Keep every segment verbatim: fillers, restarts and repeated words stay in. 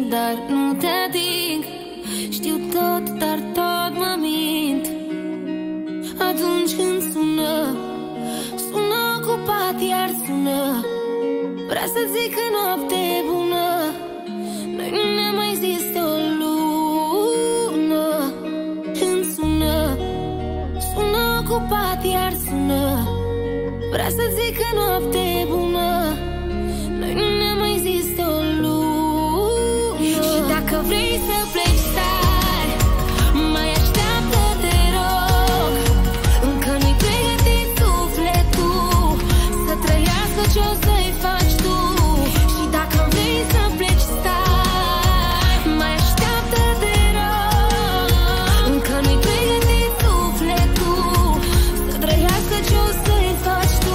dar nu te ating. Știu tot, dar tot mă mint. Atunci când sună, sună ocupat, iar sună. Vrea să zic că noapte bună. Noi nu ne mai zis de o lună. Când sună, sună ocupat, iar sună. Vrea să zic că noapte bună. Noi nu ne mai zis de o lună. Și dacă vrei să pleci, stai, mai așteaptă, te rog. Încă nu-i pregătit sufletul să trăiască ce-o să-i faci tu. Și dacă vrei să pleci, stai, mai așteaptă, te rog. Încă nu-i pregătit sufletul să trăiască ce-o să-i faci tu.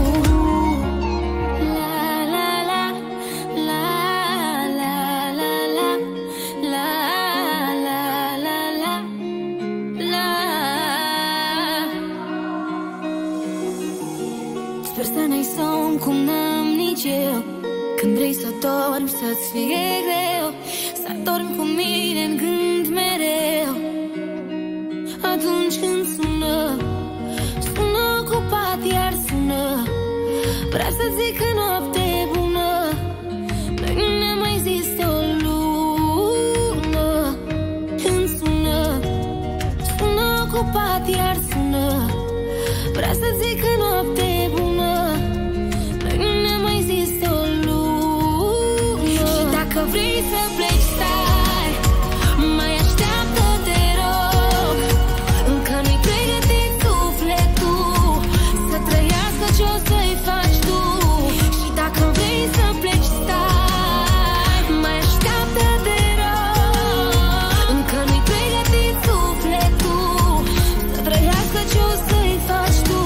Sper să n-ai somn cum n-am nici eu. Când vrei să dormi, să-ți fie greu, să dormi cu mine în gând mereu. Atunci când sună, sună ocupat, iar sună. Vrea să zic că noapte bună. Noi nu ne mai zis de o lună. Când sună, sună ocupat, iar sună. Vrea să zic că noapte bună. Noi nu ne mai zis de o lună. Și dacă vrei să pleci, stai, mai așteaptă, te rog. Încă nu-i pregătit sufletul să trăiască ce-o să-i faci tu. Și dacă vrei să pleci, stai, mai așteaptă, te rog. Încă nu-i pregătit sufletul să trăiască ce-o să-i faci tu.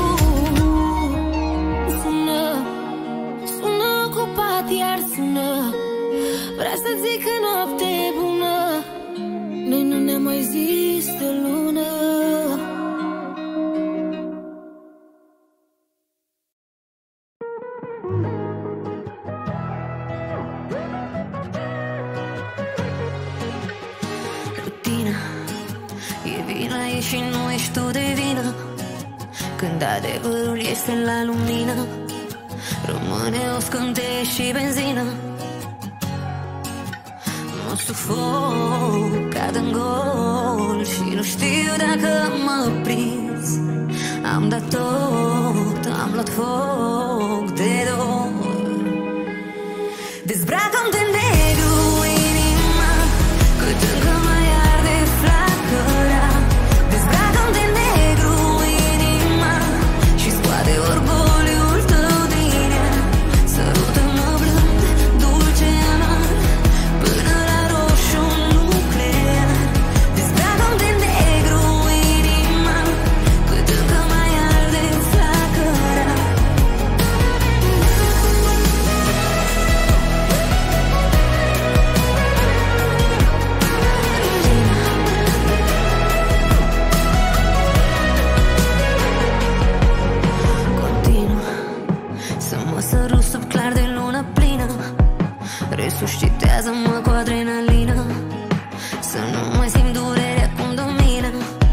Sună, sună ocupat, iar sună. Vrea să zic că noapte bună. Noi nu ne mai zis de lună. Rutina e vina, e și nu ești tu de vină. Când adevărul este la lumină, rămâne o scânteie și benzină. Mă sufoc, cad în gol și nu știu dacă mă prins. Am dat tot, am luat foc de dor. Dezbracă-mi de negru inima, cât încă mai arde flacăra. Dezbracă-mi de negru inima și scoate orgoliul tău din ea. Sărută-mă blând, dulce, amar, până la roșu nuclear. Dezbracă-mi de negru inima, cât încă mai arde flacăra. Continuă să mă sărut sub clar de lună plină. Resuscitează-mă cu adrenalină, să nu mai simt durerea cum domină.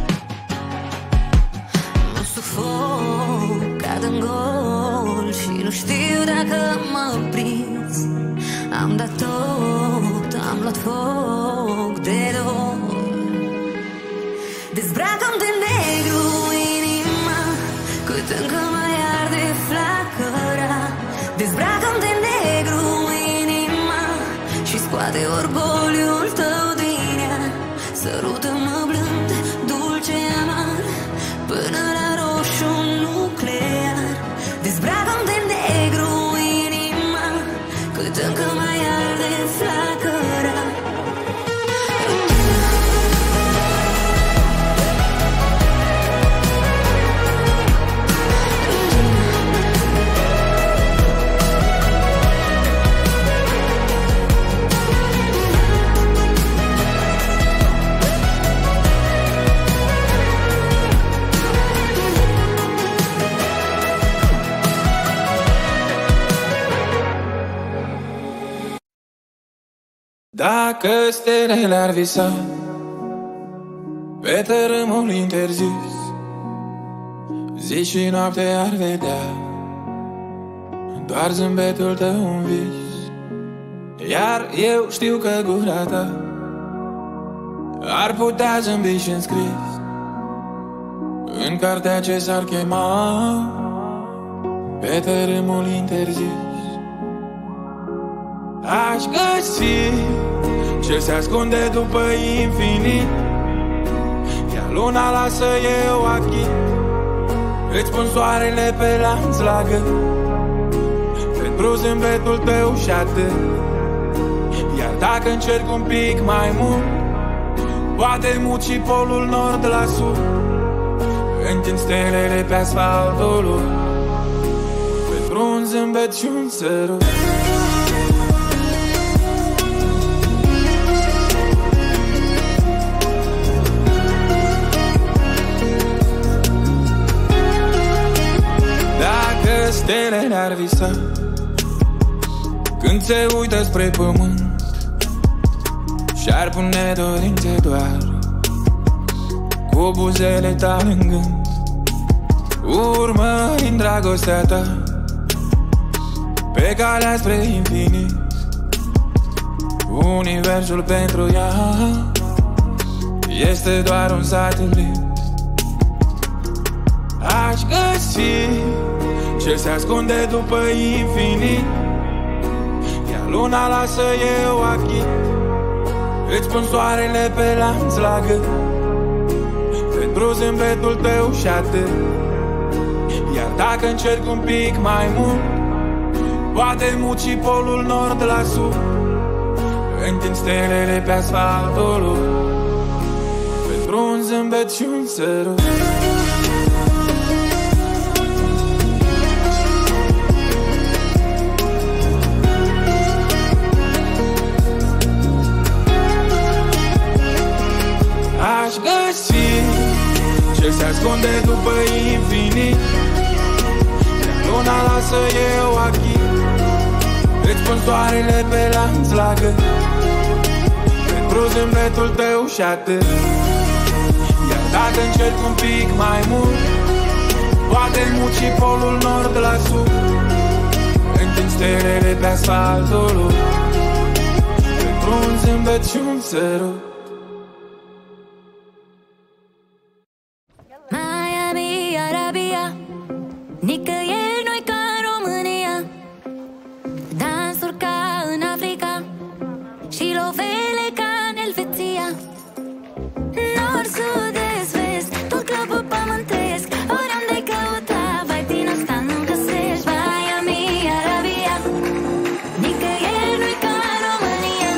Mă sufoc, cad în gol și nu știu dacă mă prins. Am dat tot, am luat foc de dor. Dezbracă-mi de negru inima, cât încă mai arde flacăra. Dezbracă-mi de negru inima și scoate orgoliul tău din ea. Sărută-mă blând, dulce, amar, până la roșu nuclear. Dezbracă-mi de negru inima, cât încă mai arde flacăra. Dacă stelele ar visa pe tărâmul interzis, zi și noapte ar vedea doar zâmbetul tău un vis. Iar eu știu că gura ta ar putea zâmbi și înscris în cartea ce s-ar chema pe tărâmul interzis. Aș găsi ce se ascunde după infinit, iar luna lasă eu achit. Îți pun soarele pe lanț la gât pentru zâmbetul tău și atât. Iar dacă încerc un pic mai mult, poate mut și polul nord la sud. Întind stelele pe asfaltul lui pentru un zâmbet și un sărut. Dacă stelele ar visa când se uită spre pământ și-ar pune dorințe doar cu buzele tale în gând, urmărind dragostea ta pe calea spre infinit, universul pentru ea este doar un satelit. Aș găsi ce se ascunde după infinit, iar luna lasă eu achit. Îți pun soarele pe lanț la gât pentru zâmbetul tău și atât. Iar dacă încerc un pic mai mult, poate mut și polul nord la sud. Întind stelele pe asfaltul lui pentru un zâmbet și un sărut. Aș găsi ce se ascunde după infinit, iar luna lasă eu achit. Îți pun soarele pe lanț la gât pentru zâmbetul tău și atât. Iar dacă încerc un pic mai mult, poate mut și polul nord la sud. Întind stelele pe asfaltul lui pentru un zâmbet și un sărut. Miami, Arabia, nicăieri nu-i ca în România. Dansuri ca în Africa și lovele ca în Elveția. Nord, sud, est, vest, tot globul pământesc. Oriunde ai căuta, vai din asta nu găsești. Miami, Arabia, nicăieri nu-i ca în România.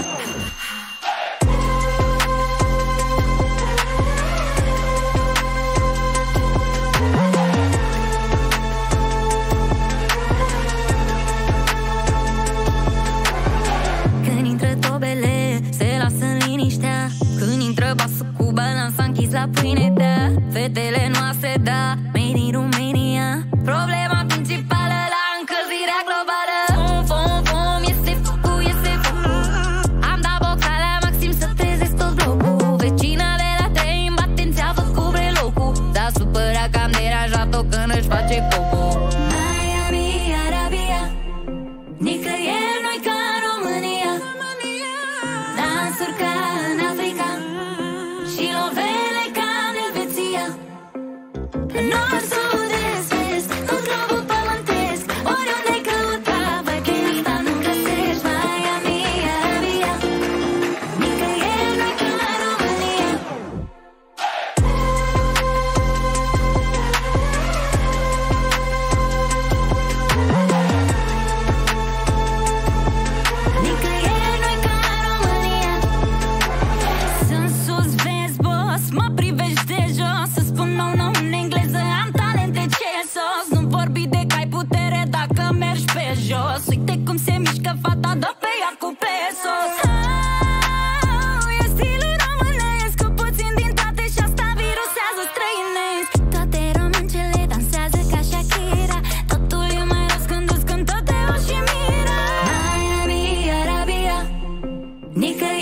Când intră tobele, se lasă în liniștea. Când intră basul cu balanța închis la pâine, da. Fetele noastre, da, made in Romania. Problema principală la încălzirea globală. Fum, fum, fum, iese focul, iese focul. Am dat boxa la maxim să trezesc tot blocul. Vecina de la trei îmi bate în țeavă cu brelocul. S-a supărat că am deranjat-o când își face popul. Miami, Arabia, nicăieri nu-i ca în România. Dansuri ca în Africa și lovele ca în Elveția. Nord, sud, est, vest, tot globul pământesc. Oriunde ai căuta, vai din asta nu găsești. Miami, Arabia, nicăieri nu-i ca în România. Nicăieri nu-i ca în România. Sunt sus, vezi, boss, mă privești de jos. Să spun nou, nou în engleză, am talente ce sos. Nu vorbi de că ai putere dacă mergi pe jos. Uite cum se mișcă fata, dă pe ea cu pesos. Oh, e stilul românesc, cu puțin din toate și asta virusează străinesc. Toate româncele dansează ca Shakira. Totul e mai răs când îți cântă Teo și Mira. Miami, Arabia, nicăieri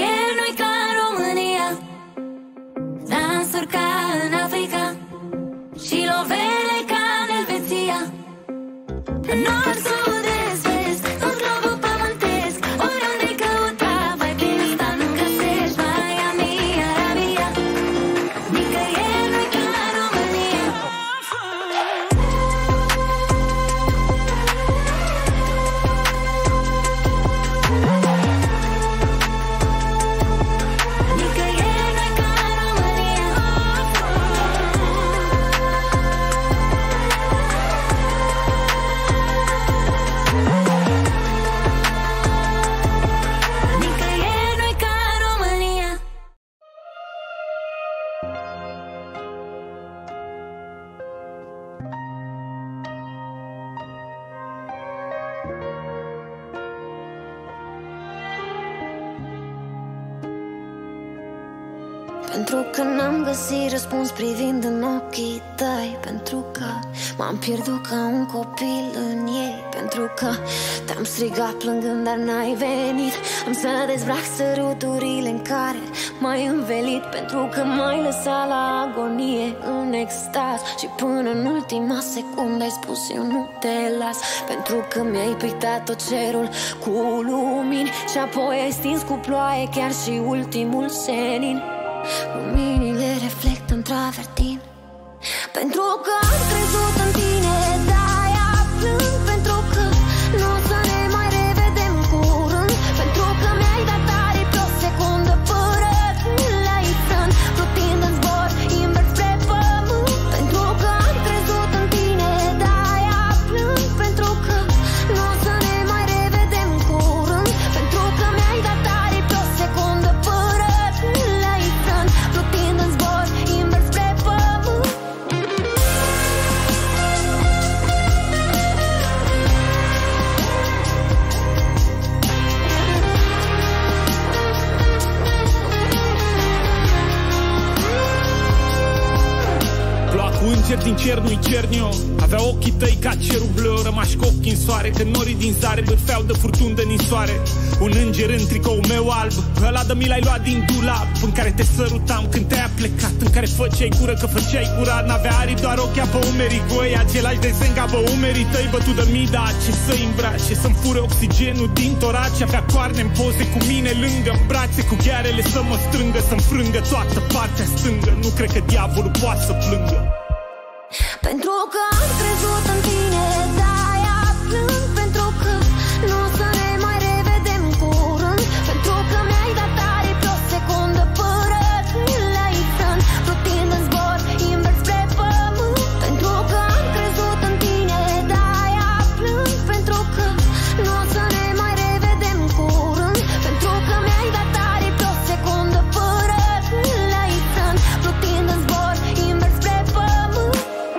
Pentru că n-am găsit răspuns privind în ochii tăi, pentru că m-am pierdut ca un copil în ei, pentru că te-am strigat plângând, dar n-ai venit. Am să dezbrac săruturile în care m-ai învelit, pentru că m-ai lăsat la agonie în extaz și până în ultima secundă ai spus eu nu te las. Pentru că mi-ai pictat tot cerul cu lumini și apoi ai stins cu ploaie chiar și ultimul senin. Luminile reflectă în travertin. Pentru că am crezut în tine, de-aia plâng. Pentru că nu o să ne mai revedem curând. Pentru că mi-ai dat aripi pe o secundă fără la-i plutind în zbor invers spre pământ. Pentru că am crezut în tine, de-aia plâng. Pentru că nu o să ne mai revedem curând. Pentru că mi-ai dat aripi pe o secundă fără la-i plutind în zbor invers spre pământ. Înger din cer nu-i Cernio. Avea ochii tăi ca cerul bleu, rămași cu ochii în soare, că norii din zare bârfeau de furtuni de ninsoare. Un înger în tricou meu alb, ăla de mi l-ai luat din dulap, în care te sărutam când te-ai plecat, în care făceai gură că făceai curat. N-avea aripi, doar ochii pe umerii goi, același de zenga pe umerii tăi, bătut de mii, da, ce să-i îmbrace, să-mi fure oxigenul din torace. Avea coarne în poze cu mine lângă, în brațe cu ghearele să mă strângă, să-mi frângă toată partea stângă. Nu cred că diavolul poate să plângă. Pentru că am crezut în tine, de-aia plâng. Pentru că nu o să ne mai revedem curând. Pentru că mi-ai dat aripi pe o secundă fără la-i plutind în zbor invers spre pământ. Pentru că am crezut în tine, de-aia plâng. Pentru că nu o să ne mai revedem curând. Pentru că mi-ai dat aripi pe o secundă fără la-i plutind în zbor invers spre pământ.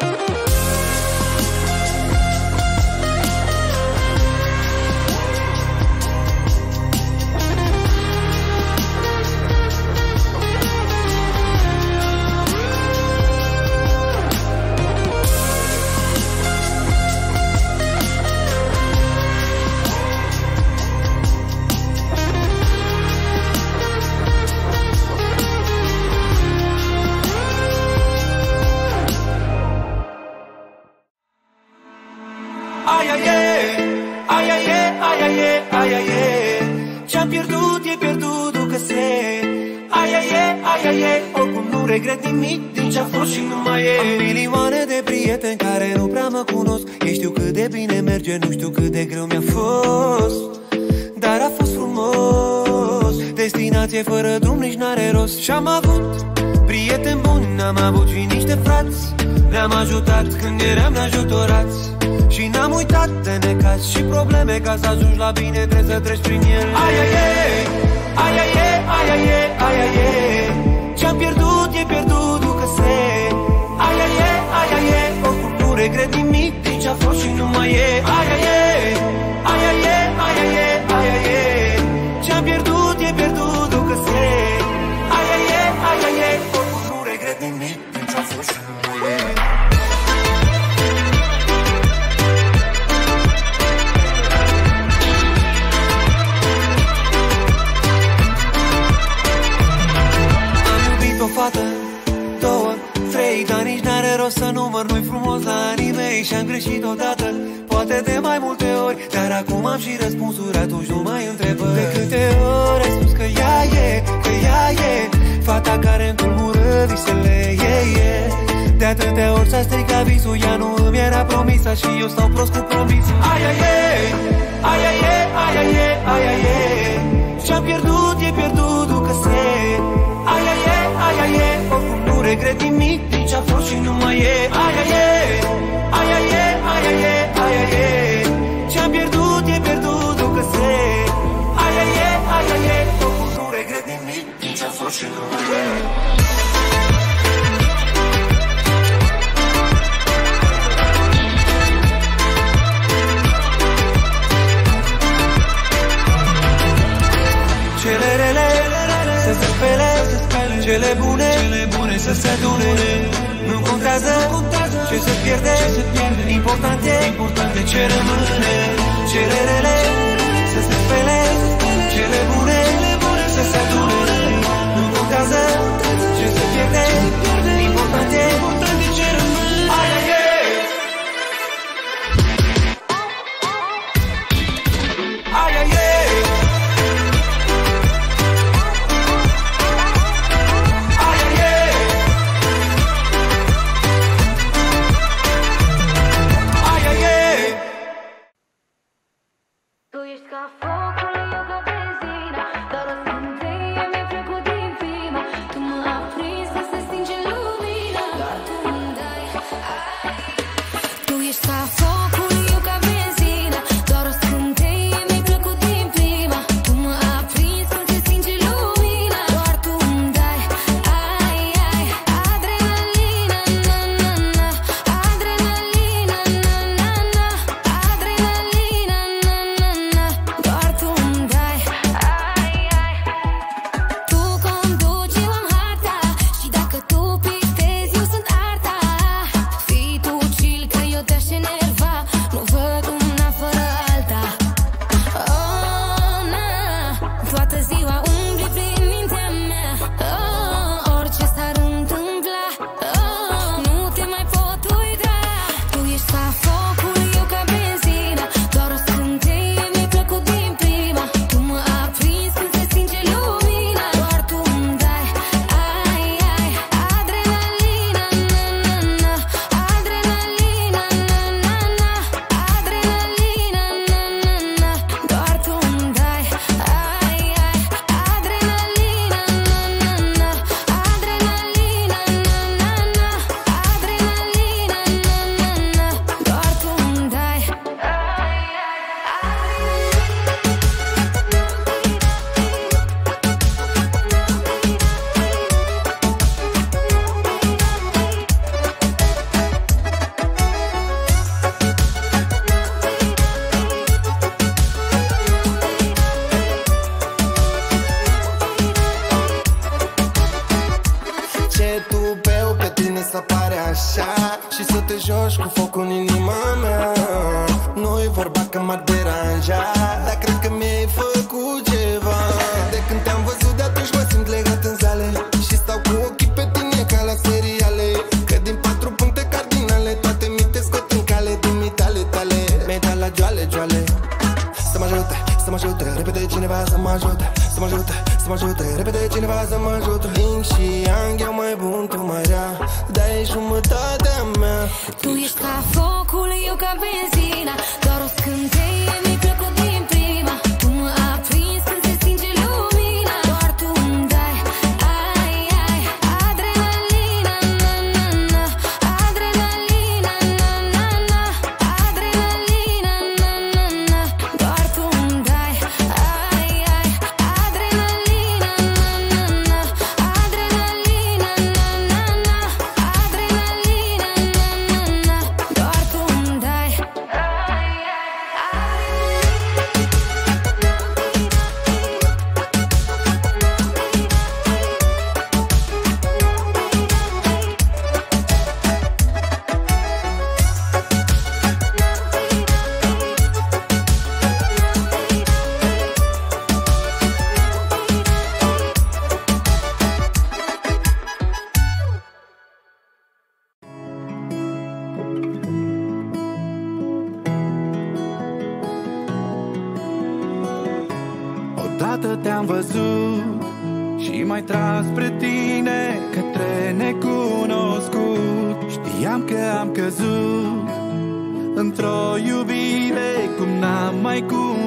Ai, ai, ai, ai, ai, ai, ai, ai, ai, ce-am pierdut e pierdut, ducă-se. Ai, ai, ai, ai, ai, oricum nu regret nimic din ce-a fost și nu mai e. Am milioane de prieteni care nu prea mă cunosc. Ei știu cât de bine merge, nu știu cât de greu mi-a fost, dar a fost frumos. Destinație fără drum nici n-are rost. Și-am avut prieteni buni, n-am avut și niște frați. Ne-am ajutat când eram neajutorați și n-am uitat de necaz și probleme. Ca să ajungi la bine trebuie să treci prin ele. Ai, ai, ai, ai, ai, ai, ai, ai, ai, ce-am pierdut e pierdut, ducă-se. Ai, ai, ai, ai, ai, oricum nu regret nimic din ce-a fost și nu mai e. Ai, ai, ai, ai, ai, ai, ai, ai, ai, ce-am pierdut e pierdut, ducă-se. Ai, ai, ai, ai, ai, oricum nu regret nimic din ce-a fost și nu mai e. Fată, două, trei, dar nici n-are rost să număr, nu-i frumos la anii mei. Și-am greșit odată, poate de mai multe ori, dar acum am și răspunsuri, atunci nu mai întrebări. De câte ori ai spus că ea e, că ea e fata care îmi tulbură visele, yeah, yeah. De atâtea ori s-a stricat visul, ea nu îmi era promisă și eu stau prost cu promisul. Ai, ai, ai, ai, ai, ai, ai, ai, ai, ai, ce-am pierdut e pierdut, ducă-se. Ai, ai, ai, ai, ai, oricum nu regret nimic din ce-a fost și nu mai e. Ai, ai, ai, ai, ai, ai, ai, ai, ai, ce-am pierdut e pierdut, ducă-se. Ai, ai, ai, ai, ai, oricum nu regret nimic din ce-a fost și nu mai e. Cele rele să se spele, cele bune, cele bune să se adune. Nu contează, contează ce se pierde, ce se pierde. Important e, important e ce rămâne. Cele rele să se spele, cele bune, cele bune să se adune. Nu contează ce se pierde, important e, important e ce rămâne. Ai, ai, ai. Ai, ai, ai. Odată te-am văzut și m-ai tras spre tine, către necunoscut. Știam că am căzut într-o iubire cum n-am mai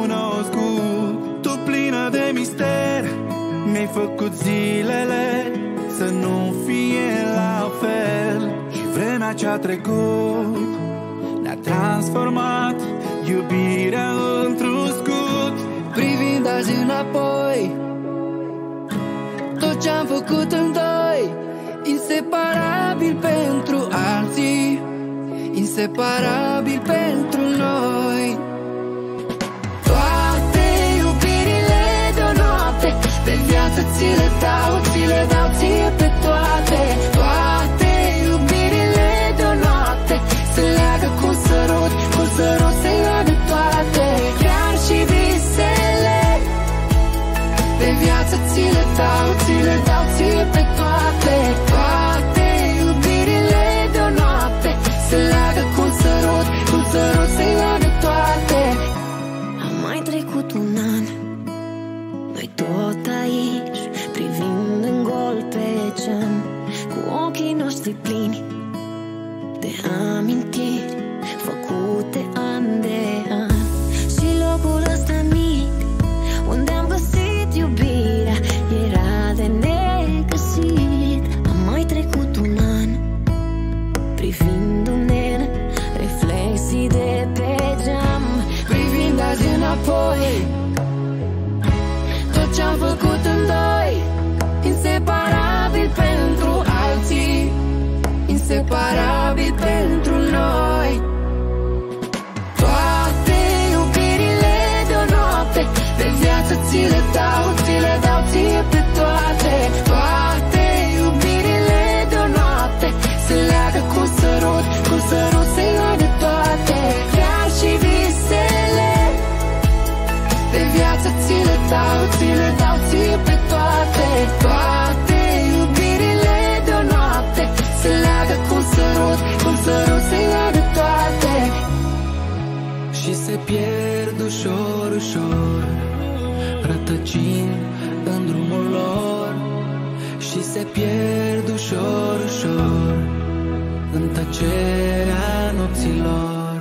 cunoscut. Tu plină de mister, mi-ai făcut zilele să nu fie la fel. Și vremea ce-a trecut ne-a transformat iubirea într-un scut. Privind azi înapoi, tot ce-am făcut în doi, inseparabil pentru alții, inseparabil pentru noi. Toate iubirile de-o noapte, de viață ți le dau, ți le dau ție dau, ți le dau ție pe toate. Toate iubirile de o noapte se leagă cu un sărut, cu un sărut se leagă toate. Am mai trecut un an, noi tot aici, privind în gol pe geam, cu ochii noștri plini de amintiri făcute an de an. Și locul ăsta mic unde am găsit iubirea era de negăsit. Am mai trecut un an privindu-ne în reflexii de pe geam, privind azi înapoi tot ce-am făcut în doi, inseparabil pentru alții, inseparabil pentru noi. Toate iubirile de o noapte de viață ți le dau, ți le dau ție pe toate. Toate iubirile de o noapte se leagă cu sărut, cu sărut se leagă toate. Chiar și visele de viață ți le dau, ți le dau ție pe toate. Toate iubirile de o noapte se leagă cu sărut, cu sărut se leagă toate. Și se pierd ușor, ușor, rătăcind în drumul lor. Și se pierd ușor, ușor în tăcerea nopților.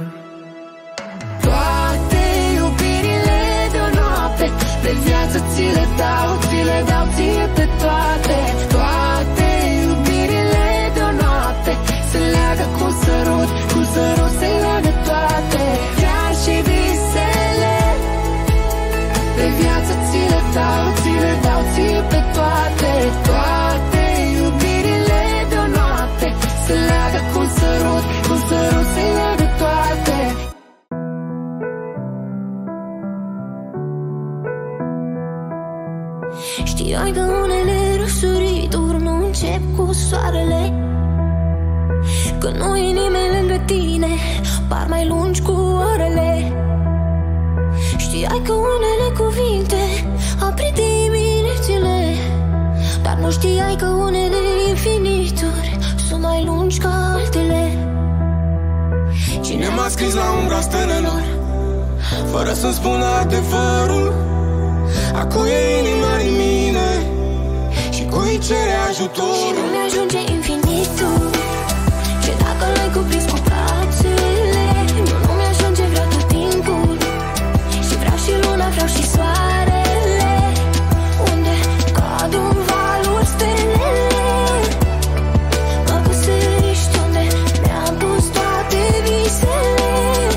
Toate iubirile de o noapte de viață ți le dau, ți le dau ție pe toate. Toate iubirile de o noapte se leagă cu sărut, cu sărut se leagă toate. Chiar și visele de viață ți le dau, ți le dau ție pe toate. Toate iubirile de o noapte se leagă cu sărut, cu sărut se leagă toate. Știai că unele răsărituri nu încep cu soarele, că nu e nimeni lângă tine, par mai lungi cu orele. Știai că unele cuvinte aprind diminețile, dar nu știai că unele infinituri sunt mai lungi ca altele. Cine m-a scris la umbra stelelor fără să-mi spună adevărul? Acu e inima din mine și cui cere ajutor? Și nu-mi ajunge infinitul, ce dacă l-ai cuprins cu brațele. Nu, nu-mi ajunge, vreau tot timpul, și vreau și luna, vreau și soarele, unde cad un valuri stelele. Mă găsești unde mi-am pus toate visele,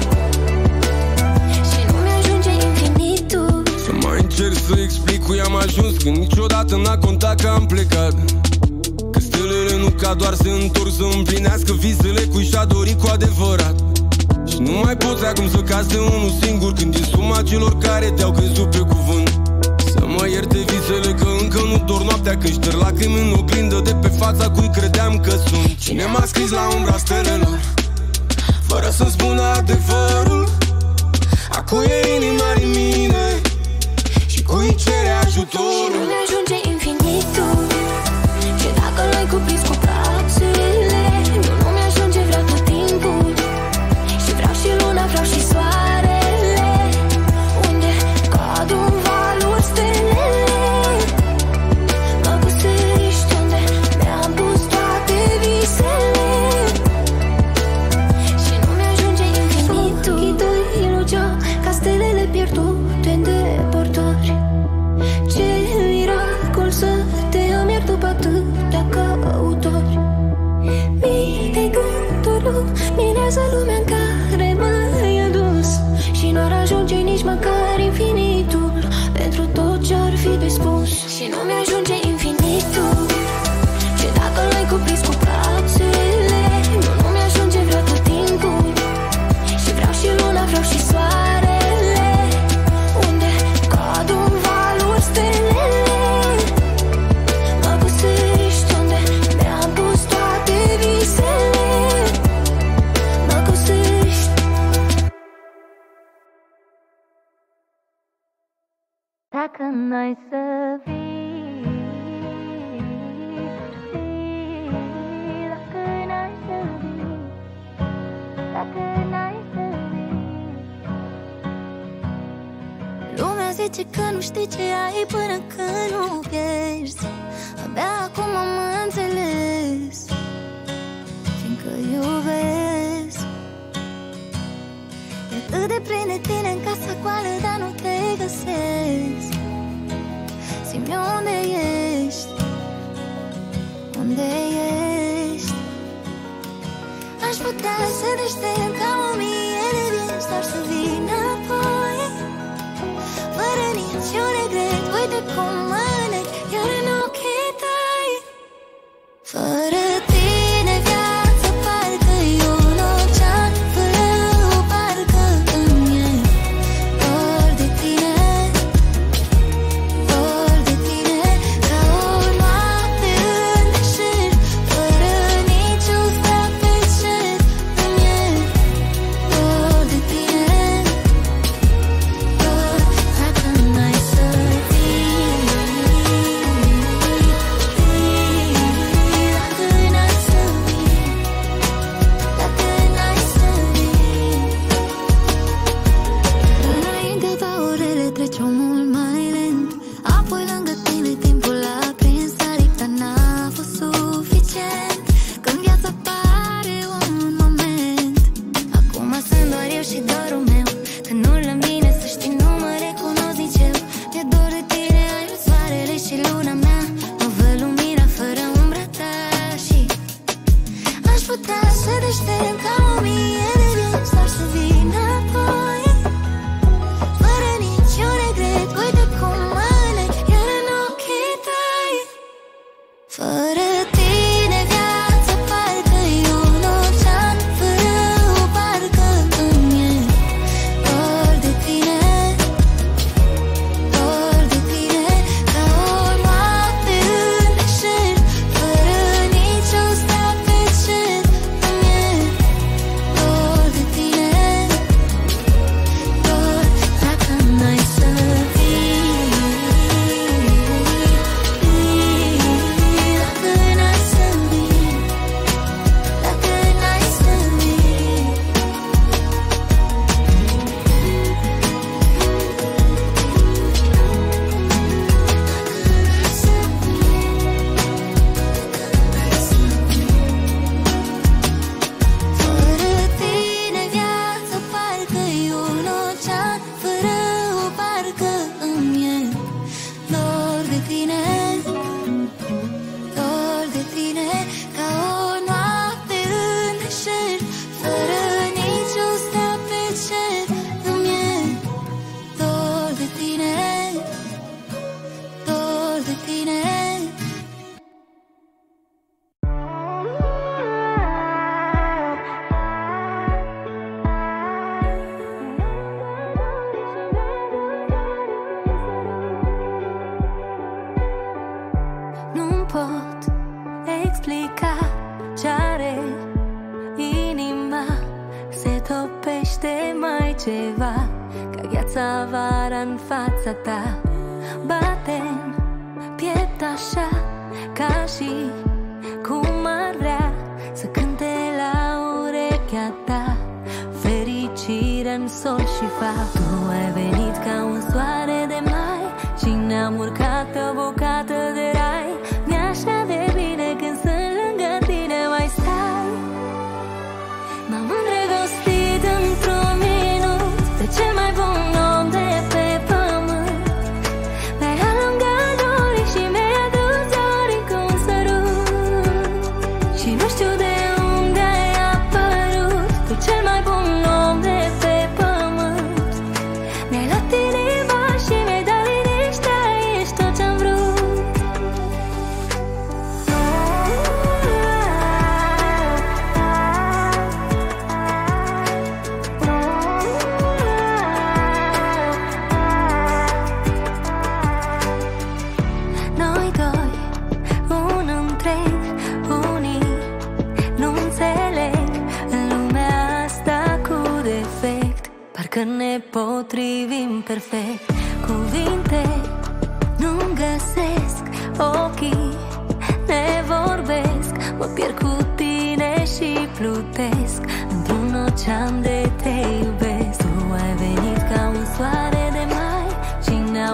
și nu-mi ajunge infinitul. Să mai încerc să explic cui am ajuns, când niciodată n-a contat că am plecat. Că stelele nu ca doar se întorc să împlinească visele cui și-a dorit cu adevărat. Și nu mai poți acum să cazi de unul singur, când e suma celor care te-au crezut pe cuvânt. Să mă ierte visele că încă nu dor noaptea, când șterg lacrimi în oglindă de pe fața cui credeam că sunt. Cine m-a scris la umbra stelelor fără să-mi spună adevărul? Acu e inima din mine și cui cere ajutorul? Și nu-mi ajunge infinitul, ce dacă l-ai cuprins cu brațele. Nu, nu-mi ajunge, vreau tot timpul, și vreau și luna, vreau și soarele, unde cad un valuri stelele. Mă găsești unde mi-am pus toate visele, și nu-mi ajunge infinitul. Ochii tăi ilugeau ca stelele pierdute în depărtări. Ce miracol să te am iar după atâtea căutări. Mii de gânduri luminează lumea în care m-ai adus, și n-ar ajunge nici măcar infinitul pentru tot ce-ar fi de spus. Și nu-mi ajunge infinitul, ce dacă l-ai cuprins cu brațele. Nu, nu-mi ajunge, vreau tot timpul, și vreau și luna, vreau și soarele, unde cad un valuri stelele. Mă găsești unde mi-am pus toate visele. Mă găsești. Dacă n-ai să vii, zice că nu știi ce ai până când nu pierzi. Abia acum am înțeles, fiindcă iubesc. E atât de plin de tine în casa goală, dar nu te găsesc. Zi-mi unde ești, unde ești. Aș putea să deștept ca o mie de vieți, doar să vii înapoi, fără niciun regret. Uite cum mă nec, iar în ochii tăi. Fără tine viața parcă e un ocean, fără o barcă îmi e dor de tine, dor de tine. Ca o noapte în deșert, fără niciun stat pe cer, îmi e dor de tine, dor. Dacă n-ai să vii, dacă n-ai să vii, dacă n-ai să vii. Înaintea ta orele treceau mult mai lent, apoi lângă tine timpul a prins aripi, dar n-a fost suficient. Când viața pare un moment, acum sunt doar eu și dorul meu. Când nu la mine, să știi, nu mă recunosc nici eu. Mi-e dor de tine, ai vrut soarele și luna mea, mă văd lumina fără umbra ta. Și aș putea să deștept ca o mie de vieți, doar să vii înapoi, fără niciun regret. Uite cum mă nec, iar în ochii tăi. Fără tine viața parcă e un ocean, fără o barcă îmi e dor de tine, dor de tine. Ca o noapte în deșert, fără niciun stat pe cer, îmi e dor de tine, dor. Dacă n-ai să vii, dacă n-ai să vii, dacă n-ai să vii. Fără tine viața parcă e un ocean, fără o barcă îmi e dor de tine, dor de tine. Ca o noapte în deșert, fără niciun stat pe cer, îmi e dor de tine, dor de tine. Nu-mi pot explica ce-are inima, se topește mai ceva ca gheața vara în fața ta. Bate-n piept așa, ca și cum ar vrea să cânte la urechea ta fericirea în sol și fap. Tu ai venit ca un soare de mai și ne-am urcat pe o bucată de rai. Mi-așa de bine când sunt lângă tine, mai stai. M-am îndrăgostit într-un minut de cel mai bun om de pe pământ. Mi-ai alungat dorii și mi-ai adus zorii cu un sărut. Și nu știu de unde ai apărut, tu cel mai bun om de pe pământ. Mi-ai luat inima și mi-ai dat liniștea, ești tot ce-am vrut. Noi doi, un întreg, unii nu înțeleg în lumea asta cu defect. Parcă ne potrivim perfect. Cuvinte nu-mi găsesc, ochii ne vorbesc. Mă pierd cu tine și plutesc într-un ocean de te iubesc. Tu ai venit ca un soare de mai și ne-am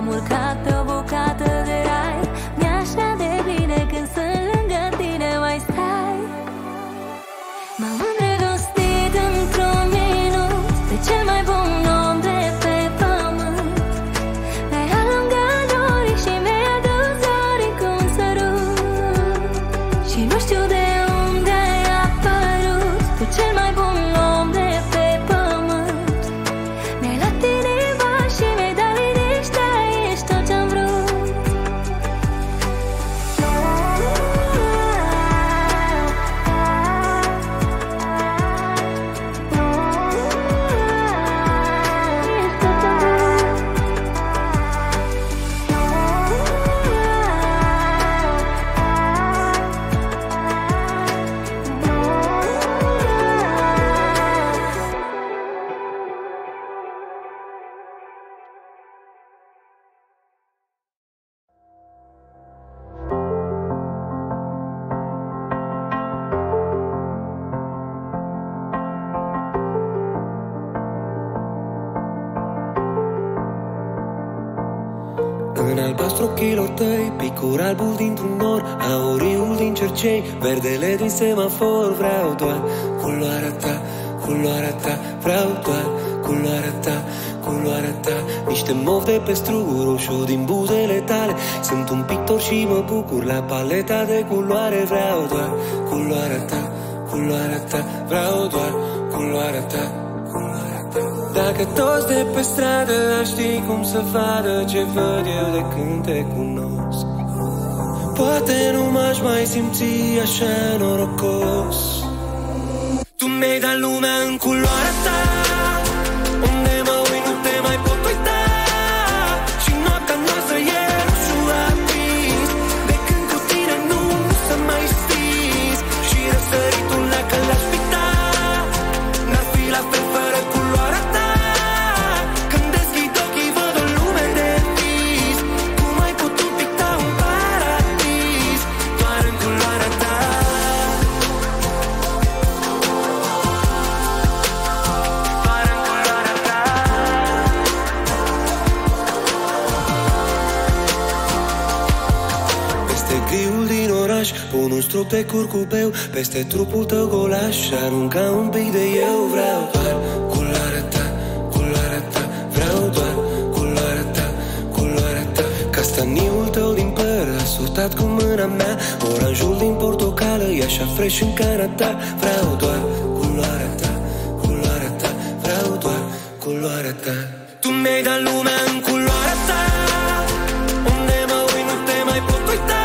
albastru ochilor tăi, picul albul dintr-un nor, auriul din cercei, verdele din semafor. Vreau doar culoarea ta, culoarea ta, vreau doar culoarea ta, culoarea ta. Niște mov de pe struguri, roșu din buzele tale. Sunt un pictor și mă bucur la paleta de culoare. Vreau doar culoarea ta, culoarea ta, vreau doar culoarea ta, culoarea ta. Dacă toți de pe stradă ar ști cum să vadă ce văd eu de când te cunosc, poate nu m-aș mai simți așa norocos. Tu mi-ai dat lumea în culoarea ta, unde mă uit nu te mai pot uita. Și noaptea noastră e roșu aprins, de când cu tine nu, nu s-a mai stins. Și răsăritul dacă l-aș picta, n-ar fi la fel fără culoarea ta. Când deschid ochii văd o lume de vis, cum ai putut picta un paradis doar în culoarea ta. Griul din oraș, pun un strop de curcubeu peste trupul tău golaș și arunca un pic de eu. Vreau doar culoarea ta, culoarea ta, vreau doar culoarea ta, culoarea ta. Castaniul tău din păr asutat cu mâna mea, oranjul din portocală e așa fresh în cana ta. Vreau doar culoarea ta, culoarea ta, vreau doar culoarea ta. Tu mi-ai dat lumea în culoarea ta, unde mă uit nu te mai pot uita.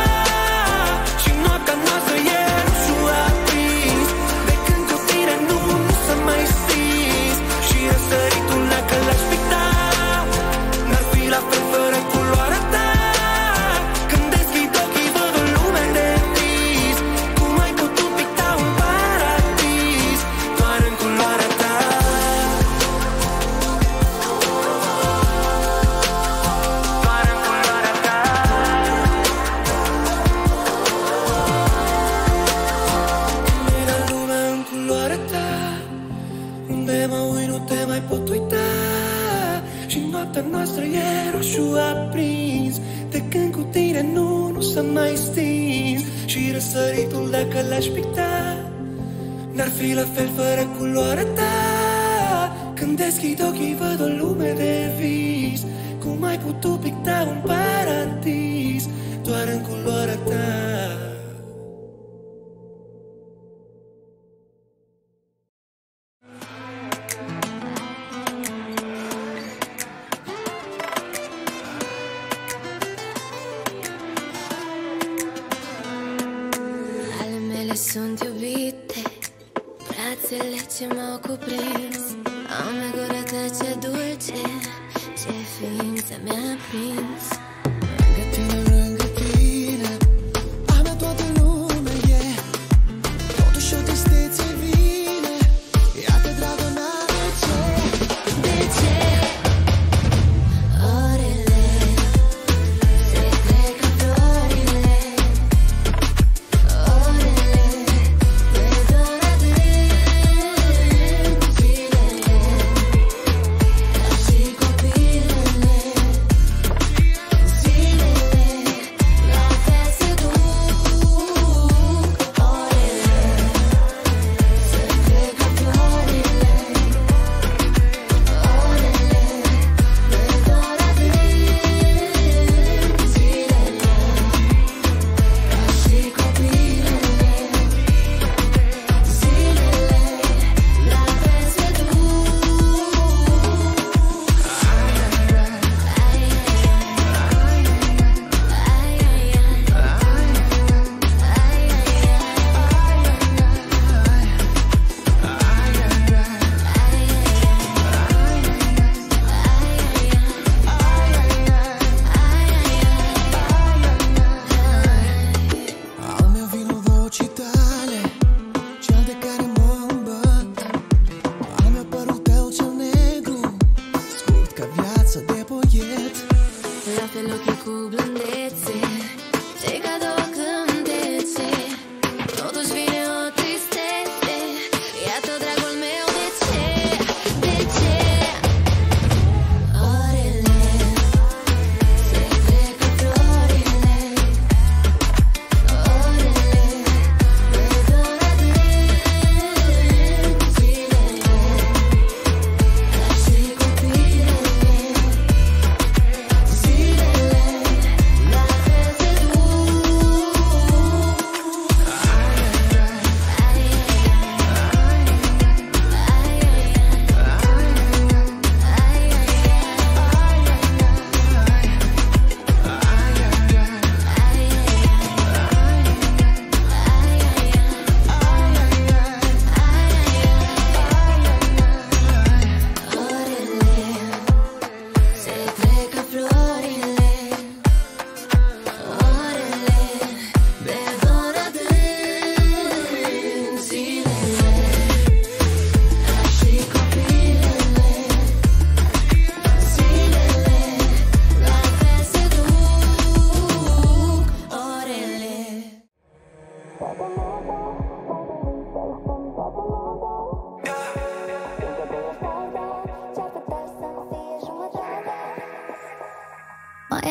Noastră e roșu aprins, de când cu tine nu, nu s-a mai stins. Și răsăritul dacă l-aș picta, n-ar fi la fel fără culoarea ta. Când deschid ochii văd o lume de vis, cum ai putut picta un paradis doar în culoarea ta. Sunt iubite, brațele ce m-au cuprins, au negurată ce dulce, ce ființă mi-a prins. Lângă tine, lângă tine, a mea toată lumea e, totuși o tristețe vine, iată dragă mea, de ce? De ce? Orele se trec ca florile, orele se trec ca florile.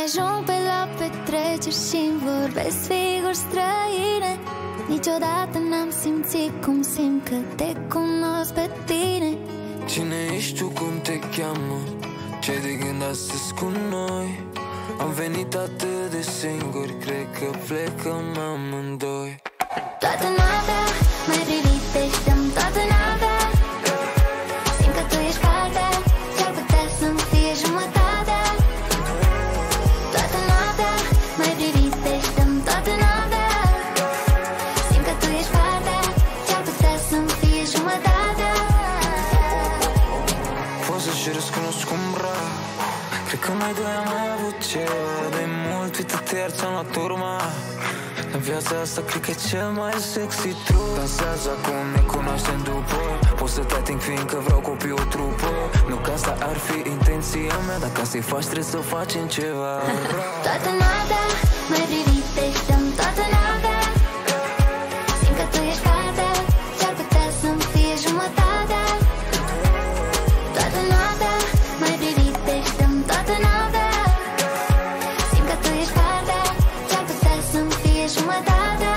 ajung pe la petreceri și-mi vorbesc figuri străine. Niciodată n-am simțit cum simt că te cunosc pe tine. Cine ești tu, cum te cheamă? Ce de gând astăzi cu noi? Am venit atât de singuri, cred că plecăm amândoi. Toată noaptea mai privit, te ștăm toată noaptea. Simt că tu ești partea ce-ar putea să-mi fie jumătatea. Toată noaptea mai privit, te ștăm toată noaptea. Simt că tu ești partea ce-ar putea să-mi fie jumătatea. Poți să-și răscunosc cum rar. Cred că mai doi am mai avut ceva de mult, uită-te iar ți-am luat urma. În viața asta cred că e cel mai sexy trup. Dansează acum, ne cunoaștem după. Pot să te ating fiindcă vreau copii o trupă. Nu că asta ar fi intenția mea, dar ca să-i faci trebuie să facem ceva. Toată noaptea mai privit, te ștăm toată noaptea. Simt că tu ești partea ce-ar putea să-mi fie jumătatea. Toată noaptea mai privit, te ștăm toată noaptea. Simt că tu ești partea ce-ar putea să-mi fie jumătatea.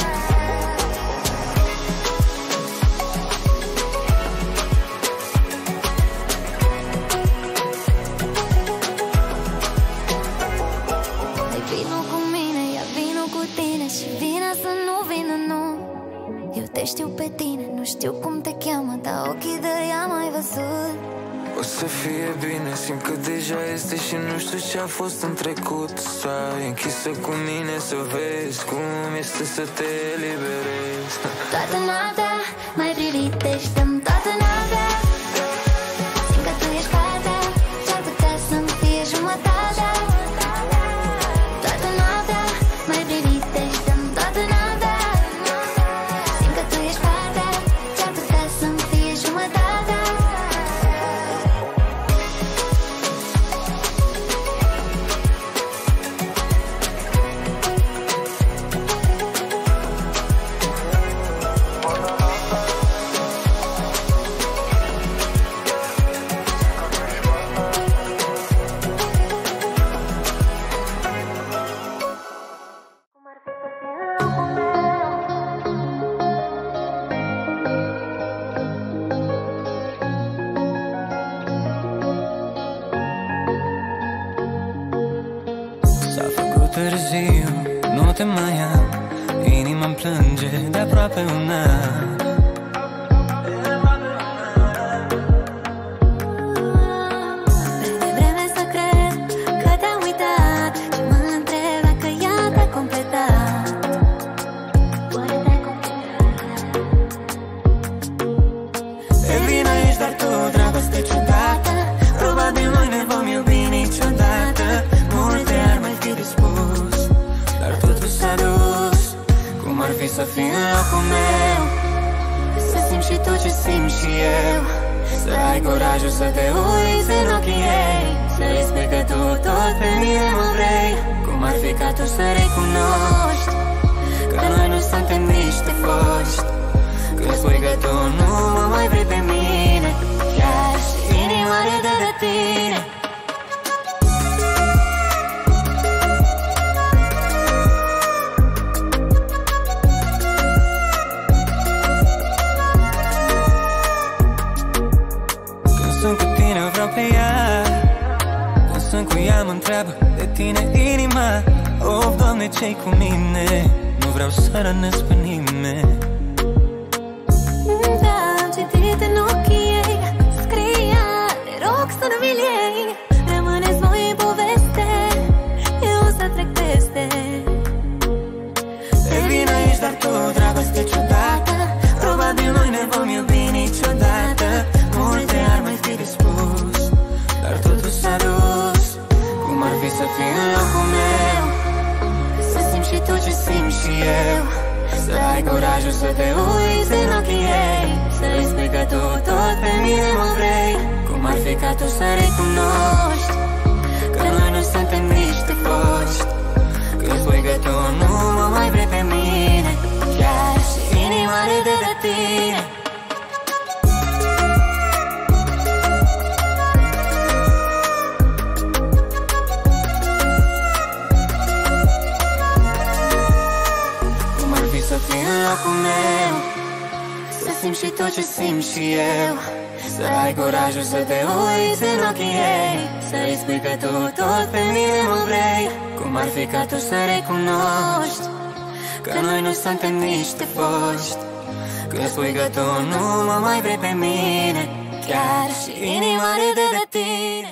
Hai vino cu mine, ia vino cu tine și vina să nu vină, nu. Eu te știu pe tine, nu știu cum te cheamă, dar ochii de ea mai văzut. O să fie bine, simt că deja este și nu știu ce a fost în trecut. Stai închisă cu mine să vezi cum este să te eliberezi. Toată noaptea mai privit, te ștăm toată noaptea. Simt că tu ești partea ce-ar putea să-mi fie jumătatea. Toată noaptea mai privit, te ștăm toată noaptea. Simt că tu ești partea ce-ar putea să-mi fie jumătatea. S-a făcut târziu, nu te mai am. Inima-mi plânge de aproape un an. Peste vreme să cred că te-am uitat și mă întreb dacă ea te-a completat. Oare te-ai completat? De vină ești doar tu, dragoste ciudată. Probabil noi ne vom iubi niciodată. Multe ar mai fi de spus, dar totul s-a dus. Cum ar fi să fii în locul meu, Să simți și tu ce simt și eu. să ai curajul să te uiți în ochii ei, să-i spui că tu tot pe mine mă vrei. Cum ar fi ca tu să recunoști că noi nu suntem niște foști. Când spui că tu nu mă mai vrei pe mine, chiar și inima are de de tine. Când sunt cu tine o vreau pe ea, când sunt cu ea mă întreabă de tine inima. Of, Doamne, ce-i cu mine? Nu vreau să rănesc pe nimeni. Da-am citit în ochii ei, scria, te rog să nu mi-l iei. Rămâneți voi în poveste, eu o să trec peste. De vină ești doar tu, dragoste ciudată. Probabil noi ne vom iubi niciodată. Multe ar mai fi de spus, dar totul s-a dus. Cum ar fi să fii în locul meu, Să simți și tu ce simt și eu. să ai curajul să te uiți în ochii ei, să-i spui că tu tot pe mine mă vrei. Cum ar fi ca tu să recunoști că noi nu suntem niște foști. Când spui că tu nu mă mai vrei pe mine, chiar și inima are de de tine. locul meu, să simți și tot ce simt și eu, să ai curajul să te uiți în ochii ei, să-i spui că tu tot pe mine mă vrei. Cum ar fi ca tu să recunoști că noi nu suntem niște foști, când spui că tu nu mă mai vrei pe mine, chiar și inima râde de tine.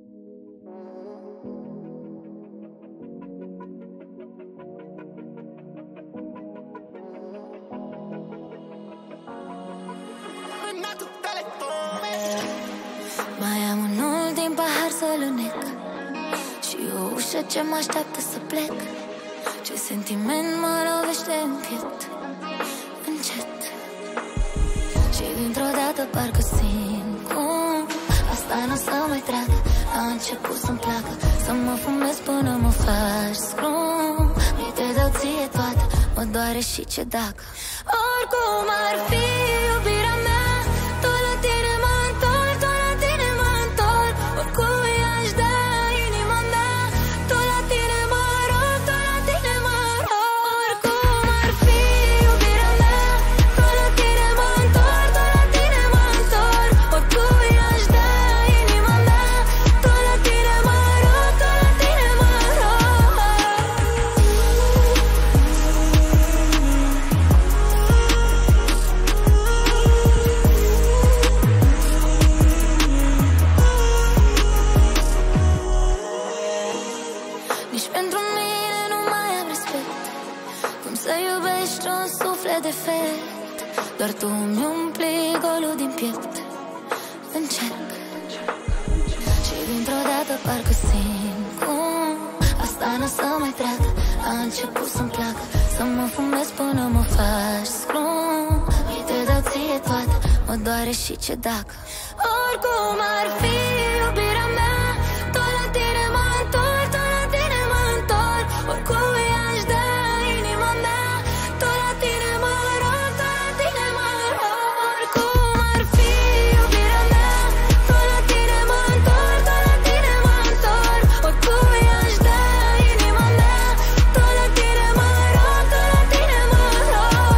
Mai am un ultim pahar să lunec și o ușă ce mă așteaptă să plec. Ce sentiment mă lovește în piept, încet. Și dintr-o dată parcă simt cum asta nu o să mai treacă. A început să-mi placă, să mă fumez până mă faci scrum. Mi te dau ție toată, mă doare și ce dacă. Oricum ar fi iubirea mea, tot la tine mă întorc, tot la tine mă întorc. Oricui aș da inima mea, tot la tine mă rog, tot la tine mă rog. Oricum ar fi iubirea mea, tot la tine mă întorc, tot la tine mă întorc. Oricui aș da inima mea, tot la tine mă rog, tot la tine mă rog. Nici pentru mine nu mai am respect. Cum să iubești un suflet defect? Doar tu îmi umpli golul din piept. Încerc și dintr-o dată parcă simt cum asta nu o să mai treacă. A început să-mi placă, să mă fumez până mă faci scrum. Mi te dau ție toată, mă doare și ce dacă. Oricum ar fi iubirea mea, tot la tine mă întorc, tot la tine mă întorc. Oricui aș da inima mea, tot la tine mă rog, tot la tine mă rog. Oricum ar fi iubirea mea, tot la tine mă întorc, tot la tine mă întorc. Oricui aș da inima mea, tot la tine mă rog, tot la tine mă rog.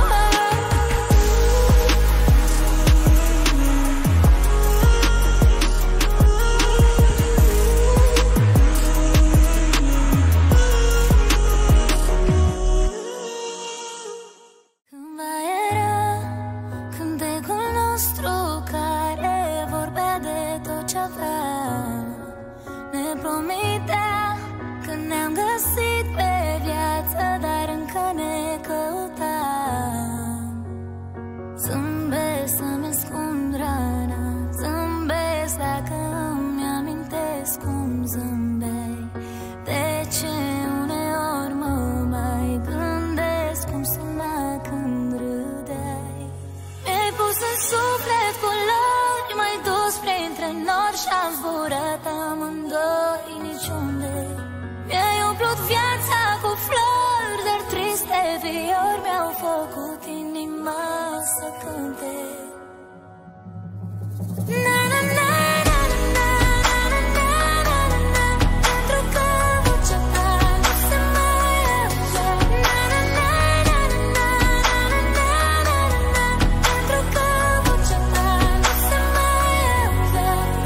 Când mai era cântecul nostru care vorbea de tot ce aveam, ne promitea că ne-am găsit pe viață, dar încă ne căutam. Zâmbesc să-mi ascund rana, zâmbesc dacă îmi amintesc cum zâmbeai. De ce uneori mă mai gândesc cum suna când râdeai? Mi-ai pus în suflet culori, m-ai dus printre nori și-am zburat amândoi niciunde. Mi-ai umplut viața cu flori, dar triste viori mi-au făcut inima să cânte. Na na na na na na na na na na, pentru că vocea ta nu se mai aude. Na na na na na na na na na, pentru că vocea ta nu se mai aude.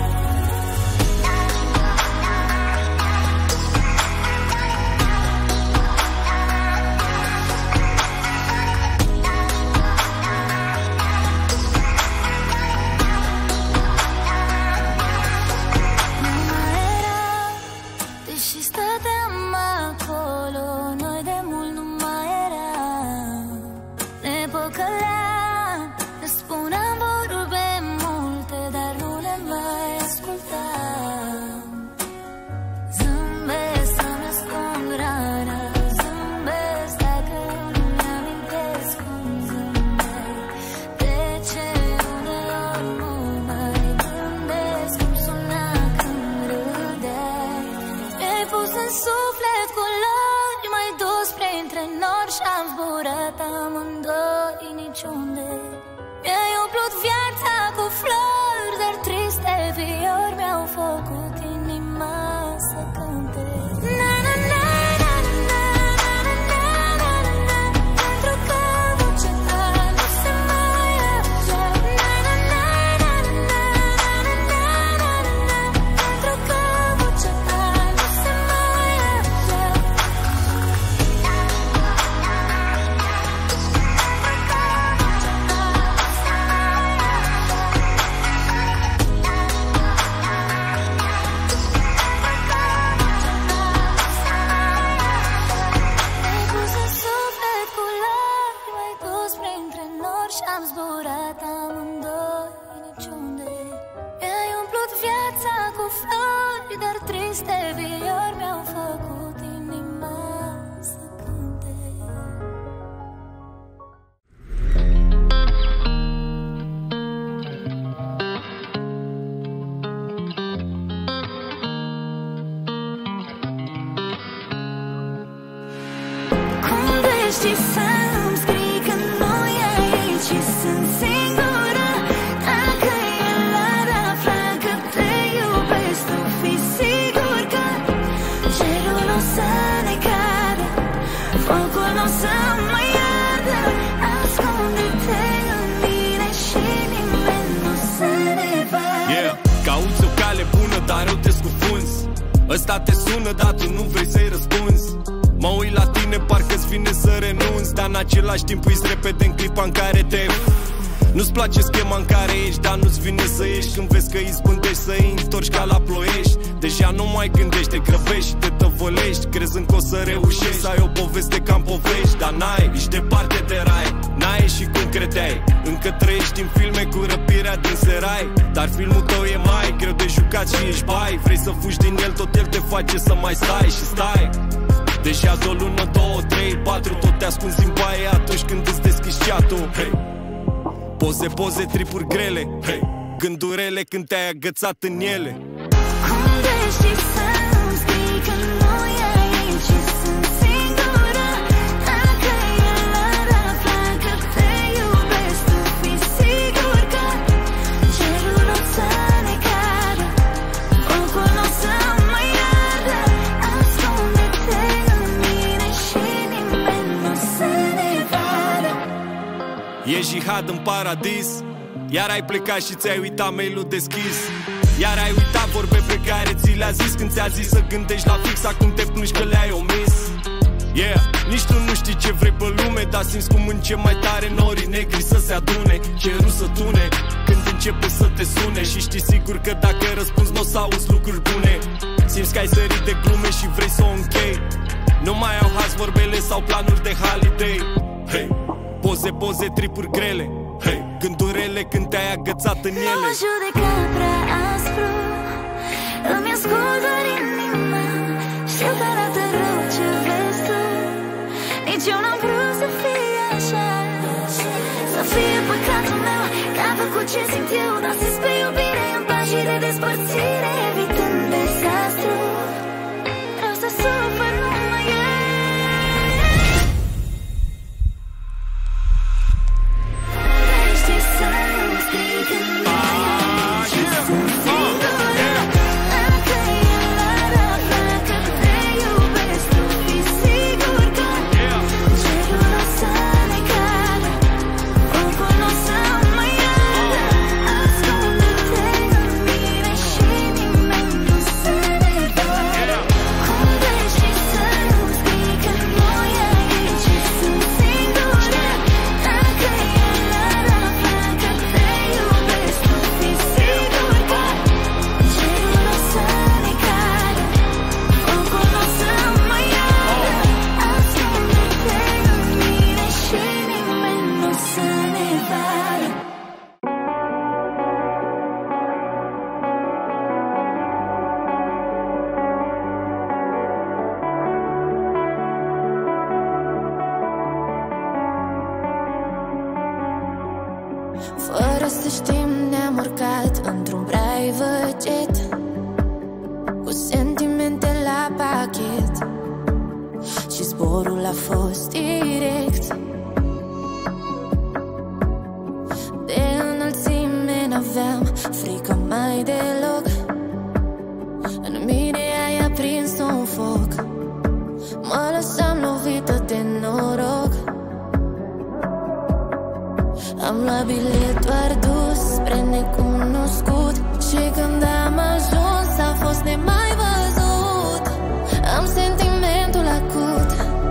Nu mai era, deși stăteam acolo, noi de mult nu mai eram. Ne păcăleam, ne spuneam vorbe multe, dar nu le mai ascultam. Zâmbesc să-mi ascund rana, zâmbesc dacă îmi amintesc cum zâmbeai. De ce uneori mă mai gândesc cum suna când râdeai? Mi-ai pus în suflet culori, m-ai dus printre nori și-am zburat amândoi niciunde. Mi-ai umplut viața cu flori, dar triste viori mi-au făcut inima să cânte. Na na na na na na na na na na, pentru că vocea gândești să-mi scrii că nu e aici și sunt singură. Dacă el ar afla că te iubesc, tu fii sigur că cerul n-o să ne cadă, focul n-o să mă iadă. Ascunde-te în mine și nimeni nu să ne vadă. Yeah, cauți o cale bună, dar eu te scufunzi. Ăsta te sună, dar tu nu vrei să-i răspunzi. Mă uit la tine, parcă-ți vine să renunți, dar în același timp uiți repede în clipa în care te... Nu-ți place schema în care ești, dar nu-ți vine să ieși când vezi că izbândești să-i întorci ca la Ploiești. Deja nu mai gândești, te grăbești și te tăvălești, crezând că o să reușești să ai o poveste ca-n povești. Dar n-ai, ești departe de rai, n-ai ieșit cum credeai. Încă trăiești în filme cu răpirea din serai, dar filmul tău e mai greu de jucat și ești bai. Vrei să fugi din el, tot el te face să mai stai și stai. Deja de o lună, două, trei, patru, tot te ascunzi în baie atunci când îți deschizi chat-ul. Hey. Poze, poze, tripuri grele, hey. Gândurele când te-ai agățat în ele. Cum gândești să-mi scrii că nu e aici și sunt singură. Dacă el ar afla că te iubesc, tu fii sigur că cerul n-o să ne cadă, focul n-o să mă iadă. Ascunde-te în mine și nimeni nu să ne vadă. E jihad în paradis, iar ai plecat și ți-ai uitat mail-ul deschis. Iar ai uitat vorbe pe care ți le-a zis când ți-a zis să gândești la fix, acum te plângi că le-ai omis. Yeah, nici tu nu știi ce vrei pe lume, dar simți cum încep mai tare norii negri să se adune. Cerul să tune când începe să te sune și știi sigur că dacă răspunzi n-o să auzi lucruri bune. Simți că ai sărit de glume și vrei să o închei, nu mai au haz vorbele sau planuri de holiday. Hey. Poze, poze, tripuri grele, hey. Gândurele când te-ai agățat în ele. Nu mă judeca prea aspru, îmi ascult doar inima. Știu că arată rău ce vezi tu, nici eu n-am vrut să fie așa. Să fie păcatul meu, că am făcut ce simt eu, dar zis pe iubire în pași de despărțire, evitând dezastru. Vreau să sufăr numai eu. Fără să știm ne-am urcat într-un private jet, cu sentimente la pachet, și zborul a fost direct. De înălțime n-aveam frică mai deloc, în mine ai aprins un foc, mă lăsam lovită de noroc. Am luat bilet doar dus spre necunoscut, și când am ajuns a fost nemai văzut. Am sentimentul acut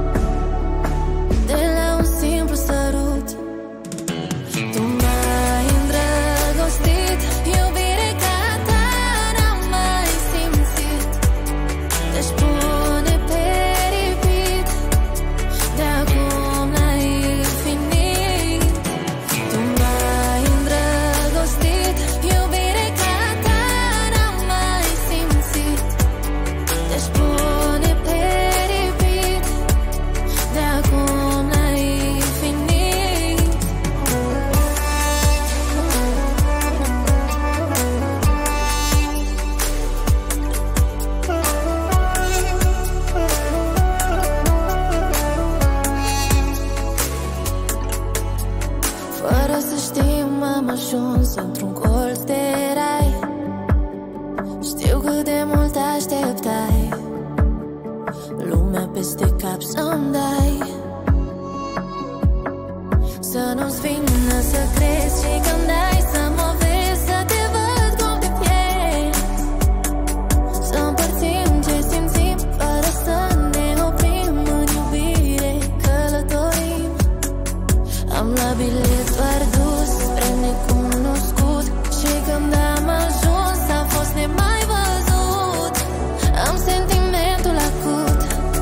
de la un simplu sărut. Tu m-ai îndrăgostit, iubire ca ta n-am mai simțit. Te-aș pune pe repeat de acum la infinit. Tu m-ai îndrăgostit, iubire ca ta ajuns într-un colț de rai. Știu cât de mult așteptai, lumea peste cap să-mi dai. Să nu-ți vină să crezi și când ai să mă vezi, să te văd cum te pierd. Să împărțim ce simțim, fără să ne oprim în iubire, călătorim. Am la bilet doar dus spre necunoscut și când am ajuns a fost nemai văzut. Am sentimentul acut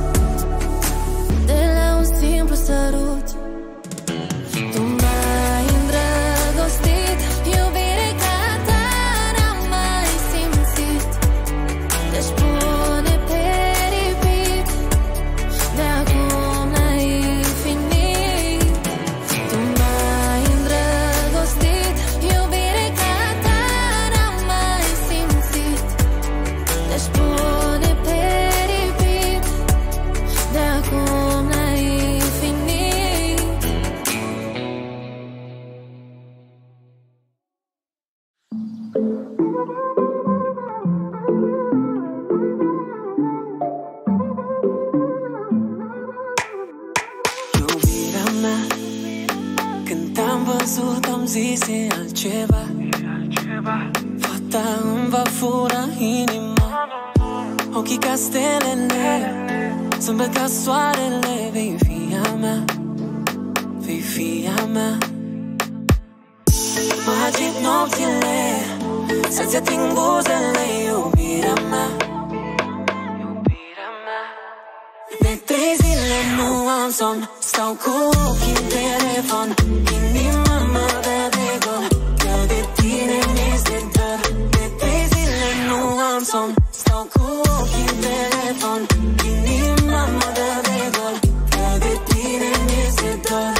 de la un simplu sărut. Tu m-ai îndrăgostit, iubire ca ta n-am mai simțit. Deci pune pe repeat, de acum n-ai finit. Tu m-ai îndrăgostit, iubire ca ta n-am mai simțit. Deci pune pe repeat, de acum n-ai finit. Iubirea mea, când te-am văzut am zis e altceva. Fata îmi va fura inima, ochii ca stelele, zâmbet ca soarele. Vei fi a mea, vei fi a mea. Mă agit nopțile să-ți ating buzele, iubirea mea. De trei zile nu am somn, stau cu ochii în telefon. Inima mă dă de gol, că de tine mi-este dor. De trei zile nu am somn, stau cu ochii în telefon. Inima mă dă de gol, că de tine mi-este dor.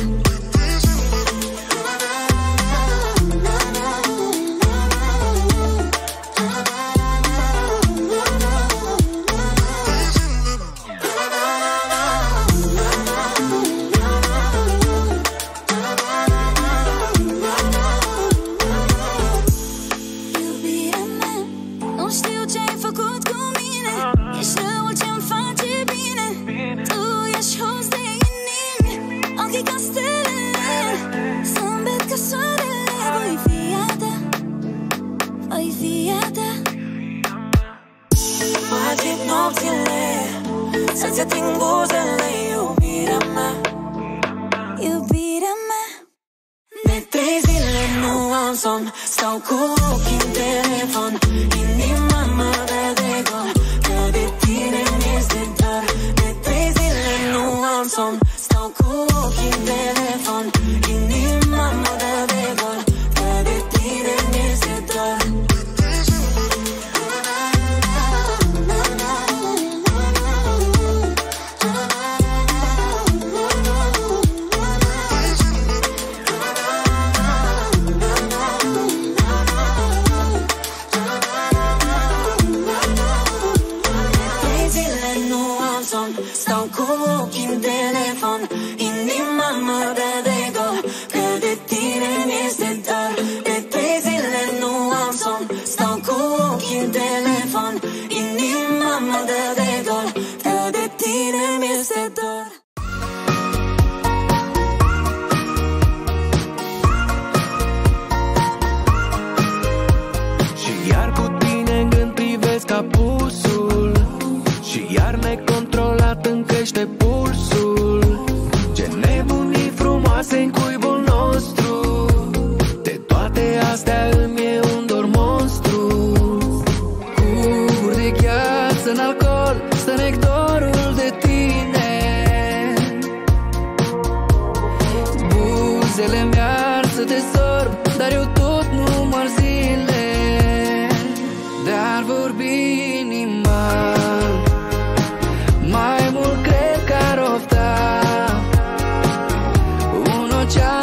Iubirea mea, nu știu ce-ai făcut cu mine. Ești răul ce-mi face bine. Tu ești host de inimi, ochii ca stelele, zâmbet ca soarele. Voi fi a ta, voi fi a ta. Mă agit nopțile să-ți ating buzele, iubirea mea. Iubirea mea, De trei zile nu am somn, stau cu ochii în telefon. Inima mă dă de gol, că de tine mi-este dor. De trei zile nu am somn, stau cu ochii în telefon. Inima mă dă de gol, că de tine mi-este dor. Trei zile nu am somn, stau cu ochii în telefon. Inima mă dă de gol, că de tine mi-este dor. De trei zile nu am somn, stau cu ochii în telefon. Inima mă dă de gol, că de tine mi-este dor. Și iar cu tine în gând privesc apusul, și iar necontrolat îmi crește pulsul. Ce nebunii frumoase în cuibul nostru, de toate astea îmi e un dor monstru. Cu guri de gheață în alcool stă nectarul de tine. Buzele mi-ar să te sorb, dar eu tot număr zile. Dar vorbi inima, mai mult cred că ar ofta un ocean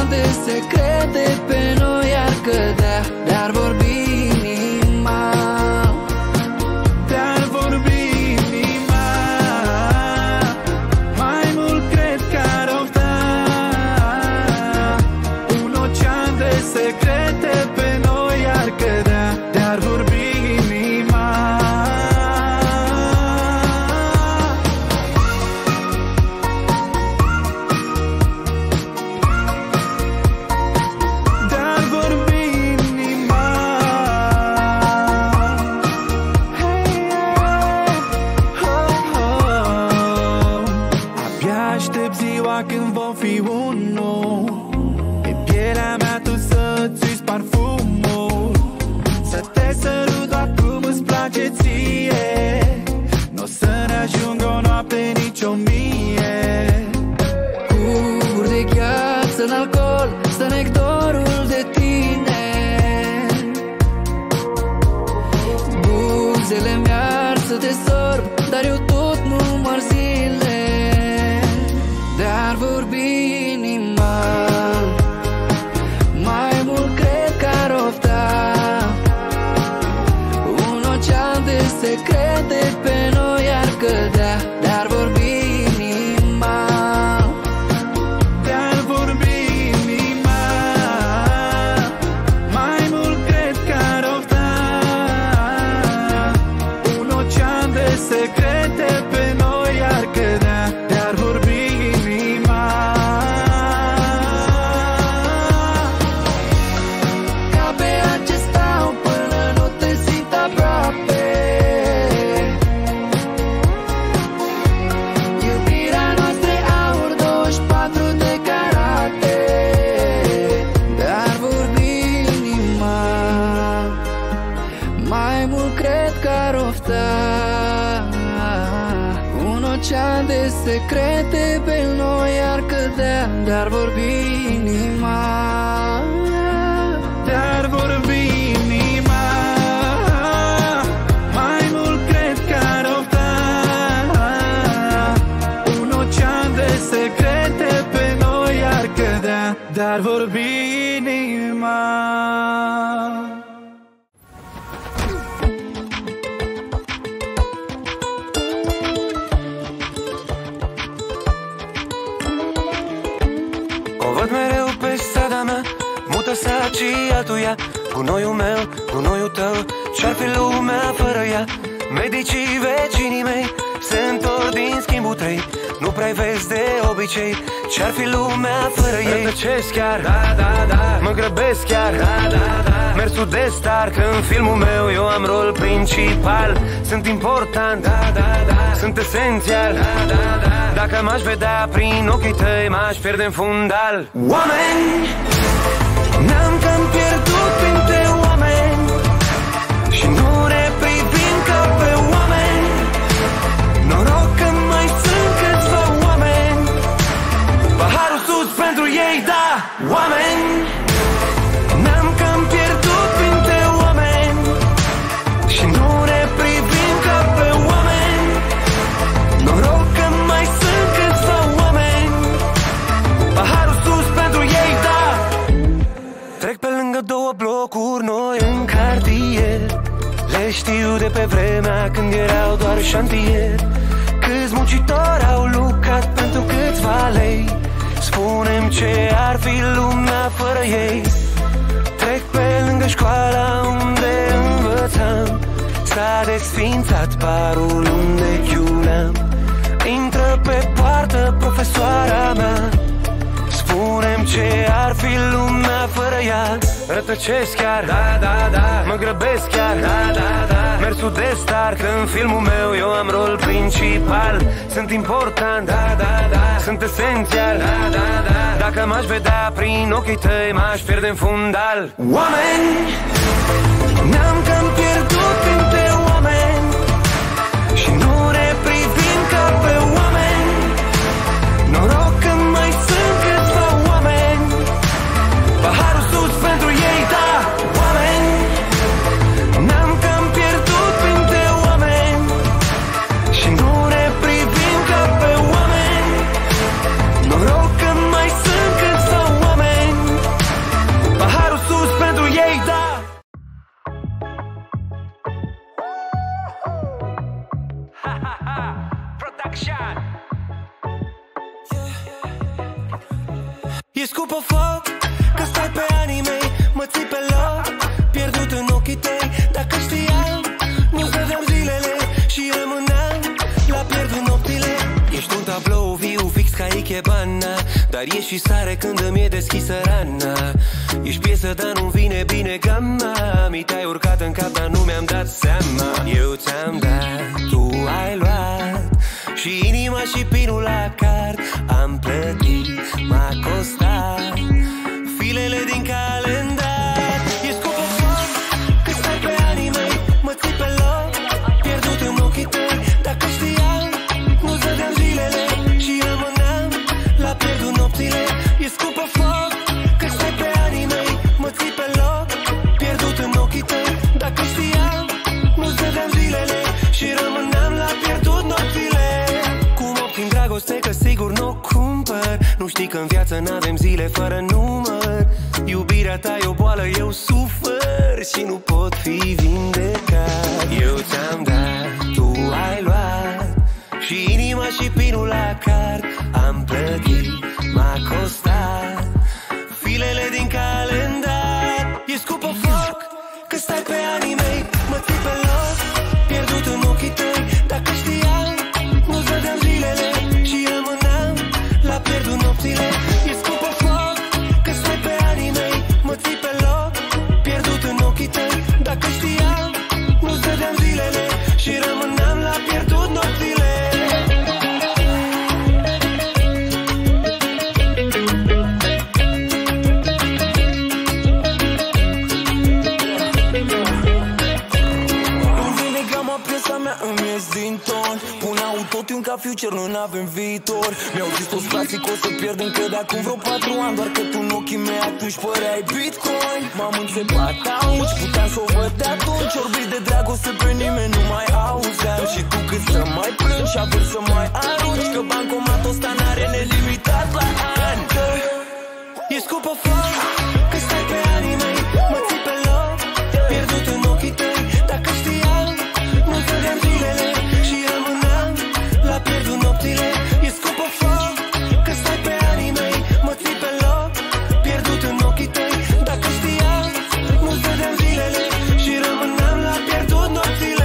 ziua când vom fi unul. Pe pielea mea tu să-ți uiți parfumul, să te sărut doar cum îți place ție. N-o să ne ajungă o noapte, nici o mie. Cuburi de gheață în alcool, stă nectarul de tine. Buzele mi-ar să te sorb, dar eu tot număr zile. Dar vorbi inima, mai mult cred că ar ofta. Un ocean de secrete pe noi ar cădea. Dar vorbi inima, dar vorbi inima, mai mult cred că ar ofta. Un ocean de secrete pe noi ar cădea. Dar vorbi inima, ca pe acest stau până nu te simt aproape. Iubirea noastră e aur, douăzeci și patru de carate. Dar vorbi inima, mai mult cred că ar ofta. Un ocean de secrete pe noi ar cădea. Dar vorbi inima, dar vorbi inima, mai mult cred că ar ofta. Un ocean de secrete pe noi ar cădea. Dar vorbi inima. O văd mereu pe strada mea, mută-se aici altuia. Gunoiul meu, gunoiul tău, ce-ar fi lumea fără ea? Medicii vecinii mei se întorc din schimbul trei. Nu prea vezi de obicei ce-ar fi lumea fără ei. Rătăcesc chiar, da, da, da, mă grăbesc chiar, da, da, da. Mersul de star, că în filmul meu eu am rol principal. Sunt important, da, da, da, sunt esențial, da, da, da. Dacă m-aș vedea prin ochii tăi, m-aș pierde în fundal. Oameni, ne-am cam pierdut printre oameni și nu ne privim ca pe oameni. Noroc că mai sunt câțiva oameni, paharul sus pentru ei, da, oameni. Ne-am cam pierdut printre oameni și nu ne privim ca pe oameni. Noroc că mai sunt câțiva oameni, paharul sus pentru ei, da. Trec pe lângă două blocuri noi în cartier. Le știu de pe vremea când erau doar șantier. Câți muncitori au lucrat pentru câțiva lei. Spune-mi ce ar fi lumea fără ei. Trec pe lângă școala unde învățam. S-a desfințat parul unde chiuleam. Intră pe poartă profesoara mea. Spune-mi ce ar fi lumea fără ea. Rătăcesc chiar, da, da, da, mă grăbesc chiar, da, da, da. Mersul de star, că în filmul meu eu am rol principal. Sunt important, da, da, da, sunt esențial, da, da, da. Dacă m-aș vedea prin ochii tăi, m-aș pierde în fundal. Oameni, ne-am cam pierdut printre oameni și nu ne privim ca pe oameni. Noroc că mai sunt câțiva oameni, paharul sus pentru ei, da, oameni. Ne-am cam pierdut printre oameni și nu ne privim ca pe oameni. Noroc că mai sunt câțiva oameni, paharul sus pentru ei, da. Production. E scupă foc, că stai pe anii mei, mă ții pe loc, pierdut în ochii tăi. Dacă știam, nu-ți dădeam zilele și rămâneam la pierdut nopțile. Ești un tablou viu fix ca Ikebana, dar ești și sare când îmi e deschisă rana. Ești piesă, dar nu vine bine gama. Mi te-ai urcat în cap, dar nu mi-am dat seama. Eu ți-am dat, tu ai luat Și inima și pinul la card am plătit, m-a costat filele din calendar. E scopul foc, că stai pe anii mei, mă ții pe loc, pierdut în ochii tăi. Dacă știam, nu-ți dădeam zilele și rămâneam la pierdut nopțile. E scopul foc, că stai pe anii mei, mă ții pe loc, pierdut în ochii tăi. Dacă știam, nu-ți dădeam zilele și rămâneam la pierdut nopțile. Cum obțin dragoste, că sigur n-o cumpăr. Nu știi că în viață n-avem zile fără număr. Iubirea ta e o boală, eu sufăr și nu pot fi vindecat. Eu ți-am dat, tu ai luat, și inima și pinul la card am plătit, m-a costat filele din calendar. E scupă foc, că stai pe anii mei, mă ții pe loc, pierdut în ochii tăi. Dacă știam, nu-ți dădeam zilele și rămâneam la pierdut nopțile. E scupă foc, că stai pe anii mei, mă ții pe loc, pierdut în ochii tăi. Dacă știam, nu-ți dădeam zilele și rămâneam la pierdut nopțile. Îmi ies din ton, pune autotune ca future, noi n-avem viitor. Mi-au zis toți frații că o să pierd încă de acum vreo patru ani, doar că tu în ochii mei atunci păreai Bitcoin. M-am înțepat atunci, puteam să o văd de atunci. Orbit de dragoste pe nimeni nu mai auzeam. Și tu cât să mai plângi și având să mai arunci, că bancomatul ăsta n-are nelimitat la ani. E scupă foc, că stai pe anii mei, mă ții pe loc, pierdut în ochii tăi. Dacă știam, nu-ți dădeam zilele și rămâneam la pierdut nopțile. E scupă foc, că stai pe anii mei, mă ții pe loc, pierdut în ochii tăi. Dacă știam, nu-ți dădeam zilele și rămâneam la pierdut nopțile.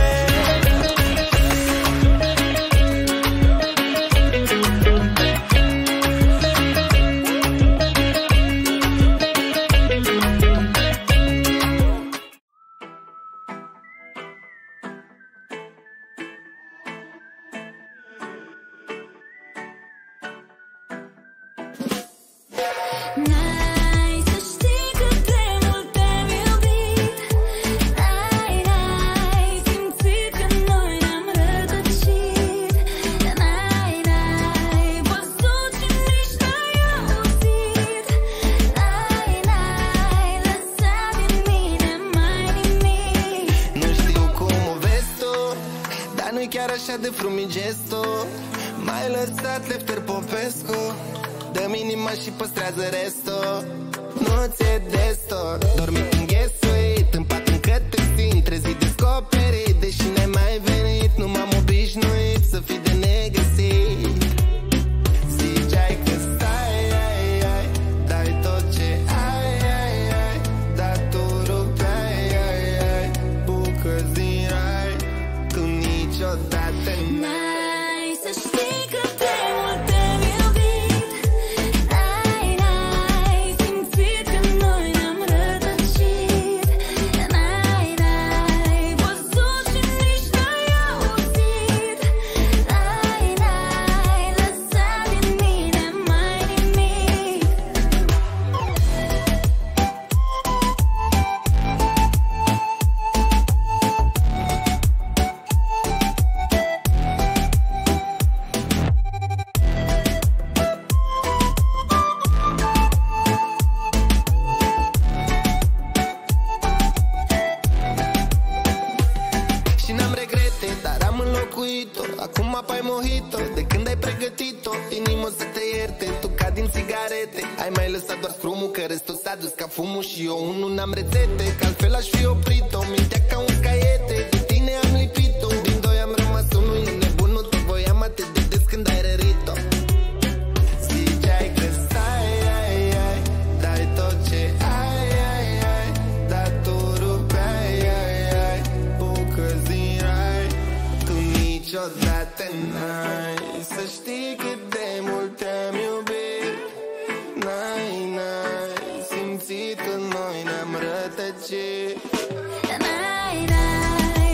N-ai să știi cât de mult te-am iubit. N-ai, n-ai simțit că noi ne-am rătăcit. N-ai, n-ai văzut și nici n-ai auzit. N-ai, n-ai lăsat din mine mai nimic. Nu știu cum o vezi tu, dar nu-i chiar așa de frumos gestul. M-ai lăsat Lefter Popescu, dă-mi inima și păstrează restul. Nu ți-e destul, dormit înghesuit, în pat încă te simt, trezit descoperit. Deși n-ai mai venit, nu m-am obișnuit să fii de negăsit. Ziceai că stai, ai, ai, dai tot ce ai, ai, ai, dar tu rupeai, ai, ai, bucăți din rai, tu niciodată N-ai să știi cât de mult te-am iubit. N-ai, n-ai simțit că noi ne-am rătăcit. N-ai, n-ai văzut și nici n-ai auzit. N-ai, n-ai lăsat din mine mai nimic. și n-am regrete, dar am înlocuit-o. Acum apai mojito, de când ai pregătit-o, inima să te ierte, tu ca din țigarete. Ai mai lăsat doar scrumul, că restul s-a dus ca fumul. Și eu unul n-am rețete, că altfel aș fi oprit-o. Mintea ca un caiete, de tine am lipit-o. Din doi am rămas unul nebun, nu te voiam atât de des când ai rărit-o. Ziceai că stai, ai, ai, dai tot ce ai, ai, ai, dar tu rupeai, ai, ai, bucăți din rai, tu niciodată n-ai să știi cât de mult te-am iubit. N-ai, n-ai simțit că noi ne-am rătăcit. N-ai, n-ai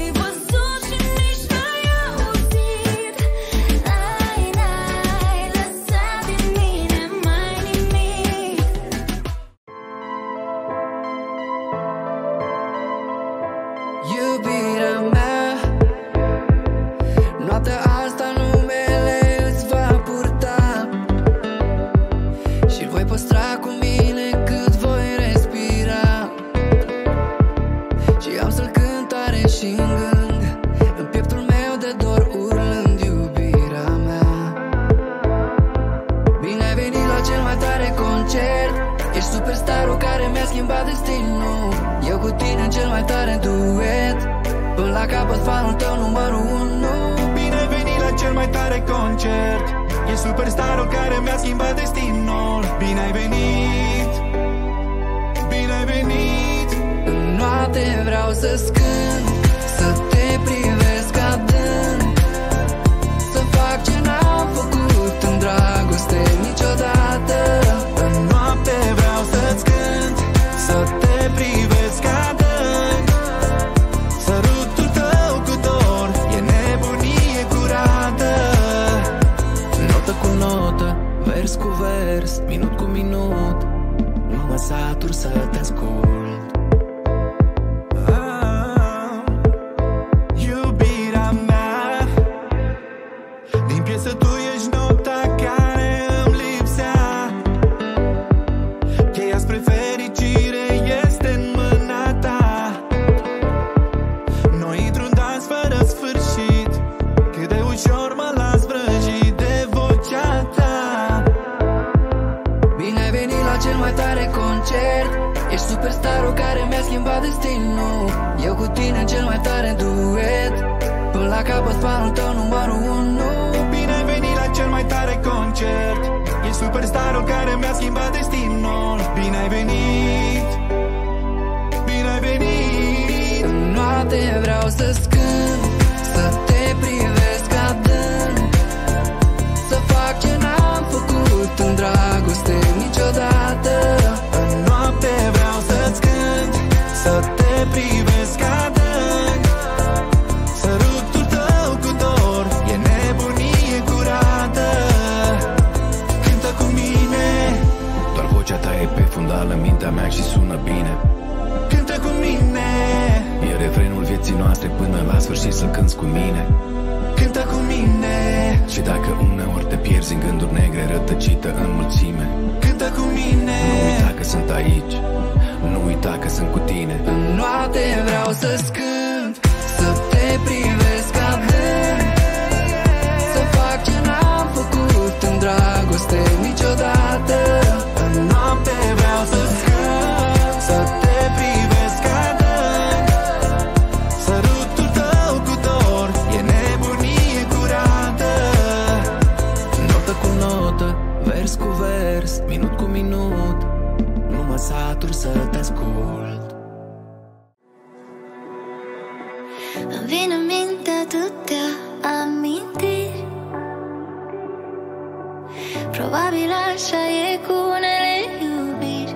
Bine ai venit la cel mai tare concert. Ești superstarul care mi-a schimbat destinul. Eu cu tine în cel mai tare duet. Până la capăt fanul tău numărul unu. Bine ai venit la cel mai tare concert. Ești superstarul care mi-a schimbat destinul. Bine ai venit, bine ai venit. În noapte vreau să-ți cânt, să te privesc adânc, să fac ce n-am făcut în dragoste niciodată. În noapte vreau să-ți cânt, să te privesc adânc, sărutul tău cu dor e nebunie curată. Notă cu notă, vers cu vers, minut cu minut, nu mă satur să te ascult. Ești superstarul care mi-a schimbat destinul. Eu cu tine în cel mai tare duet. Până la capăt fanul tău numărul unu. Bine ai venit la cel mai tare concert. Ești superstarul care mi-a schimbat destinul. Bine ai venit, bine ai venit. În noapte vreau să-ți cânt, să te privesc adânc, să fac ce n-am făcut în dragoste niciodată. Vreau să-ți cânt, să te privesc adânc, sărutul tău cu dor e nebunie curată. Cântă cu mine, doar vocea ta e pe fundal în mintea mea și sună bine. Cântă cu mine, e refrenul vieții noastre până la sfârșit să cânți cu mine. Cântă cu mine, și dacă uneori te pierzi în gânduri negre rătăcită în mulțime, cântă cu mine. Nu uita că sunt aici, nu uita că sunt cu tine. În noapte vreau să-ți cânt, să te privesc adânc, să fac ce n-am făcut în dragoste niciodată. În noapte vreau să-ți cânt, să te privesc adânc, sărutul tău cu dor e nebunie curată. Notă cu notă, vers cu vers, minut cu minut, nu mă satur să te ascult. Îmi vin în minte atâtea amintiri. Probabil așa e cu unele iubiri.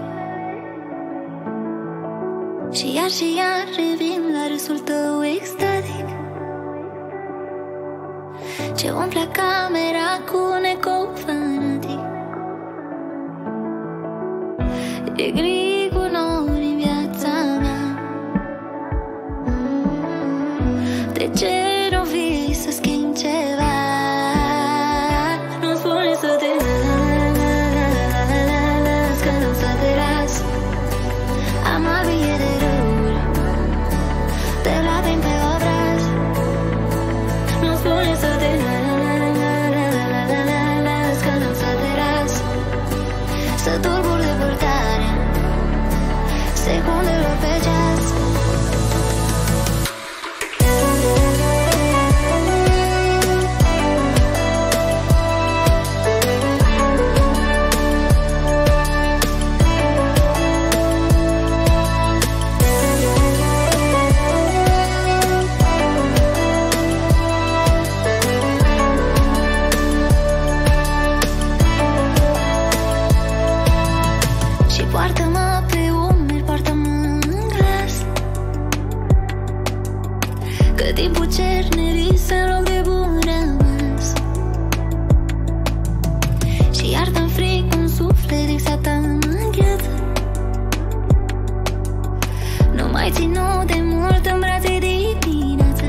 Și iar și iar revin la râsul tău extatic, ce umple camera cu un ecou fanatic. E gri cu nori în viața mea. De ce nu vii să schimbi ceva? Nu spune să te las, că nu să te las. Am abie de râuri, te lacrimi pe obraz. Nu spune să te las, că nu să te las. Să tulbur de purtare secundelor pe ceas. Poartă-mă pe umeri, poartă-mă în glas, că timpul cerne vis în loc de bun rămas. Și iartă-mi fric un suflet exact în gheață. Nu mai ținu de mult în brațe dimineața.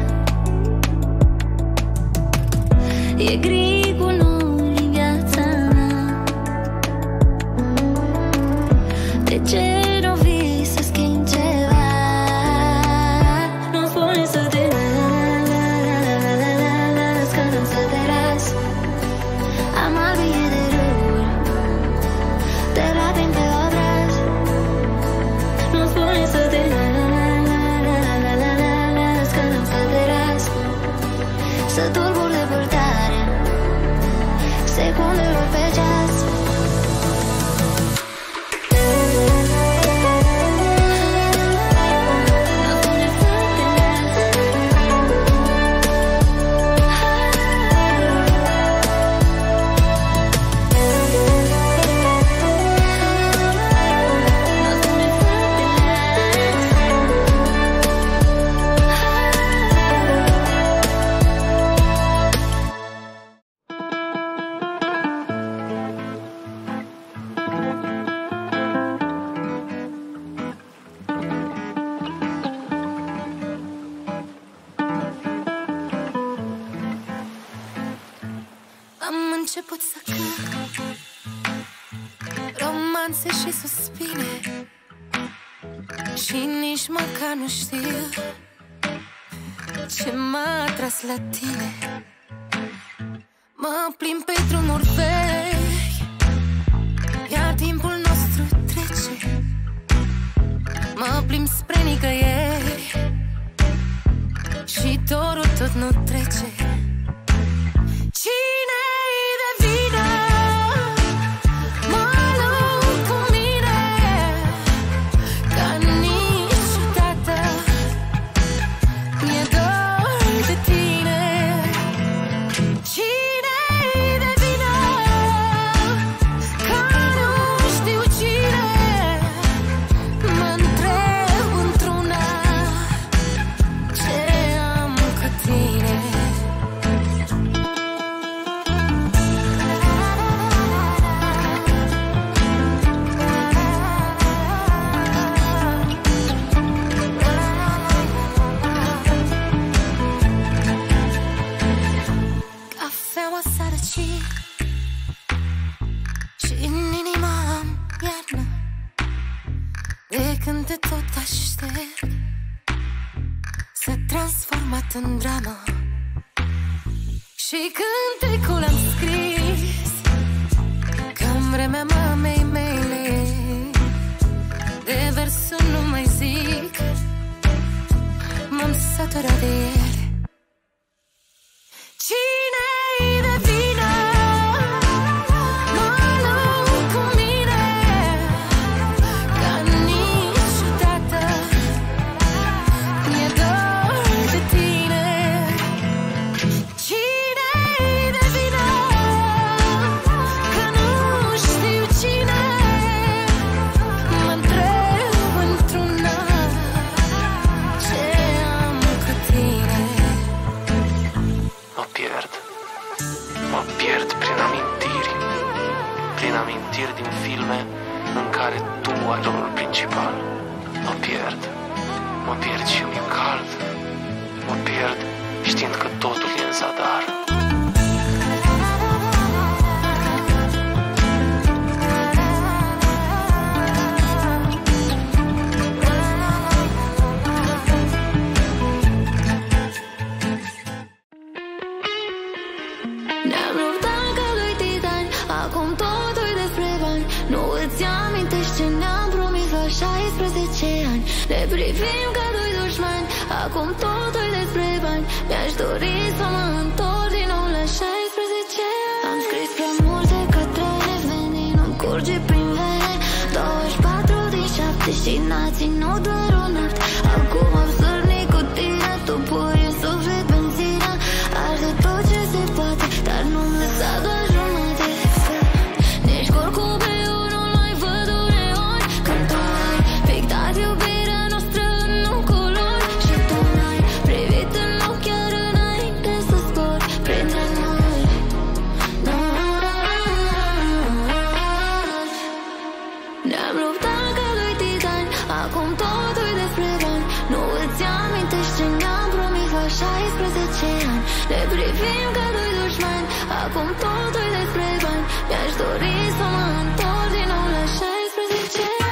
E gri cu nori în viața mea. De ce nu vii să schimbi ceva? Nu spune să te las, că nu să te las. Am abie de râuri, nuanțe și suspine, și nici măcar nu știu ce m-a atras la tine. Mă plimb pe drumuri vechi, iar timpul nostru trece. Mă plimb spre nicăieri și dorul tot nu trece. Cine-i de vină? Mă lupt cu mine ca niciodată. Mi-e dor de tine. Cine-i de vină? Că nu știu cine. Mă întreb într-una ce am cu tine. Cafeaua s-a răcit și în inima am iarnă. De când te tot aștept, s-a transformat în dramă. Și cântecul am scris că în vremea mamei mele, de versul nu mai zic, m-am săturat de el. Cine-i de vină? Mă lupt cu mine ca niciodată. Mi-e dor de tine. Cine-i de vină? Că nu știu cine. Mă întreb într-una ce am cu tine. Mă pierd, mă pierd prin amintiri, prin amintiri din filme în care tu ai rolul principal. Mă pierd, mă pierd și mi-e cald, mă pierd știind că totul e în zadar. Ne-am luptat ca doi titani, acum totul despre bani. Nu îți amintești ce ne-am promis la șaisprezece ani. Ne privim ca doi dușmani, acum totul despre bani. Mi-aș dori să mă întorc din nou la șaisprezece ani. Am scris prea multe către venin, îmi curge prin vene douăzeci și patru din șapte și n-a ținut doar o noapte. Acum am sărnit cu tine, tu pui în suflet benzină. Arde tot ce se poate, dar nu-mi lăsa doar jumate. Nici curcubeul nu-l mai văd uneori, când tu ai pictat iubirea noastră în culori. Și tu n-ai privit în ochi chiar înainte să zbori printre noi. Ne-am luptat ca doi titani, acum totul despre bani. Nu îți amintești ce ne-am promis la șaisprezece ani. Ne privim ca doi dușmani, acum totul despre bani. Mi-aș dori să mă întorc din nou la șaisprezece ani.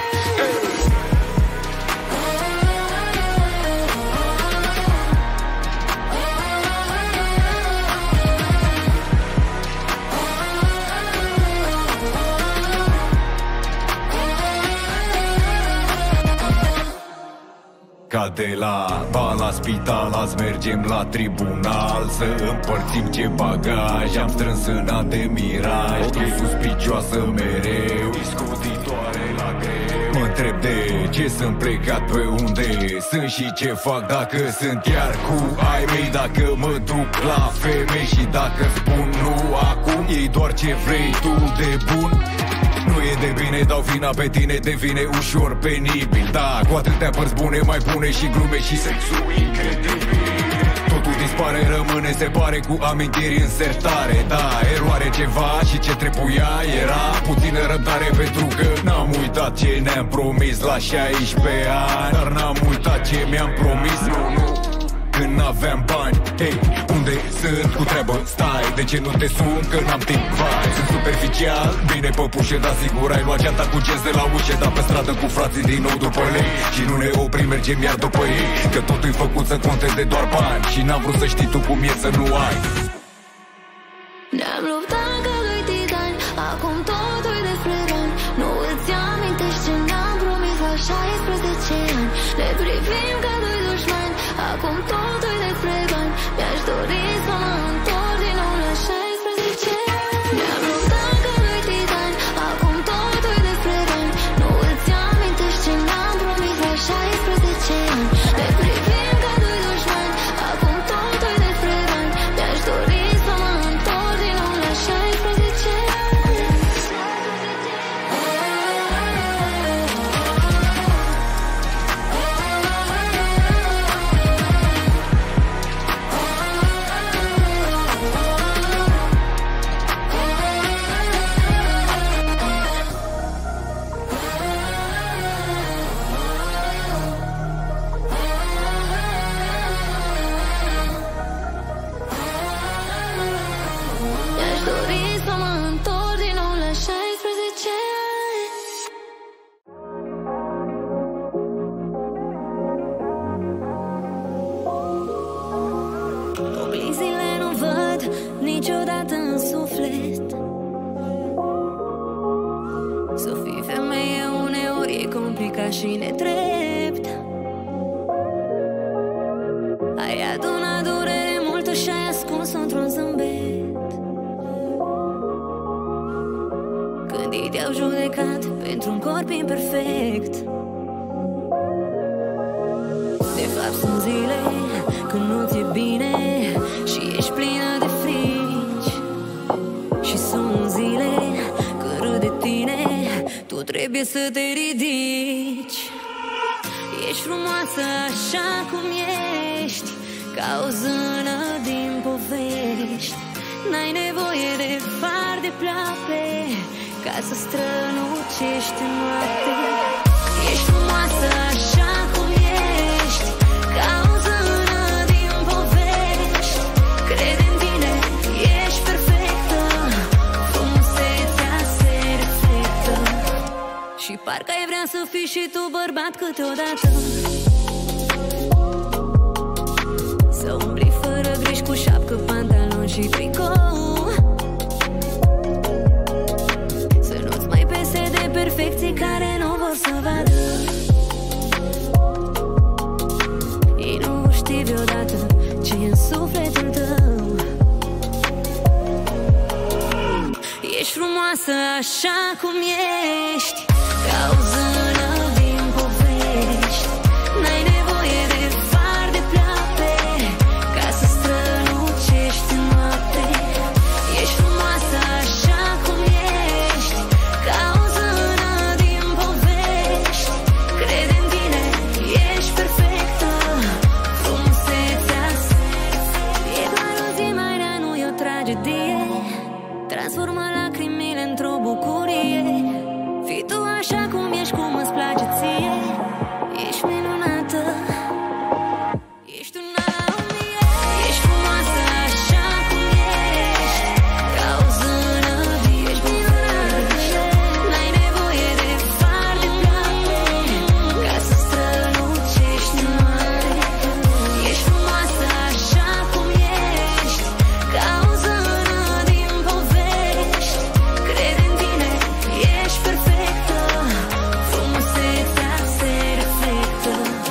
Ca de la bani la spital, azi mergem la tribunal să împărțim ce bagaj am strâns în an de miraj. E suspicioasă mereu, discutitoare la greu. Mă întreb de ce sunt plecat, pe unde sunt și ce fac, dacă sunt chiar cu ai mei, dacă mă duc la femei și dacă spun nu acum, ei doar ce vrei tu de bun. Nu e de bine, dau vina pe tine, devine ușor penibil. Da, cu atâtea părți bune mai pune și glume și sexul incredibil. Totul dispare, rămâne, se pare cu amintiri în sertare. Da, eroare ceva și ce trebuia era puțină răbdare, pentru că n-am uitat ce ne-am promis la șaisprezece ani. Dar n-am uitat ce mi-am promis, nu, nu. când n-aveam bani. Hei, unde sunt cu treabă? Stai, de ce nu te sun că n-am timp? Vai, sunt superficial, bine păpușe, dar sigur ai luat geanta cu gest de la ușe. Dar pe stradă cu frații din nou după lei și nu ne oprim, mergem iar după ei, că totul-i făcut să conteze doar bani. Și n-am vrut să știi tu cum e să nu ai. Ne-am luptat ca doi titani, acum totul e despre bani. Nu îți amintești ce ne-am promis la șaisprezece ani. Ne privim ca doi dușmani, acum totul e despre bani. Mi-aș dori să mă întorc din nou la șaisprezece ani. Ne-am luptat ca doi titani, acum totul e despre bani. Nu îți amintești ce ne-am promis la șaisprezece ani. Ne privim ca doi dușmani, acum totul e despre bani. Mi-aș dori să mă întorc din nou la șaisprezece ani. Mi-aș dori să mă întorc din nou la șaisprezece ani. Oglinzile nu văd niciodată în suflet. Să fii femeie uneori e complicat și nedrept. Ai adunat durere multă și ai ascuns-o într-un zâmbet. Când ei te-au judecat pentru un corp imperfect. De fapt sunt zile când nu ți-e bine și ești plină de frici. Și sunt zile când râd de tine, tu trebuie să te ridici. Ești frumoasă așa cum ești, ca o zână din povești. N-ai nevoie de far de pleoape ca să strălucești în noapte. Ești frumoasă așa cum ești, ca o zână din povești. Crede în tine, ești perfectă, frumusețea se reflectă. Și parcă ai vrea să fii și tu bărbat câteodată. Să umbli fără griji cu șapcă, pantaloni și tricou. Să nu-ți mai pese de perfecții care nu vor să vadă. Ei nu știi vreodată ce e în sufletul tău. Ești frumoasă așa cum ești, ca o zână din povești. N-ai nevoie de far de pleoape ca să strălucești în noapte. Ești frumoasă așa cum ești, ca o zână din povești. Crede în tine, ești perfectă, frumusețea e doar o zi mai rea, nu e o tragedie. Transformă lacrimile într-o bucurie. Fii tu așa cum ești, cum îți place ție. Ești minunată, ești una la o mie. Ești frumoasă așa cum ești, ca o zână din povești. N-ai nevoie de far de pleoape ca să strălucești în noapte. Ești frumoasă așa cum ești, ca o zână din povești. Crede în tine, ești perfectă, frumusețea se reflectă.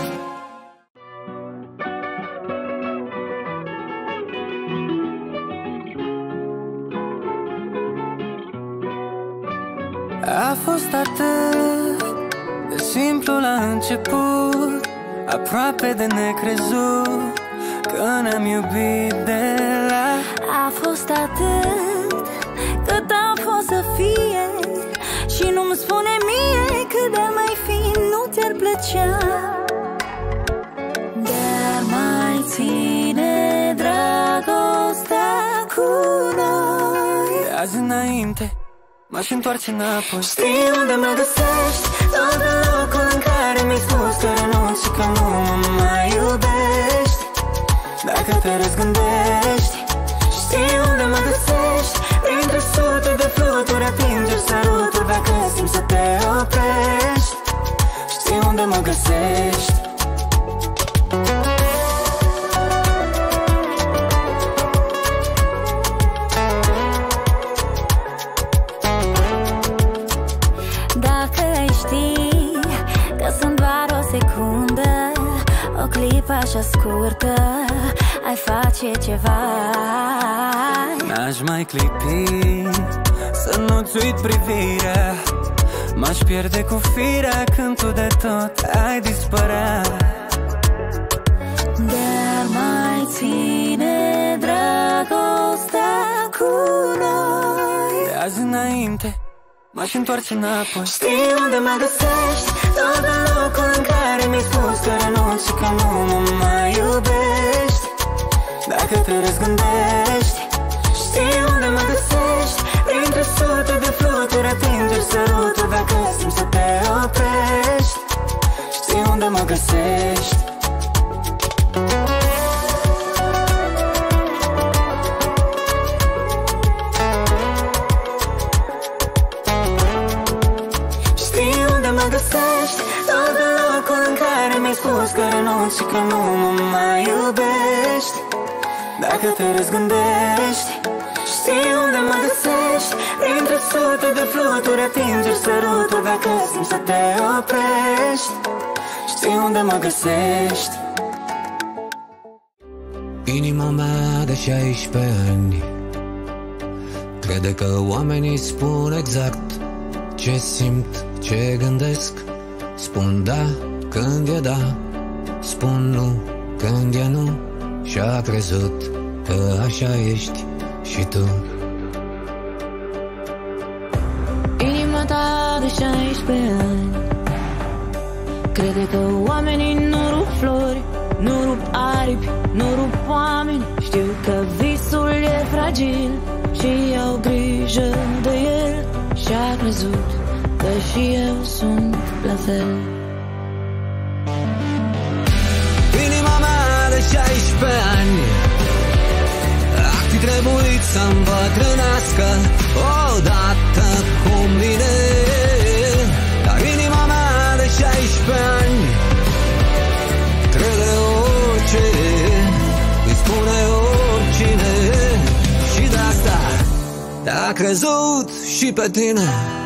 A fost atât de simplu la început, aproape de necrezut, că ne-am iubit de la. A fost atât cât a fost să fie și nu-mi spune mie cât de mai fi, nu ți-ar plăcea. Dar mai ține dragostea cu noi. De azi înainte m-aș întoarce înapoi. Știi unde mă găsești, tot în locul în care mi-ai spus că renunți și că nu mă mai iubești. Dacă te răzgândești, știi unde mă găsești. Printre sute de fluturi atingeri săruturi. Dacă simți să te oprești, știi unde mă găsești. Dacă ai ști că sunt doar o secundă, o clipă așa scurtă, ai face ceva. N-aș mai clipi să nu-ți uit privirea. M-aș pierde cu firea când tu de tot ai dispărea. Dar mai ține dragostea cu noi. De azi înainte m-aș întoarce înapoi. Știi unde mă găsești, tot în locul în care mi-ai spus că renunți și că nu mă mai iubești. Dacă te răzgândești, știi unde mă găsești. Printre sute de fluturi atingeri săruturi. Dacă simți să te oprești, știi unde mă găsești. Mă găsești tot în locul în care mi-ai spus că renunți și că nu mă mai iubești. Dacă te răzgândești, știi unde mă găsești. Printre sute de fluturi atingeri săruturi. Dacă simți să te oprești, știi unde mă găsești. Inima mea de șaisprezece ani crede că oamenii spun exact ce simt, ce gândesc. Spun da când e da, spun nu când e nu. Și-a crezut că așa ești și tu. Inima ta de șaisprezece ani crede că oamenii nu rup flori, nu rup aripi, nu rup oameni. Știu că visul e fragil și au grijă de el. Și-a crezut că și eu sunt la fel. Inima mea de șaisprezece ani ar fi trebuit să îmbătrânească odată cu mine. Dar inima mea de șaisprezece ani crede orice îi spune oricine. Și de asta te-a crezut și pe tine.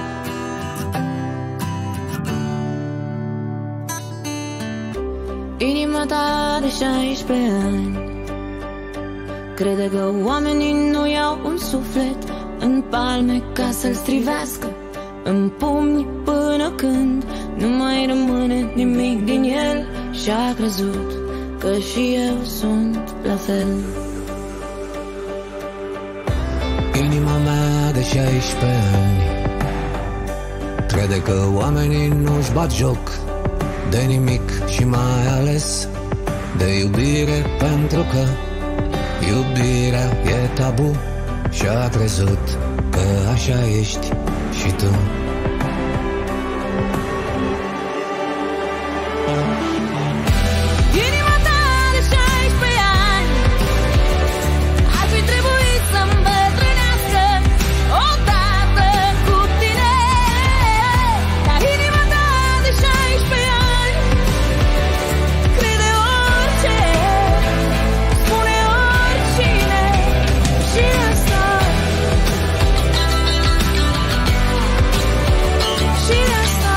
Inima ta de șaisprezece ani crede că oamenii nu iau un suflet în palme ca să-l strivească, în pumni până când nu mai rămâne nimic din el. Și-a crezut că și eu sunt la fel. Inima mea de șaisprezece ani crede că oamenii nu-și bat joc de nimic și mai ales de iubire, pentru că iubirea e tabu. Și-a crezut că așa ești și tu. Inima ta de șaisprezece ani ar fi trebuit să îmbătrânească odată cu tine. Dar inima ta de șaisprezece ani crede orice, spune oricine. Și asta, și asta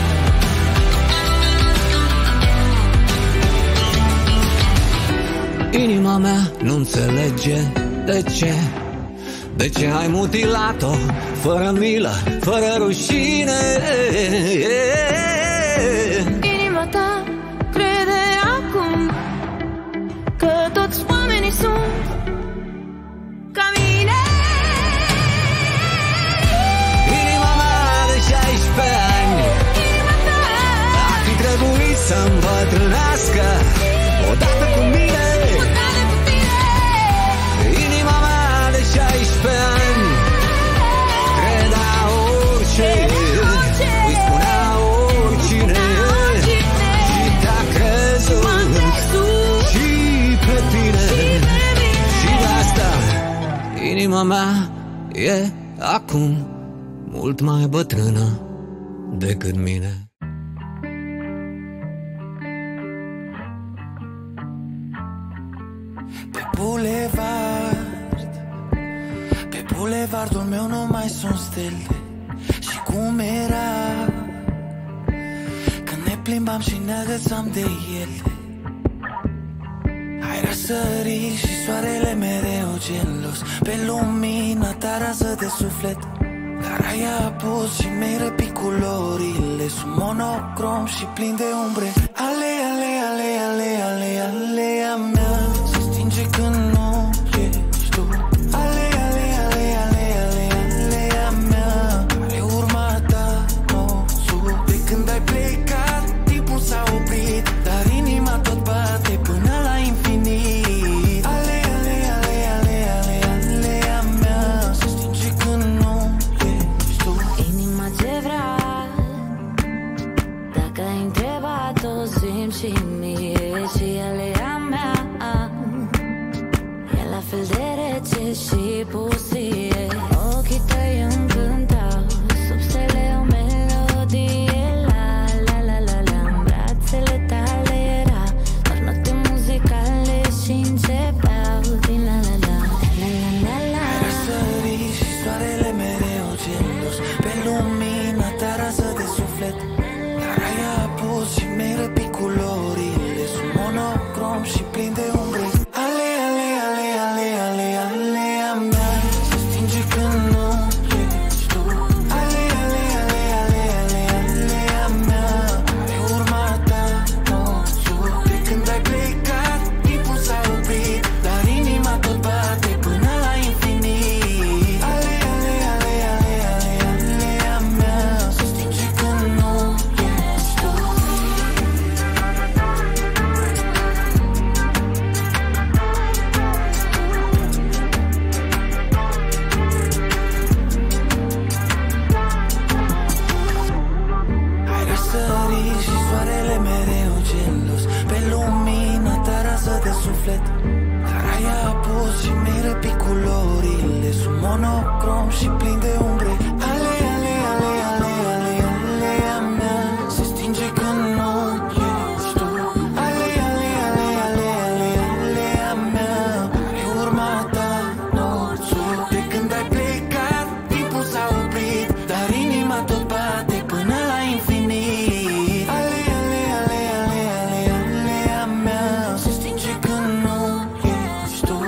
Inima mea nu înțelege de ce, de ce ai mutilat-o fără milă, fără rușine. Inima ta crede acum că toți oamenii sunt ca mine. Inima mea de șaisprezece ani ar fi trebuit să îmbătrânească odată cu mine. Inima mea de șaisprezece ani credea orice, îi spunea oricine. Și te-a crezut și pe tine. mea e acum mult mai bătrână decât mine. Pe bulevard, pe bulevardul meu nu mai sunt stele. Și cum era când ne plimbam și ne agățam de ele. Ai răsărit și soarele mereu gelos pe lumina ta rază de suflet. Dar ai apus și mi-ai răpit culorile. Sunt monocrom și plin de umbre. Ale, ale, ale, ale, ale, alea mea se stinge când nu ești tu. Ale, ale, ale, ale, ale, alea mea are urma ta nostru. De când ai plecat, timpul s-a oprit, dar inima tot bate până la infinit. Ale, ale, ale, ale, ale, alea mea se stinge când nu ești tu. Inima ce vrea, dacă ai întrebat-o, simți și mie și alea mea. E la fel de rece și pustie. Ochii tăi încântau, sub stele o melodie. La la la la la, în brațele tale era doar note muzicale și începeau din la la la la la la la. Ai răsărit și soarele mereu gelos pe lumina ta rază de suflet. Dar ai apus și mi-ai răpit culorile. Sunt monocrom și plin de umbre. Ale, ale, ale, ale, ale, alea mea se stinge când nu ești tu. Ale, ale, ale, ale, ale, alea mea are urma ta nostru. De când ai plecat, timpul s-a oprit, dar inima tot bate până la infinit. Ale, ale, ale, ale, ale, alea mea se stinge când nu ești tu. Ai răsărit și soarele mereu gelos pe lumina ta rază de suflet. Dar ai apus și mi-ai răpit culorile. Sunt monocrom și plin de umbre. Ale, ale, ale, ale, ale, alea mea se stinge când nu ești tu. Ale, ale, ale, ale, ale, alea mea are urma ta nostru. De când ai plecat, timpul s-a oprit, dar inima tot bate până la infinit. Ale, ale, ale, ale, ale, alea mea se stinge când nu ești tu.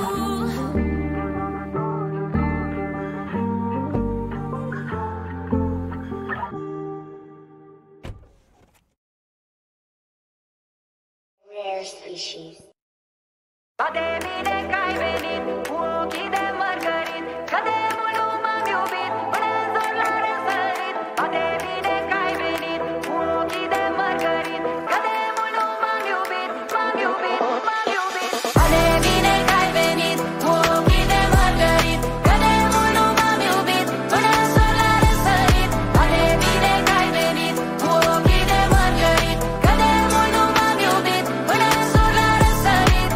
Rare species. Poate bine că ai venit cu ochii de mărgărit, că de mult nu m-am iubit până în zor la răsărit. Poate bine că ai venit cu ochii de mărgărit, că de mult nu m-am iubit, m-am iubit, m-am iubit. Poate bine că ai venit cu ochii de mărgărit, că de mult nu m-am iubit până în zor la răsărit. Poate bine că ai venit cu ochii de mărgărit, că de mult nu m-am iubit până în zor la răsărit.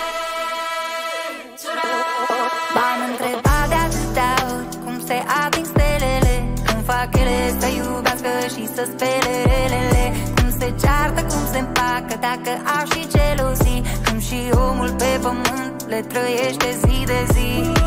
M-am întrebat de atâtea ori cum se ating stelele, cum fac ele să iubească și să spele relele, cum se ceartă, cum se împacă dacă au și gelozii, cum și omul pe pământ le trăiește zi de zi.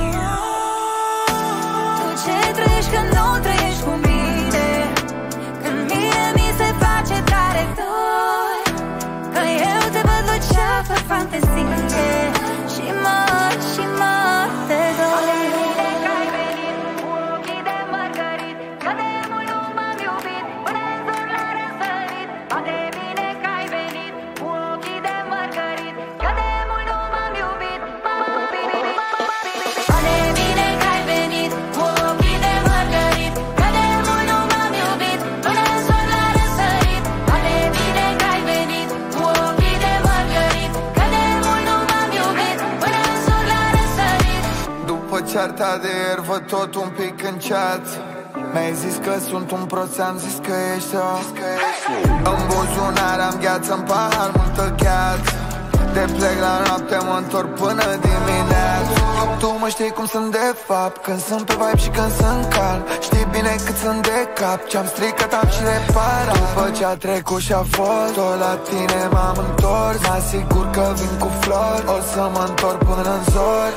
Tu ce trăiești când nu trăiești cu mine, când mie mi se face tare dor, că eu te văd lucea fără fantezie și mor, și mor de dor. Poate bine că ai venit cu ochii de mărgărit, că de mult nu m-am iubit până în zor la răsărit. Poate bine că ai venit cu ochii de mărgărit, că de mult nu m-am iubit, m-am iubit, m-am iubit. Poate bine că ai venit cu ochii de mărgărit, că de mult nu m-am iubit până în zor la răsărit. Poate bine că ai venit cu ochii de mărgărit, că de mult nu m-am iubit până în zor la răsărit. După cearta de ieri văd tot un pic în chat. Mi-ai zis că sunt un prost, am zis că ești o. În buzunar am gheață, în pahar multă gheață. de plec la noapte, mă întorc până dimineață. Tu mă știi cum sunt de fapt, când sunt pe vibe și când sunt calm. Știi bine cât sunt de cap, ce-am stricat am și reparat. După ce-a trecut și-a fost, tot la tine m-am întors. Mă asigur că vin cu flori, o să mă întorc până în zori.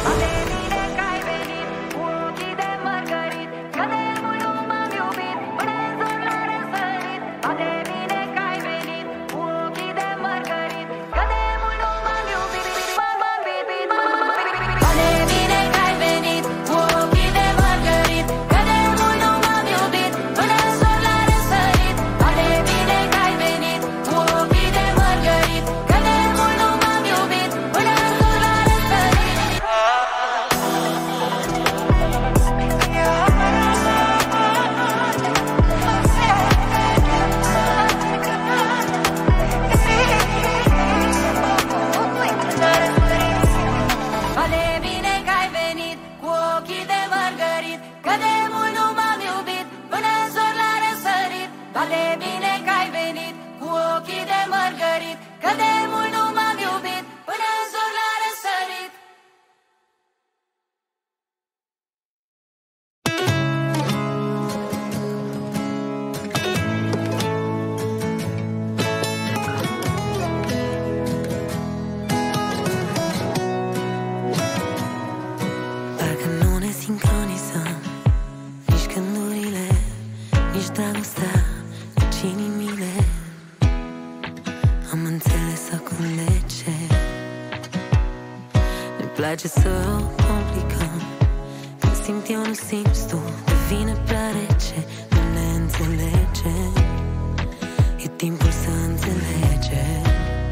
Place să complicăm, când simt eu nu simți tu, devine prea rece, nu ne înțelegem. E timpul să înțelegem.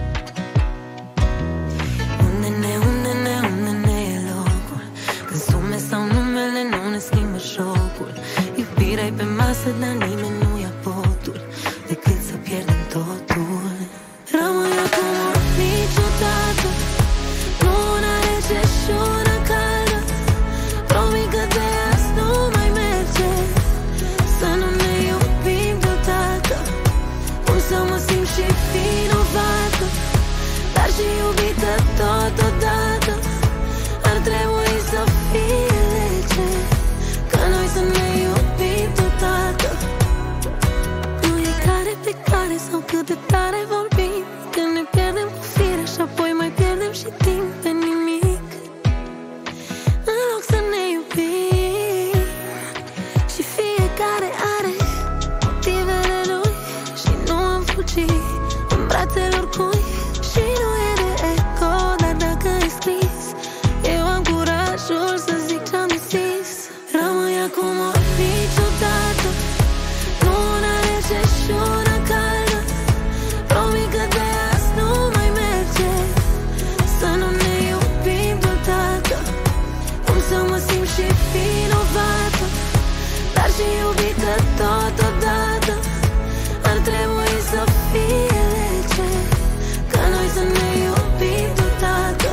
Unde-ne, unde-ne, unde-ne e locul, când sume sau numele nu ne schimbă șocul. Iubirea-i pe masă, dar nimeni nu ia potul, decât să pierdem totul. Rămâi acum niciodată, nu una rece și una caldă. Promit că de azi nu mai merge, să nu ne iubim deodată. Cum să mă simt și vinovată, dar și iubită totodată. Ar trebui să fie lege, că noi să ne iubim deodată. Nu e care pe care sau cât de tare vorbim, că ne pierdem cu firea și apoi mai pierdem și timp pe nimic, în loc să ne iubim. Și fiecare are motivele lui și nu am fugit în brațele oricui. Și nu e de eco, dar dacă ai scris, eu am curajul să zic ce-am de zis. Rămâi acum ori niciodată, nu una rece și una caldă. Promit că de azi nu mai merge, să nu ne iubim deodată. Cum să mă simt și vinovată, dar și iubită totodată. Ar trebui să fie lege, că noi să ne iubim deodată.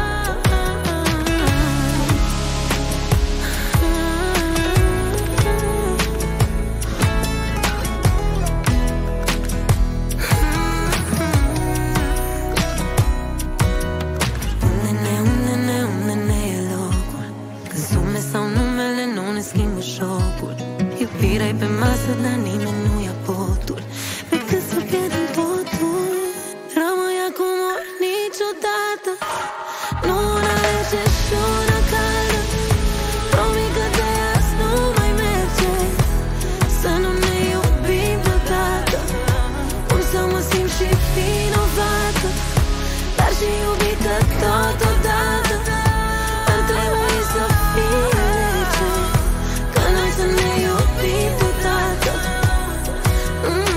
Unde-ne, unde-ne, unde-ne e locul, când sume sau numele nu ne schimbă șocul. Iubirea-i pe masă, dar nimeni nu ia potul, decât să pierdem totul. Rămâi acum ori niciodată, nu una rece și una caldă. Promit că de azi nu mai merge, să nu ne iubim deodată. Cum să mă simt și vinovată, dar și iubită totodată. Ar trebui să fie lege, că noi să ne iubim deodată. Mm.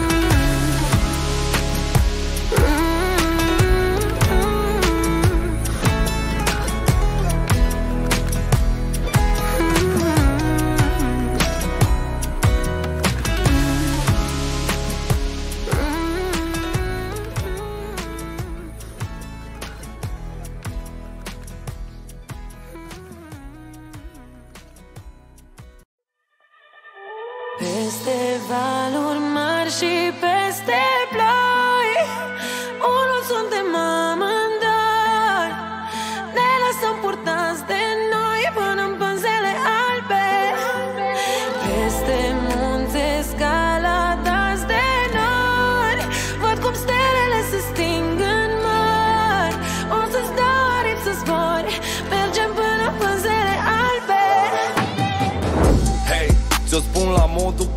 Peste valuri mari și peste ploi, unul suntem amândoi.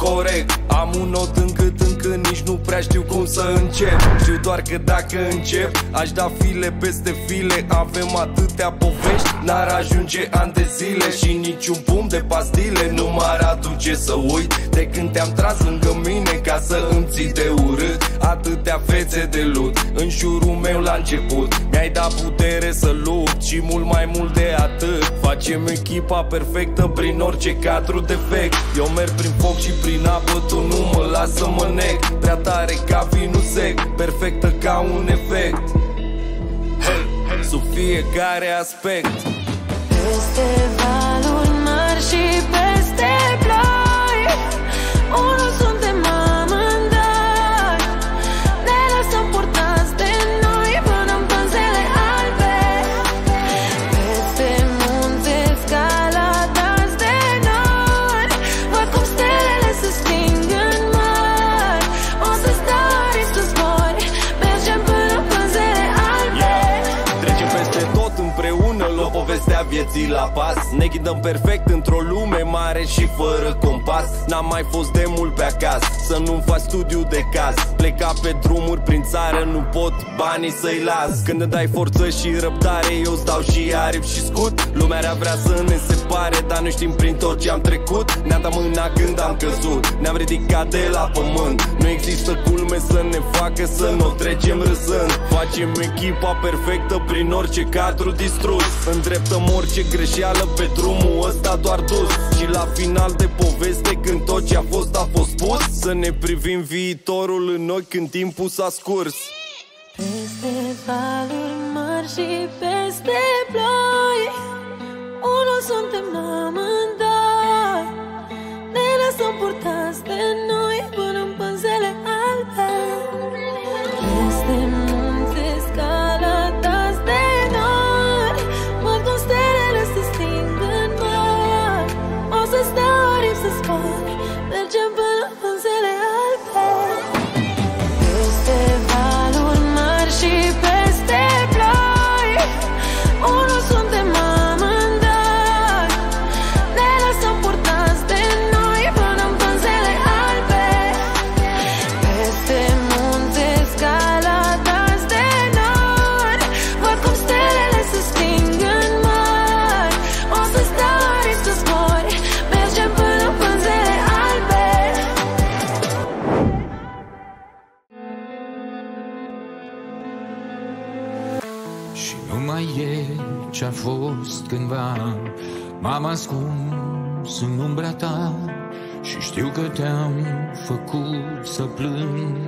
corect. Am un nod încât încă nici nu prea știu cum să încep. Știu doar că dacă încep aș da file peste file. Avem atâtea povești, n-ar ajunge ani de zile. Și niciun pumn de pastile nu m-ar aduce să uit de când te-am tras lângă mine ca să îmi ții de urât. Atâtea fețe de lut în jurul meu la început. Mi-ai dat putere să lupt și mult mai mult de atât. Facem echipa perfectă prin orice cadru defect. Eu merg prin foc și prin apă, tu nu mă las să mă nec. Prea tare ca vinul sec, perfectă ca un efect. Hey, hey. Sub fiecare aspect. Peste valuri mari și peste ploi, unul suntem amândoi. Ne lăsăm purtați de noi până în pânzele albe. Peste munte escaladați de nori, văd cum stelele se sting în mări. O să stari să zbori, mergem până în pânzele albe. Trecem peste tot împreună, luăm povestea vieții la pas. Ne ghidăm perfect într-o lume mare și fără compas. N-am mai fost de mult pe acasă, să nu faci studiu de caz. Pleca pe drumuri prin țară, nu pot banii să-i las. Când îmi dai forță și răbdare, eu-ți dau și aripi și scut. Lumea vrea să ne separe, dar nu știm prin tot ce am trecut. Ne-am dat mâna când am căzut, ne-am ridicat de la pământ. Nu există culme să ne facă să nu trecem râzând. Facem echipa perfectă prin orice cadru distrus. Îndreptăm orice greșeală pe drumul ăsta doar dus. Și la final de poveste, când tot ce a fost a fost spus, să ne privim viitorul în ochi când timpul s-a scurs. Peste valuri mari și peste ploi, unul suntem amândoi. Ne lăsăm purtați de noi până în pânzele albe. Peste munte escaladați de nori, văd cum stelele se sting în mări. O să stau aripi să zbori, mergem până în pânzele albe. Peste valuri mari și peste ploi, unul suntem amândoi. Ne lăsăm purtați de noi până în pânzele albe. Peste munte escaladați de nori, văd cum stelele se sting în mări. O să stau aripi să zbori, mergem până în pânzele albe. Și nu mai e ce-a fost cândva. M-am ascuns în umbra ta și știu că te-am făcut să plâng.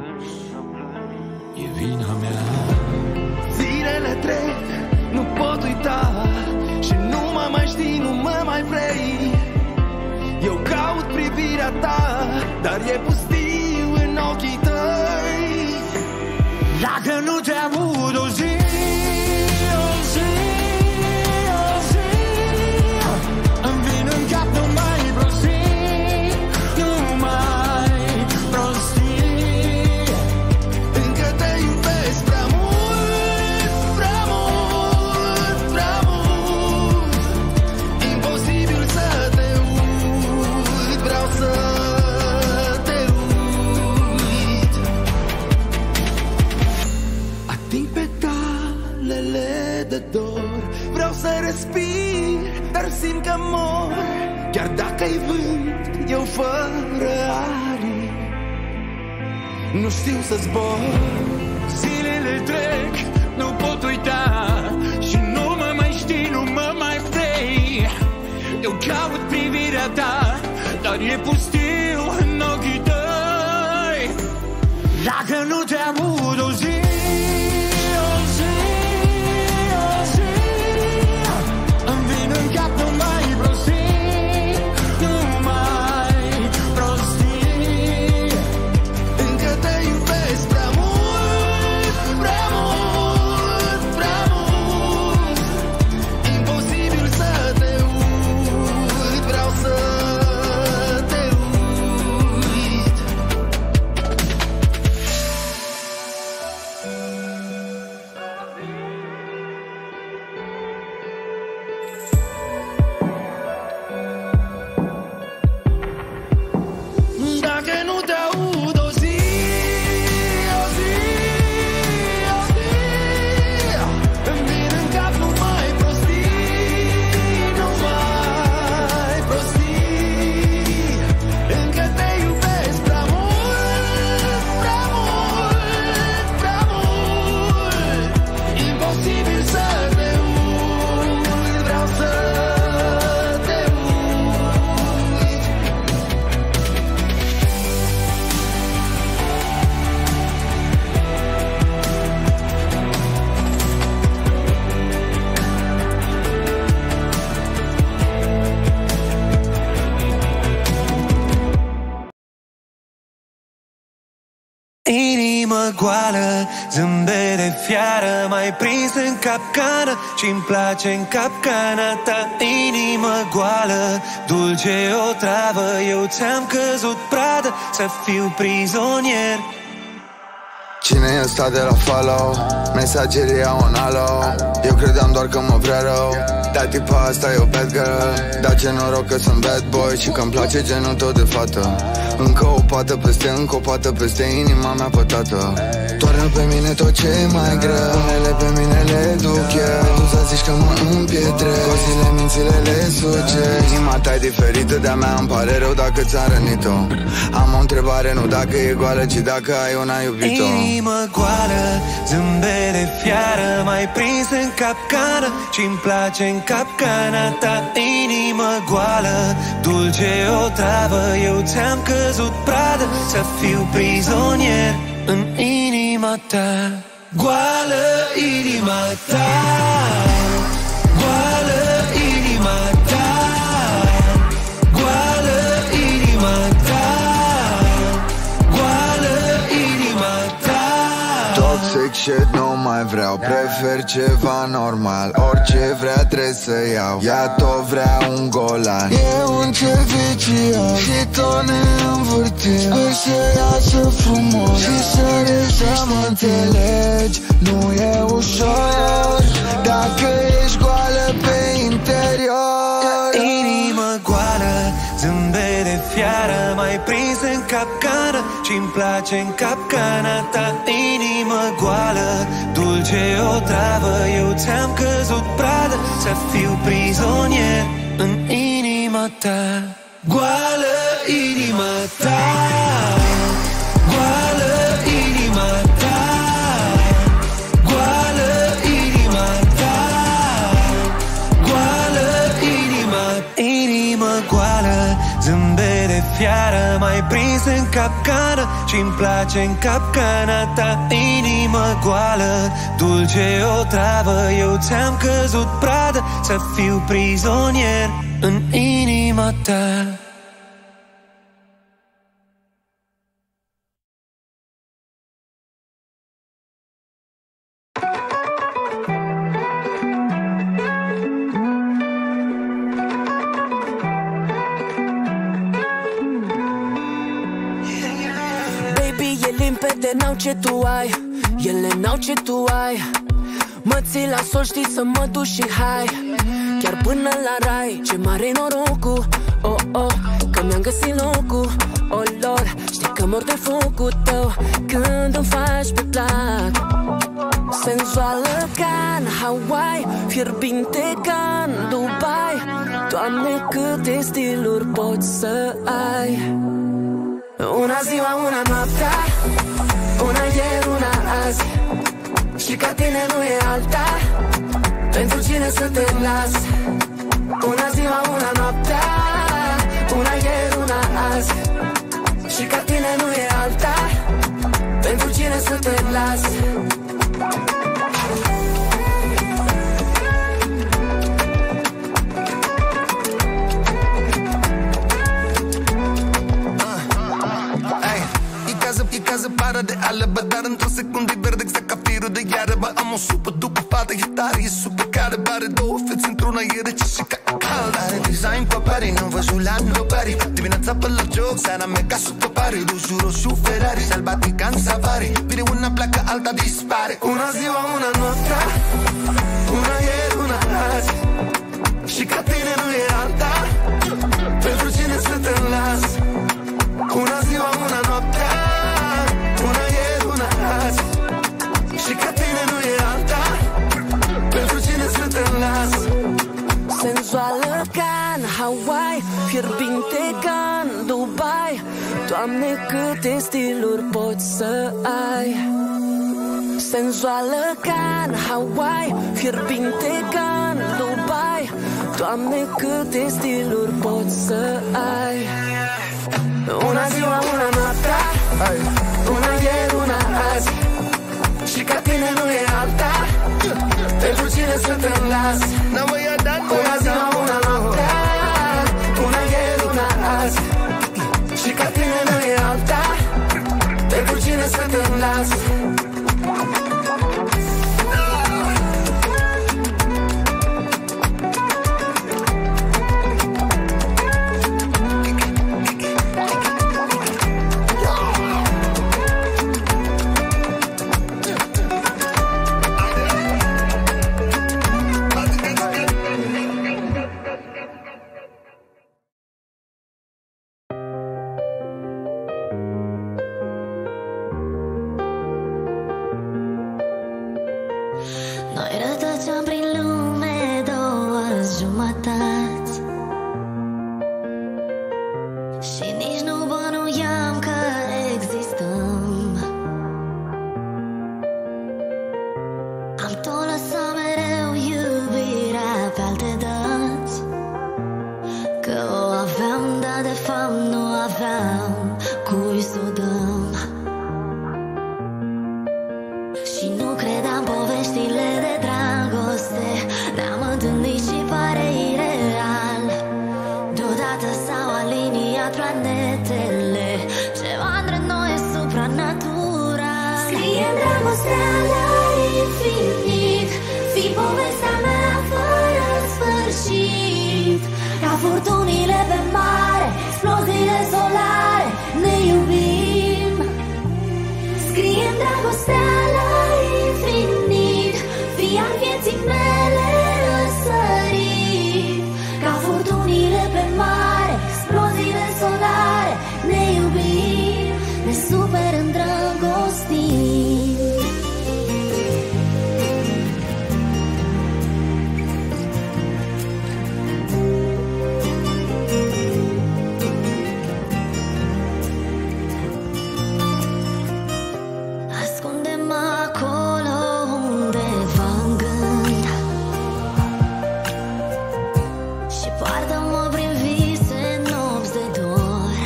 E vina mea. Zilele trec, nu pot uita și nu mă mai știi, nu mă mai vrei. Eu caut privirea ta, dar e pustiu în ochii tăi. Dacă nu te aud o zi, o zi, o zi, îmi vin în cap numai prostii, numai prostii. Încă te iubesc prea mult, prea mult, prea mult. Imposibil să te uit, vreau să te uit. Ating petalele de dor, vreau să respir, dar simt că mor. Chiar dacă-i vânt, eu fără aripi nu știu să zbor. Zilele trec, nu pot uita și nu mă mai știi, nu mă mai vrei. Eu caut privirea ta, dar e pustiu în ochii tăi. Dacă nu te aud o zi, o zi, o zi, îmi vin în cap numai prostii, numai prostii. Încă te iubesc prea mult, prea mult, prea mult. Imposibil să te uit, vreau să te uit. Inimă goală, zâmbet de fiară, mai prins în capcană, ce-mi place în capcana ta. Inimă goală, dulce o travă, eu ți-am căzut pradă, să fiu prizonier. Cine e ăsta de la follow? Mesageria on alo. Eu credeam doar că mă vrea rău, dar tipa asta e o bad girl. Dar ce noroc că sunt bad boy și că-mi place genul tău de fată. Încă o pată peste, încă o pată peste inima mea pătată. Toarnă pe mine tot ce e mai greu, unele pe mine le duc eu. Tu să zici că mă împietrezi, cozile, mințile le suge. Inima ta e diferită de-a mea, îmi pare rău dacă ți-am rănit-o. Am o întrebare, nu dacă e goală, ci dacă ai una iubit-o. Inimă goală, zâmbet de fiară, mai prins în capcană, ce-mi place în capcana ta. Inimă goală, dulce o travă, eu ți-am căzut pradă, să fiu prizonier în inima ta. Goală inima ta, goală inima ta, goală inima ta, goală inima ta. Toxic shit nu mai vreau, prefer ceva normal. Orice vrea trebuie să iau, ea tot vrea un golan. E un cer vicios și tot ne învârtim. Sper să iasă frumos și să rezăm înțelegi. Nu e ușor dacă ești goală pe interior. Inimă goală, zâmbet de fiară, mai prins în capcană, ce-mi place în capcana ta. Inimă goală, dulce o travă, eu ți-am căzut pradă, să fiu prizonier în inima ta. Goală inima ta, goală inima ta, goală inima ta, goală inima. Inimă goală, zâmbet de fiară, mai prins în capcană, ce-mi place în capcana ta. Inimă goală, dulce o travă, eu ți-am căzut pradă, să fiu prizonier în inima ta. N-au ce tu ai, ele n-au ce tu ai. Mă ții la sol, știi să mă duci și hai, chiar până la rai. Ce mare norocul, oh oh, că mi-am găsit locul, oh lor. Știi că mor de focul tău când îmi faci pe plac. Senzuală ca în Hawaii, fierbinte ca în Dubai. Doamne, câte stiluri poți să ai. Una ziua, una noaptea, una ieri, una azi, și ca tine nu e alta, pentru cine să te las. Una ziua, una noaptea, una ieri, una azi, și ca tine nu e alta, pentru cine să te las. E ca zăpadă de albă, dar într-o secundă e verde exact ca firul de iarbă. Am o supă după fată, e tare, e super care bare două fețe într-una, e rece și ca cald. Are design pe pari, n-am văzut la nobody. Dimineața pe la joc, seara mega sub pare. Roșu, roșu, Ferrari, sălbatic în safari. Vine una, pleacă, alta dispare. Una ziua, una noaptea, una ieri, una azi, și ca tine nu e alta, pentru cine să te las. Una ziua, una noaptea, una ieri, una azi, și ca tine nu e alta, pentru cine să te las. Senzuală ca în Hawaii, fierbinte ca în Dubai. Doamne, câte stiluri poți să ai. Senzuală ca în Hawaii, fierbinte ca în Dubai. Doamne, câte stiluri poți să ai. Una ziua, una noaptea, una ieri, una azi, și ca tine nu e alta, pentru cine să te las. Una ziua, una noaptea, una ieri, una azi, și ca tine nu e alta, pentru cine să te te las. Noi rătăceam prin lume două jumătăți și nici nu bănuiam că existăm. Am tot lăsat mereu iubirea pe alte dăți, că o aveam, dar de fapt nu aveam cui să o dăm. Și nu credeam poveștile de dragoste, ne-am întâlnit și pare ireal. Deodată s-au aliniat planetele, ceva între noi e supranatural. Scrie dragostea la infinit, fii povestea mea fără sfârșit. Ca furtunile pe mare, exploziile solare, ne iubim. Scrie dragostea la infinit, fii al vieții mele răsărit. Ca furtunile pe mare, exploziile solare, ne iubim, ne super îndrăgostim. Ascundem acolo undeva în gând și poartă-mă prin vise nopți de dor.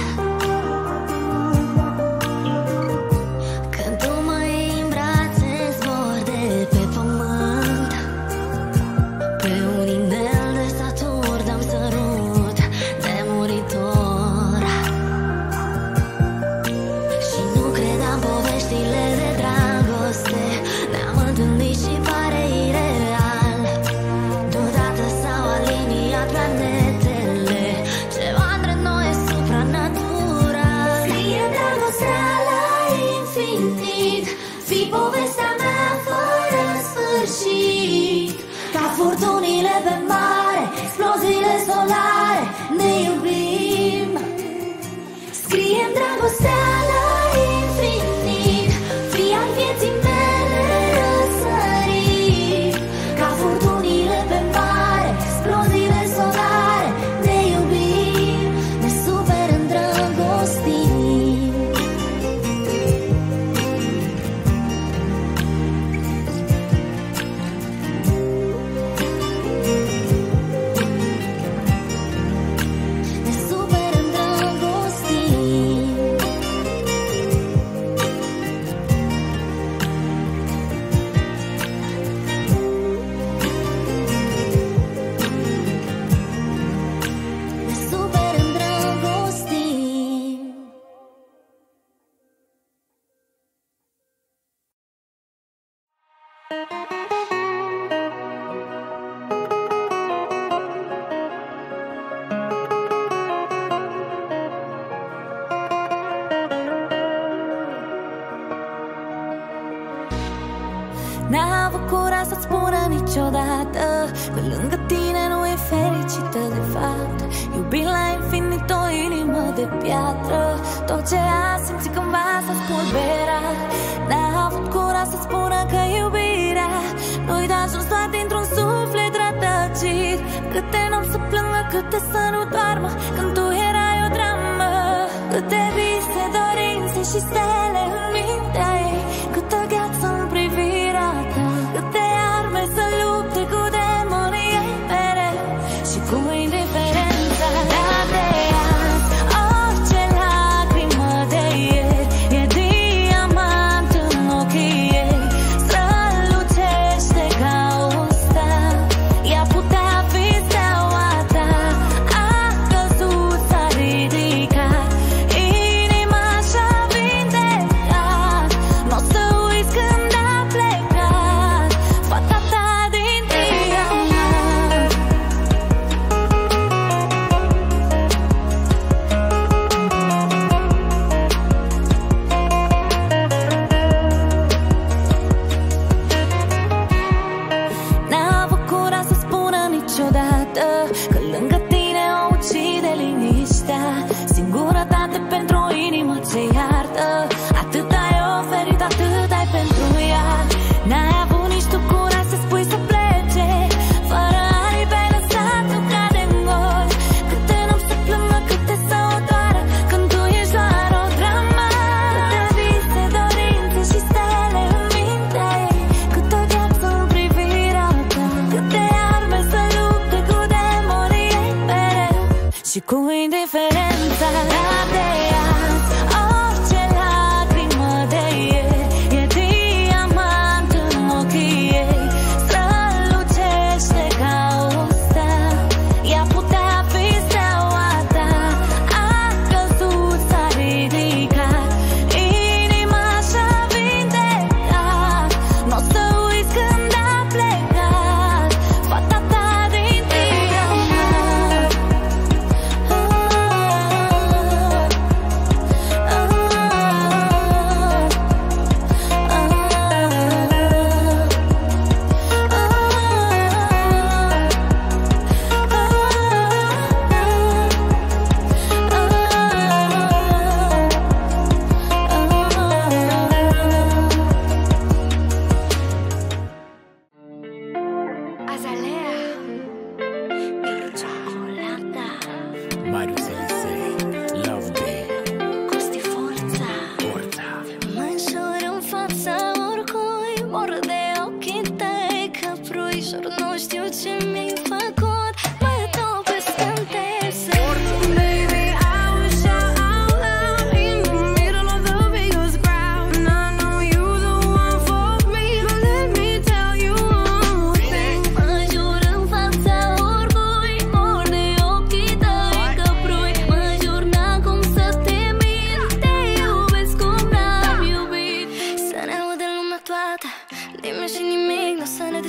Când tu mă iei în brațe, zbor de pe pământ. Pe un inel de Saturn dăm sărut de muritor. Și nu credeam poveștile de dragoste, ne-am întâlnit și pare ireal. Deodată s-au aliniat planetele, ceva între noi e supranatural. Scrie dragostea la infinit, fii povestea mea fără sfârșit. Ca furtunile pe mare, exploziile solare, ne iubim. Scrie dragostea la infinit, fii al vieții mele răsărit. Ca furtunile pe mare, exploziile solare, ne iubim, ne super îndrăgostim. Ne super îndrăgostim. Ne super îndrăgostim. N-a avut curaj să-ți spună niciodată că lângă tine nu e fericită de fapt. Iubind la infinit o inimă de piatră, tot ce a simțit cândva s-a spulberat. N-a avut curaj să spună că iubirea nu-i de ajuns doar dintr-un suflet rătăcit. Câte nopți să plângă, câte să nu doarmă când tu erai o dramă. Câte vise, dorințe și stele în mintea ei, câtă gheață în privirea ta, câte arme să lupte cu demonii ei mereu și cu indiferența. Dar de azi, orice lacrimă de ieri e diamant în ochii ei, strălucește ca un star. Ea putea fi steaua ta, a căzut, s-a ridicat, inima și-a vindecat.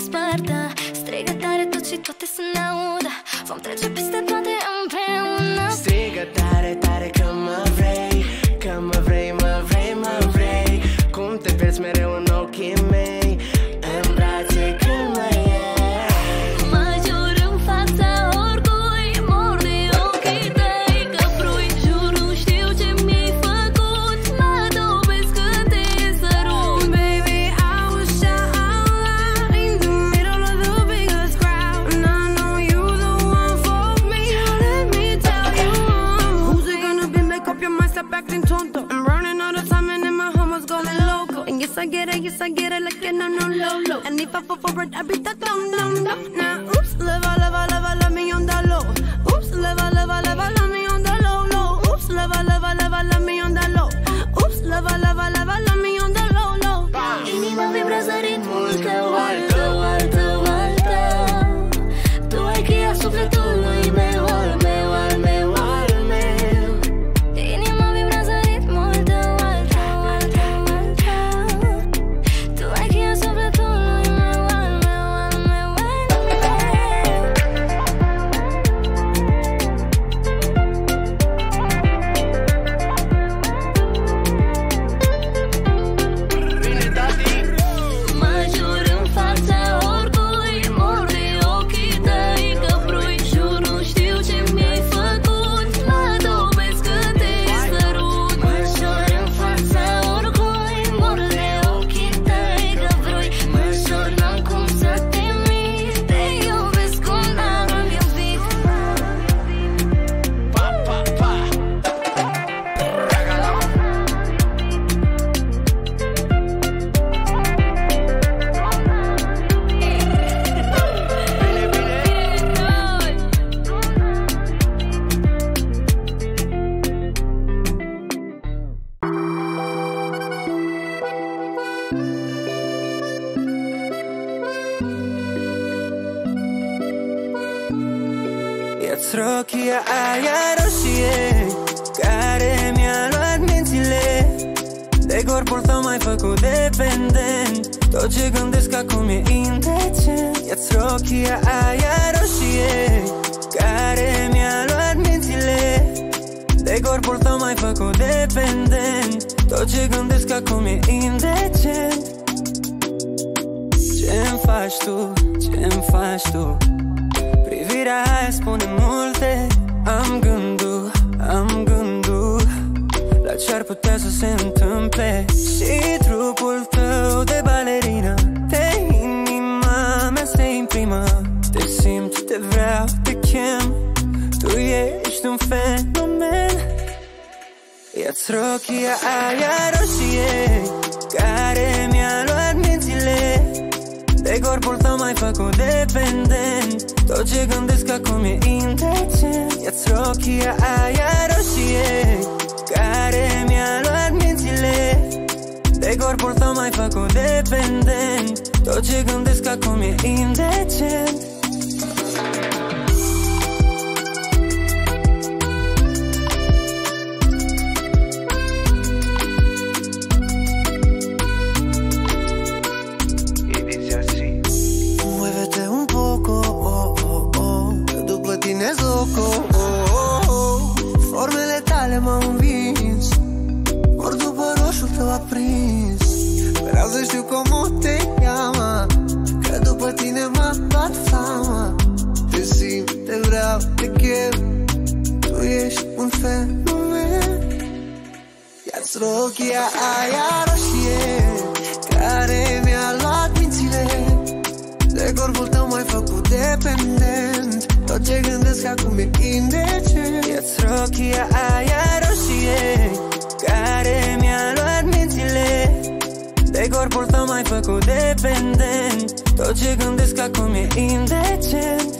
despărta. Strigă tare tot și toate să ne audă. Vom trece peste toate împreună. Strigă tare, tare că mă vrei, că mă vrei, mă vrei, mă vrei. Cum te pierzi mereu în ochii mei, în brațe când mă iei. Mă jur în fața oricui, mor de ochii tăi că vrui. Jur nu știu ce mi-ai făcut, mă dobesc când te sărut. Baby, I was shot out in the middle of the biggest crowd, and I know you the one for me. Let me tell you, who's it gonna be? Make up your mind, stop acting tonto. I'm running all the time and then my homies going loco. And yes I get it, yes I get it, like an no low low. And if I fall for it, I beat that down down down. Now oops, live I live I live I love me on the low. Oops, live I live I live I love me on the low low. Oops, live I live I live I love me on the low. Oops, live I live I live I love me on the low low. inima vibrează ritmul tău, altă, altă, altă. Tu ai cheia sufletului meu, al meu, al meu, al meu. Inima vibrează ritmul tău, altă, altă, altă. Tu ai cheia sufletului meu, al meu, al meu, al meu. Mă jur în fața oricui, mor de ochii tăi că vrui. Jur nu știu ce mi-ai făcut, mă dobesc când te sărut. Mă jur în fața oricui, mor de ochii tăi că vrui. Mă jur n-am cum să te mint, te iubesc cum n-am iubit. Pa, pa, pa. Ia-ți rochia aia roșie care mi-a luat mințile. De corpul tău m-ai făcut dependent, tot ce gândesc acum e indecent. Ia-ți rochia aia roșie care mi-a luat mințile. De corpul tău m-ai făcut dependent, tot ce gândesc acum e indecent. Ce-mi faci tu, ce-mi faci tu? Privirea aia spune multe. Am gândul, am gândul la ce-ar putea să se întâmple. Și trupul tău de balerină, de inima mea se imprimă. Te simt, te vreau, te chem, tu ești un fenomen. Ia-ți rochia aia roșie care mi-a luat mințile. De corpul tău m-ai făcut dependent, tot ce gândesc acum e indecent. Ia-ți rochia aia roșie care mi-a luat mințile. De corpul tău m-ai făcut dependent, tot ce gândesc acum e indecent. Loco, oh, oh, oh. Formele tale m-au învins, ori după roșul tău aprins. Vreau să știu cum te cheamă, că după tine m-a luat fama. Te simt, te vreau, te chem, tu ești un fenomen. Ia-ți rochia aia roșie care mi-a luat mințile. De corpul tău m-ai făcut dependent, tot ce gândesc acum e indecent. Ia-ți rochia aia roșie care mi-a luat mințile. De corpul tău m-ai făcut dependent, tot ce gândesc acum e indecent.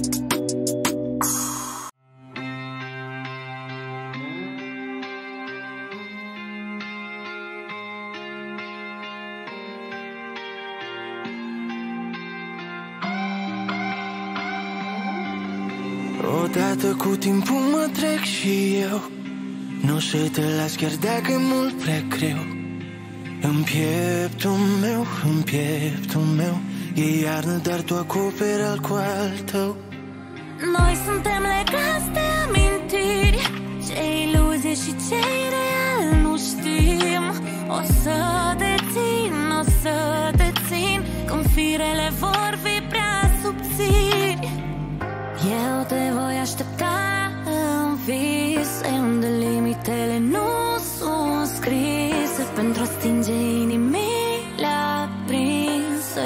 Odată cu timpul mă trec și eu, nu o să te las chiar dacă e mult prea greu. În pieptul meu, în pieptul meu E iarnă, dar tu acoperi al cu al tău. Noi suntem legați de amintiri, ce iluzie și ce real nu știm. O să te țin, o să te țin, când firele vor fi prea subțiri. Eu te voi aștepta în vise, unde limitele nu sunt scrise, pentru a stinge inimile aprinse.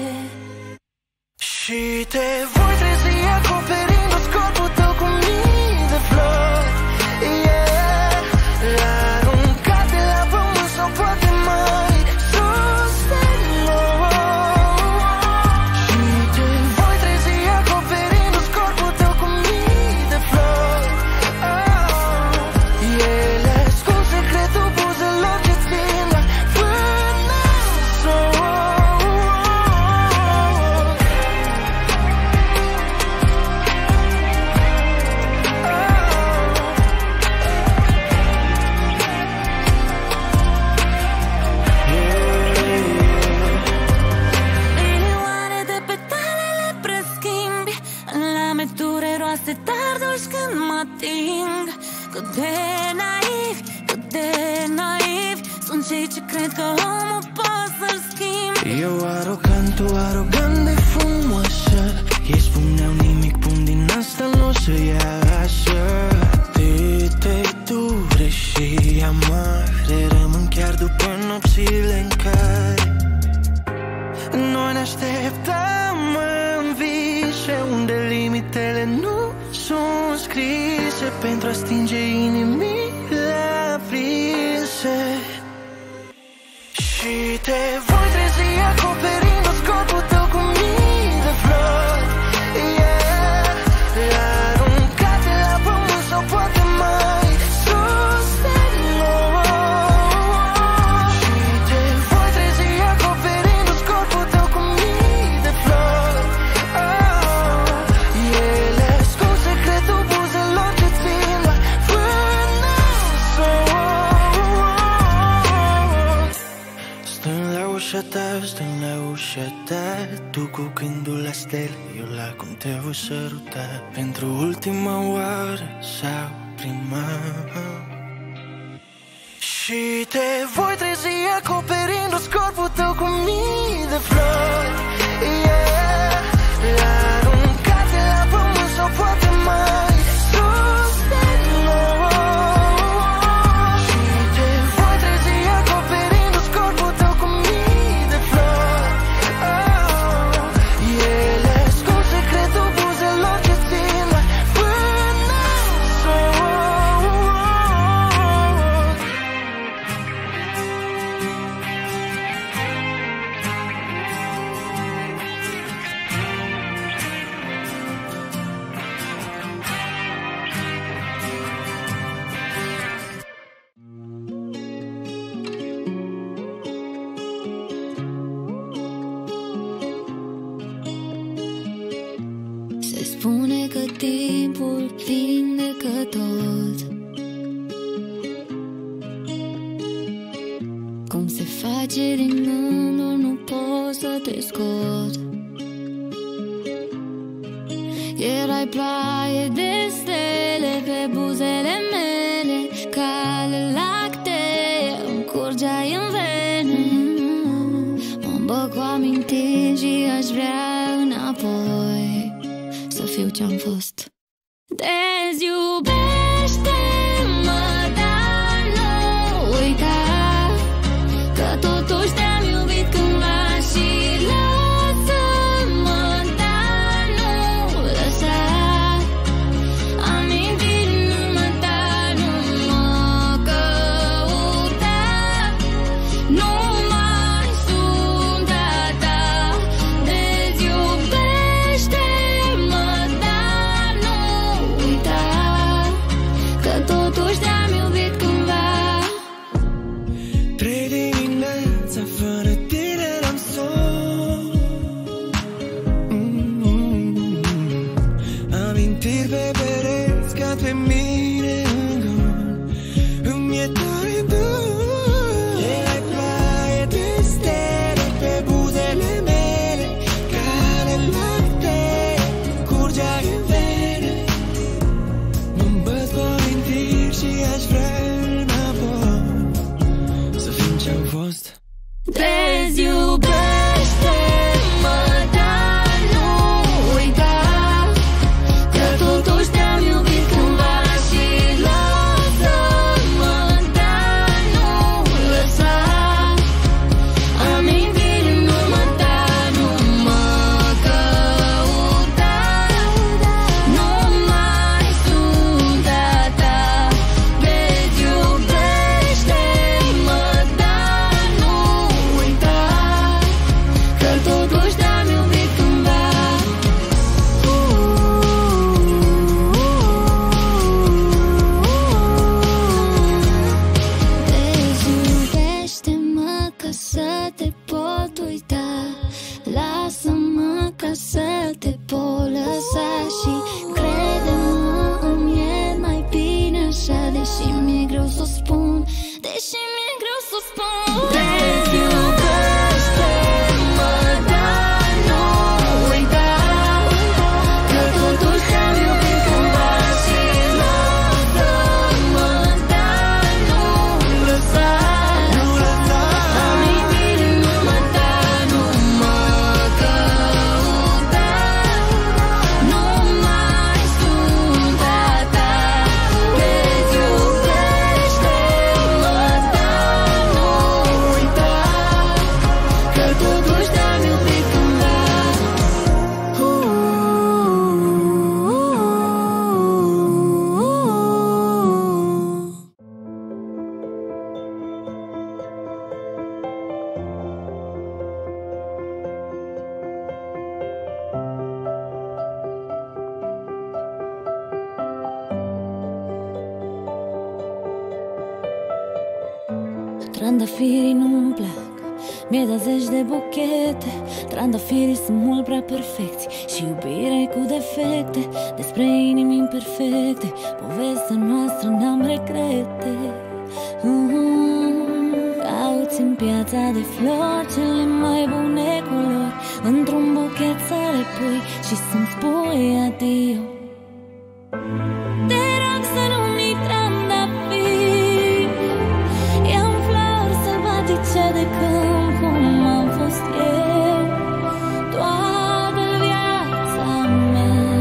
Și te voi trezi acoperindu corpul tău cu mii de flori, yeah. Aruncate la pământ sau poate mai sus de noi. Și te voi trezi acoperindu corpul tău cu mii de flori, oh. Ele ascund secretul buzelor ce țin la până s-o. Dar dulci când mă ating, cât de naiv, cât de naiv sunt cei ce cred că omul poate să-l schimbi. Eu arogant, tu arogant de frumoasă, ei spuneau nimic bun din asta n-o să iasă. Câte dure și amare rămân chiar după nopțile în care noi ne așteptam în vise, unde limitele nu sunt scrise, pentru a stinge inimile aprinse. Și te voi trezi acoperindu-ți corpul tău cu mii de flori, yeah. Aruncate la pământ sau poate mai sus de noi. Și te voi trezi acoperindu-ți corpul tău cu mii de flori, oh. Ele ascund secretul buzelor ce țin la până s-o. Stând la ușa ta, stând la ușa ta, tu cu gândul la stele, eu la cum te voi săruta, pentru ultima oară sau prima. Și te voi trezi acoperindu-ți corpul tău cu mii de flori, yeah. Aruncate la pământ sau poate mai sus de noi. Și te voi trezi acoperindu-ți corpul tău cu mii de flori, oh. Ele ascund secretul buzelor ce țin la până s-o. Se spune că timpul vindecă tot, cum se face din gânduri nu pot să te scot. Erai ploaie de stele pe buzele mele, cale lactee îmi curgeai în vene. Mă îmbăc cu amintiri și aș vrea înapoi să fiu ce-am fost. Deziubește-mă, dar nu uita că totuși te-am iubit cândva și lasă-mă, dar nu lăsa amintiri în urmă ta, nu mă căuta, nu mai sunt a ta. Deziubește-mă, dar nu uita că totuși te-am iubit cândva. Trei dimineața fără tine n-am somn, mm-hmm. Amintiri pe pereți cad pe mine în gând, îmi e tare dor. Erai ploaie de stele pe buzele mele, Deziubește-mă, dar nu uita că totuși te-am iubit cândva și lasă-mă, dar nu lăsa amintiri în urmă ta, nu mă căuta, nu mai sunt a ta. Deziubește-mă, dar nu uita că totuși te-am iubit cândva. Deziubește-mă ca să te pot uita, lasă-mă ca să te pot lăsa și crede-mă, îmi e mai bine așa, deși mi-e greu să o spun, deși mi-e greu să o spun. Deziubește-mă, dar nu uita că totuși te-am iubit cândva și lasă-mă, dar nu lăsa amintiri în urmă ta, nu mă căuta, nu mai sunt a ta. Deziubește-mă, dar nu uita că totuși te-am iubit cândva. Trandafirii nu-mi plac, mi-ai dat zeci de buchete. Trandafirii sunt mult prea perfecți și iubirea cu defecte. Despre inimi imperfecte, povestea noastră n-am regrete. Mm-hmm. Cauți în piața de flori cele mai bune culori, într-un buchet să le pui și să-mi spui adio. Te rog să nu-mi trandafiri, ia-mi flori sălbatice de câmp, cum am fost eu toată viața mea.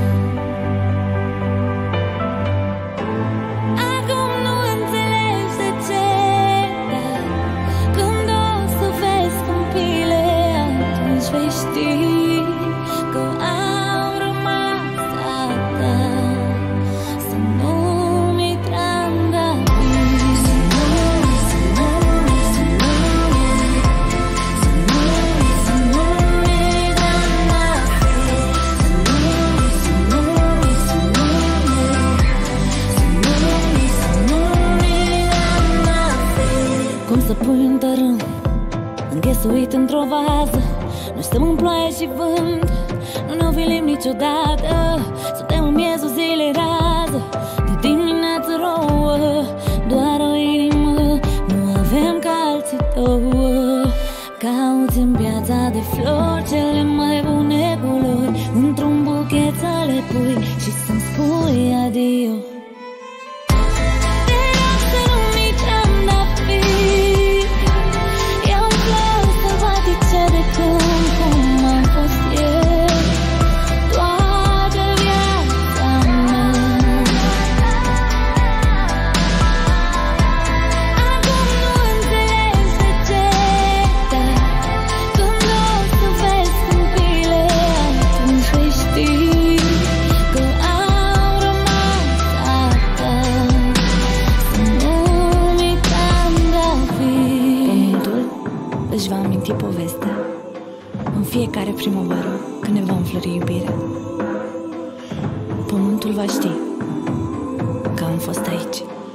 Acum nu înțelegi de ce, dar când o să vezi câmpile, atunci vei ști că am rămas a ta. Să nu-mi trandafiri, să nu-mi, să nu-mi, să nu-mi, să nu-mi, să nu-mi trandafiri, să nu-mi, să nu-mi, să nu-mi, să nu-mi, să nu-mi trandafiri. Cum să pui un tărâm înghesuit într-o vază? Noi stăm în ploaie și vânt, nu ne ovilim niciodată. Suntem în miezul zilei rază, de dimineață rouă, doar o inimă, nu avem ca alții două. Cauți în piața de flori cele mai bune culori, într-un buchet să le pui și să-mi spui adio. Te rog să nu-mi trandafiri, ia-mi flori sălbatice de câmp, cum am fost eu toată viața mea. Acum nu înțelegi de ce, dar când o să vezi câmpile, atunci vei ști că am rămas a ta. Să nu-mi trandafiri. Pământul își va aminti povestea în fiecare primăvară, când ne va înflori iubirea. Pământul va ști că am fost aici.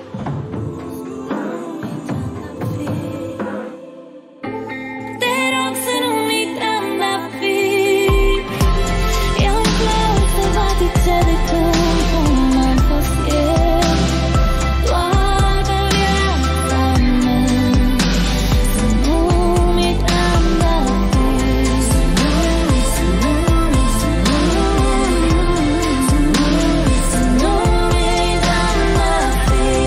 Te rog să nu-mi trandafiri, ia-mi flori sălbatice de câmp, cum am fost eu toată viața mea. Să nu-mi trandafiri, să nu-mi, să nu-mi, să nu-mi, să nu-mi, să nu-mi trandafiri.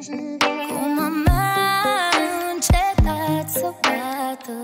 Cum mea încetat să bată,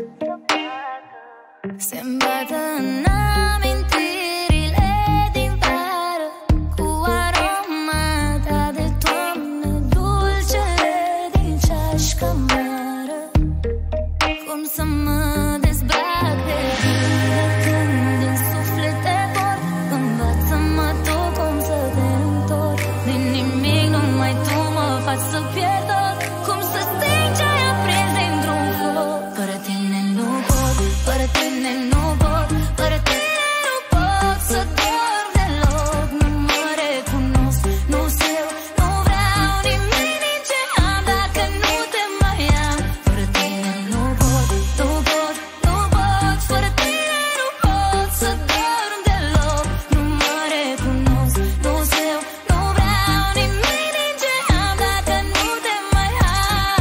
se-mi bată în amintirile din vară, cu aroma ta de toamnă, dulcele din ceașcă mare. Cum să mă dezbrac de tine când în suflet te port, învață-mă tu cum să te întorc. Din nimic numai tu mă faci să pierd tot, cum să sting ce-ai aprins dintr-un foc. Fără tine nu pot, fără tine nu pot, fără tine nu pot să dorm deloc. Nu mă recunosc, nu știu, nu vreau nimic din ce am dacă nu te mai am. Fără tine nu pot, nu pot, nu pot, fără tine nu pot să dorm deloc. Nu mă recunosc, nu știu, nu vreau nimic din ce am dacă nu te mai am.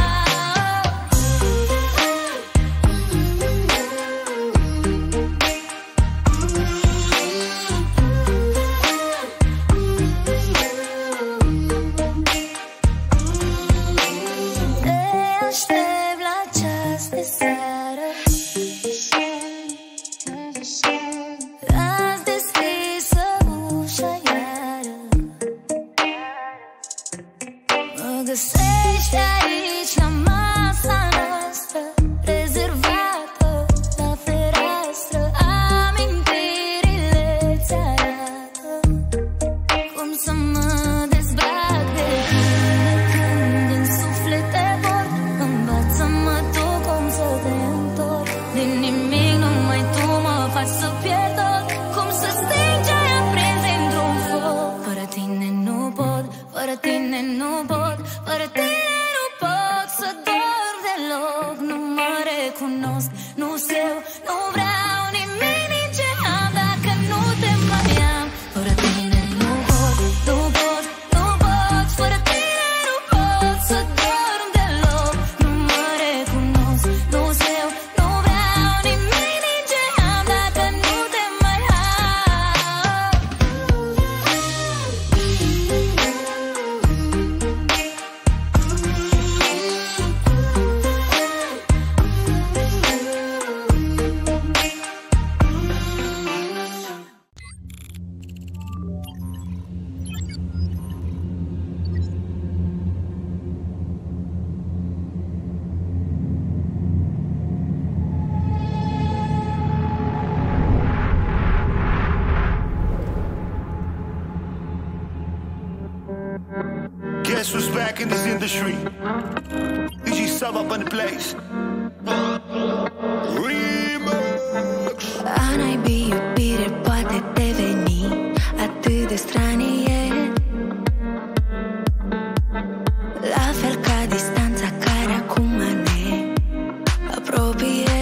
Te aștept la ceas de seară, azi deschisă ușa iară. Mă găsești aici la masa noastră, rezervată la fereastră. Amintirile ți arată cum să mă dezbrac de tine când în suflet te port. Învață-mă tu cum să te întorc. Din nimic numai tu mă faci să pierd tot, cum să sting ce-ai aprins dintr-un foc. Fără tine nu pot, fără tine nu pot, fără tine nu pot să dorm deloc. Nu mă recunosc, nu știu, nu vreau nimic din ce am dacă nu te mai am. Fără tine nu pot, nu pot, nu pot, fără tine nu pot să dorm deloc. Nu mă recunosc, nu știu, nu vreau nimic din ce am dacă nu te mai am. Guess who's back in this industry? D J Sub up on the place. Remix. A naibii iubire poate deveni atât de stranie, la fel ca distanța care acum ne apropie.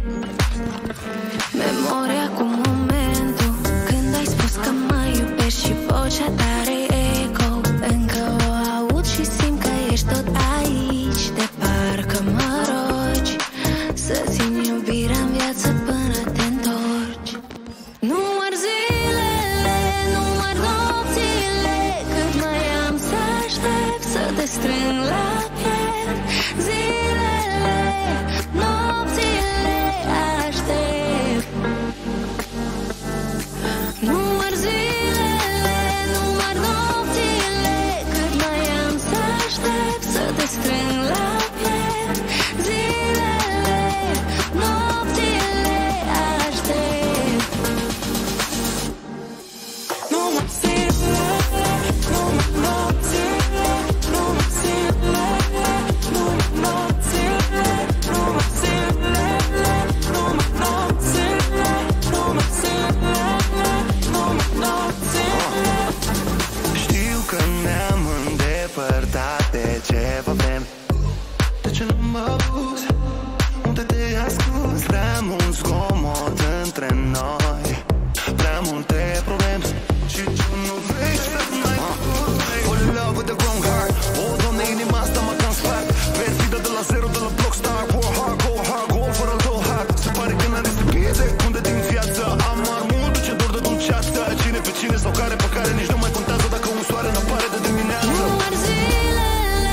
Memoria cu momentul când ai spus că mă iubești și vocea tare eco. Încă o aud și simt că ești tot aici, de parcă mă rogi să țin iubirea în viață până te întorci. Număr zilele, număr nopțile, cât mai am să aștept să te strâng la piept. Zilele, nopțile aștept. Număr zilele, număr nopțile, cât mai am să aștept să te strâng la piept. Zilele, nopțile aștept. Număr zilele, număr nopțile, număr zilele, număr nopțile, număr zilele, număr nopțile, număr zilele, număr nopțile. Știu că ne-am îndepărtat de ceva vreme. De ce nu mă auzi? Unde te-ai ascuns? Prea mult zgomot între noi, prea multe probleme și tu nu vrei să mai auzi. Fall in love with the wrong heart. O, Doamne, inima asta mă cam spart. Versită de la zero, de la block star. Go hard, go hard, go fără low hard. Se pare că n-a distribuit secunde din viață. Am mai mult ce dor de dulceață. Cine pe cine sau care pe care nici nu mai contează dacă un soare n-apare de dimineață. Număr zilele,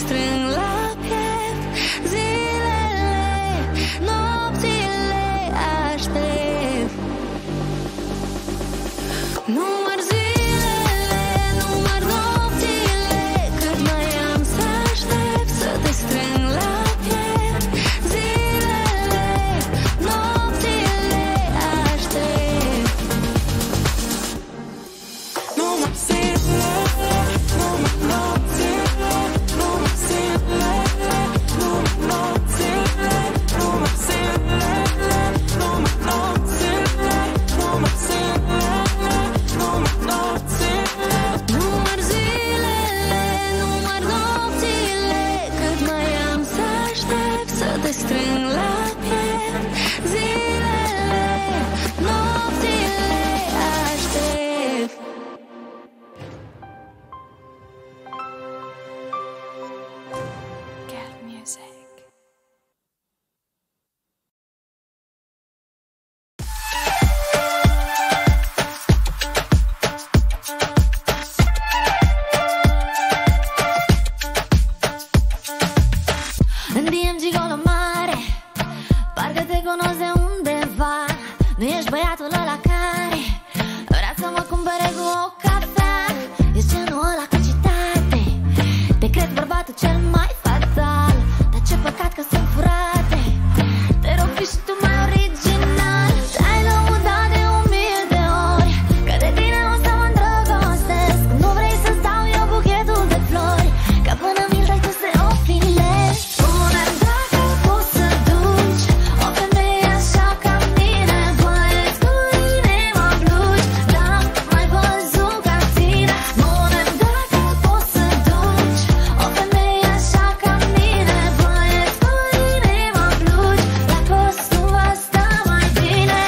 strâng la piept. Zilele, nopțile aștept. Număr zilele, număr nopțile, cât mai am să aștept să te strâng la piept. Zilele, nopțile aștept. Număr zilele, număr nopțile, număr zilele, număr nopțile, număr zilele, număr nopțile, număr zilele. Număr zilele, număr nopțile, cât mai am să aștept să te strâng la piept. Zilele, nopțile aștept. Cat music. În D M gigolo mare, parcă te cunosc de undeva. Nu ești băiatul ăla care vrea să mă cumpere cu o cafea. Ești genul ăla cu citate, te cred bărbatul cel mai fatal. Dar ce păcat că sunt furate, te rog fi și tu mai original. Te-ai lăudat de un mii de ori că de tine o să mă îndrăgostesc. Nu vrei să-ți dau eu buchetul de flori, că până mi-l dai tu să o filezi. Spune-mi dacă poți să duci o femeie așa ca mine, băieți cu inima blugi, dar mai văzut ca tine. Spune-mi dacă poți să duci o femeie așa ca mine, băieți cu inima blugi, dacă o să vă sta mai bine.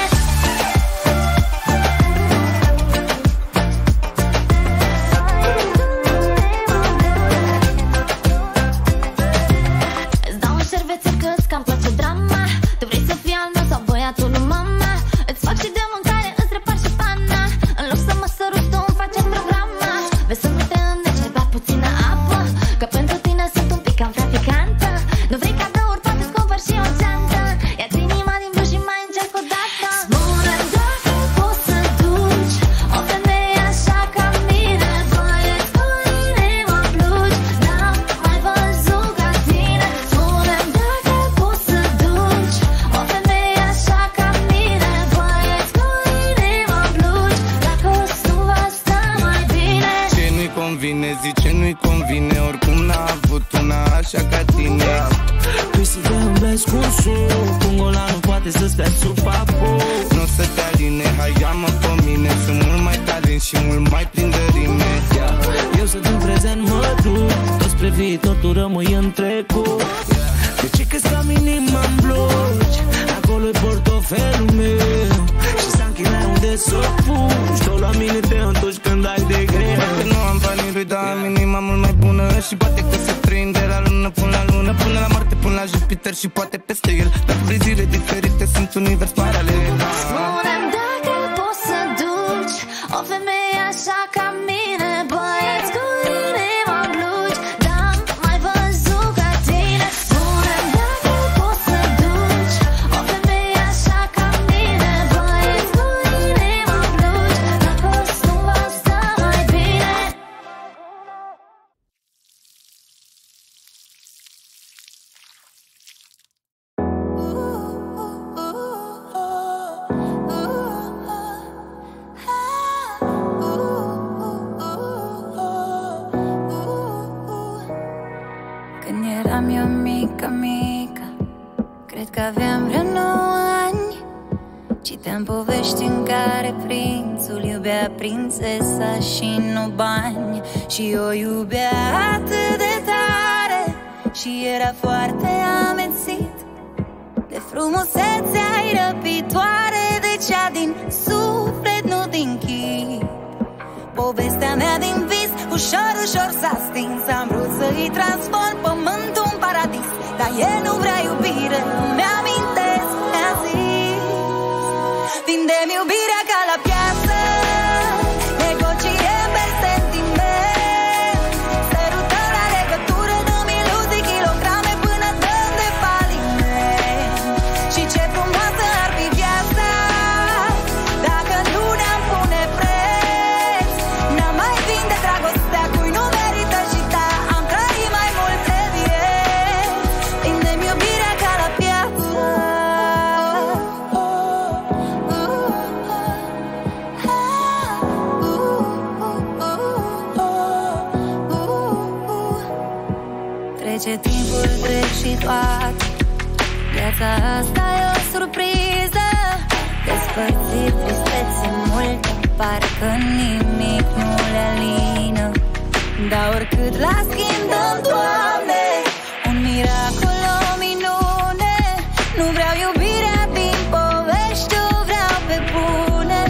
Îți dau un șervețel că-ți cam place drama. Tu vrei să fii al meu sau băiatul lui mama? Îți fac și de mâncare, îți repar și pana. În loc să mă săruți, tu îmi faci programa. Vezi să nu te înneci, ai bea puțină apă, că pentru tine sunt un pic cam traficantă. Nu vrei cadouri, poate-ți cumpăr și o geantă. Ia-ți inima din blugi și mai încerc o dată. Spune-mi dacă poți să duci o femeie așa ca mine, băieți cu inima blugi, dar mai văzut ca tine. Spune-mi dacă poți să duci o femeie așa ca mine, băieți cu inima blugi, dacă o să vă sta mai bine. Ce nu-i convine, zice nu-i convine, oricum n-a avut una așa ca tine. Păi să te îmblezi cu un suc, un golanul poate să stea sub papu. Nu o să te aline, hai ia-mă pe mine, sunt mult mai talent și mult mai plin de rime. Eu sunt în prezent, mă duc, tot spre viitor, tu rămâi în trecut. De ce că stau inima-n bloci, acolo-i portofelul meu și s-a închinat unde s-o puși. Tot la mine te întorci când ai de greu. Poate nu am banii lui, dar am inima mult mai bună. Și poate că se prind de la lună până la lună, până la Marte, până la Jupiter și poate peste el. Dar cu zile diferite sunt univers paralel. Spune-mi dacă poți să duci o femeie așa ca mine, băieți cu inima blugi, dar mai văzut ca tine. Spune-mi dacă poți să duci o femeie așa ca mine, băieți cu inima blugi, dacă o să vă sta mai bine. Când eram eu mică, mică, cred că aveam vreo nouă ani. Citeam povești în care prințul iubea prințesa și nu bani. Și o iubea atât de tare și era foarte amețit de frumusețea răpitoare, de cea din suflet, nu din chip. Povestea mea din vis ușor, ușor s-a stins. Am vrut să-i transform pământul în paradis, dar el nu vrea iubire, mi-amintesc, mi-a zis: vinde-mi iubirea ca la piață, negociem pe sentiment, sărutarea legătură, dă-mi Trece timpul, trec și toate. Viața asta e o surpriză. Despărțit, tristețe multe, parcă nimic nu le alină. Dar oricât la schimb dăm, Doamne, un miracol, o minune. Nu vreau iubirea din povești, o vreau pe bune.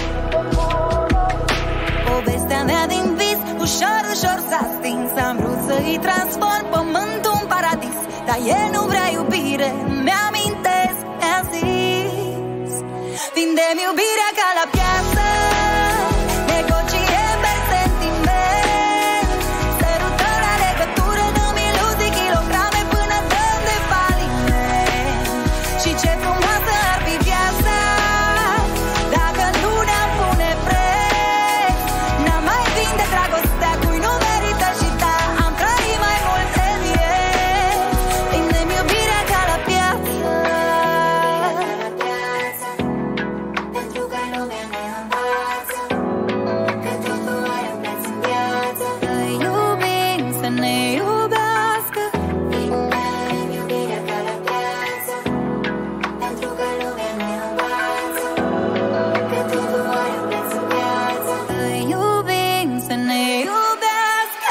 Povestea mea din vis, ușor, ușor s-a stins. Am vrut să-i transform pământul în paradis, dar el nu vrea iubire, mi-amintesc, mi-a zis. Vindem iubirea ca la piață, negociem pe sentiment. Sărutăm la legătură, dăm iluzii, kilograme până dăm de faliment. Și ce frumoasă ar fi viața dacă nu ne-am pune preț. N-am mai vinde dragostea cui nu merită și da, am trăit mai multe vieți. Vindem iubirea ca la piață, pentru că lumea ne învață că totul are un preț în viață. Să iubim, să ne iubească. Vindem iubirea ca la piață, pentru că lumea ne învață că totul are un preț în viață. Să iubim, să ne iubească.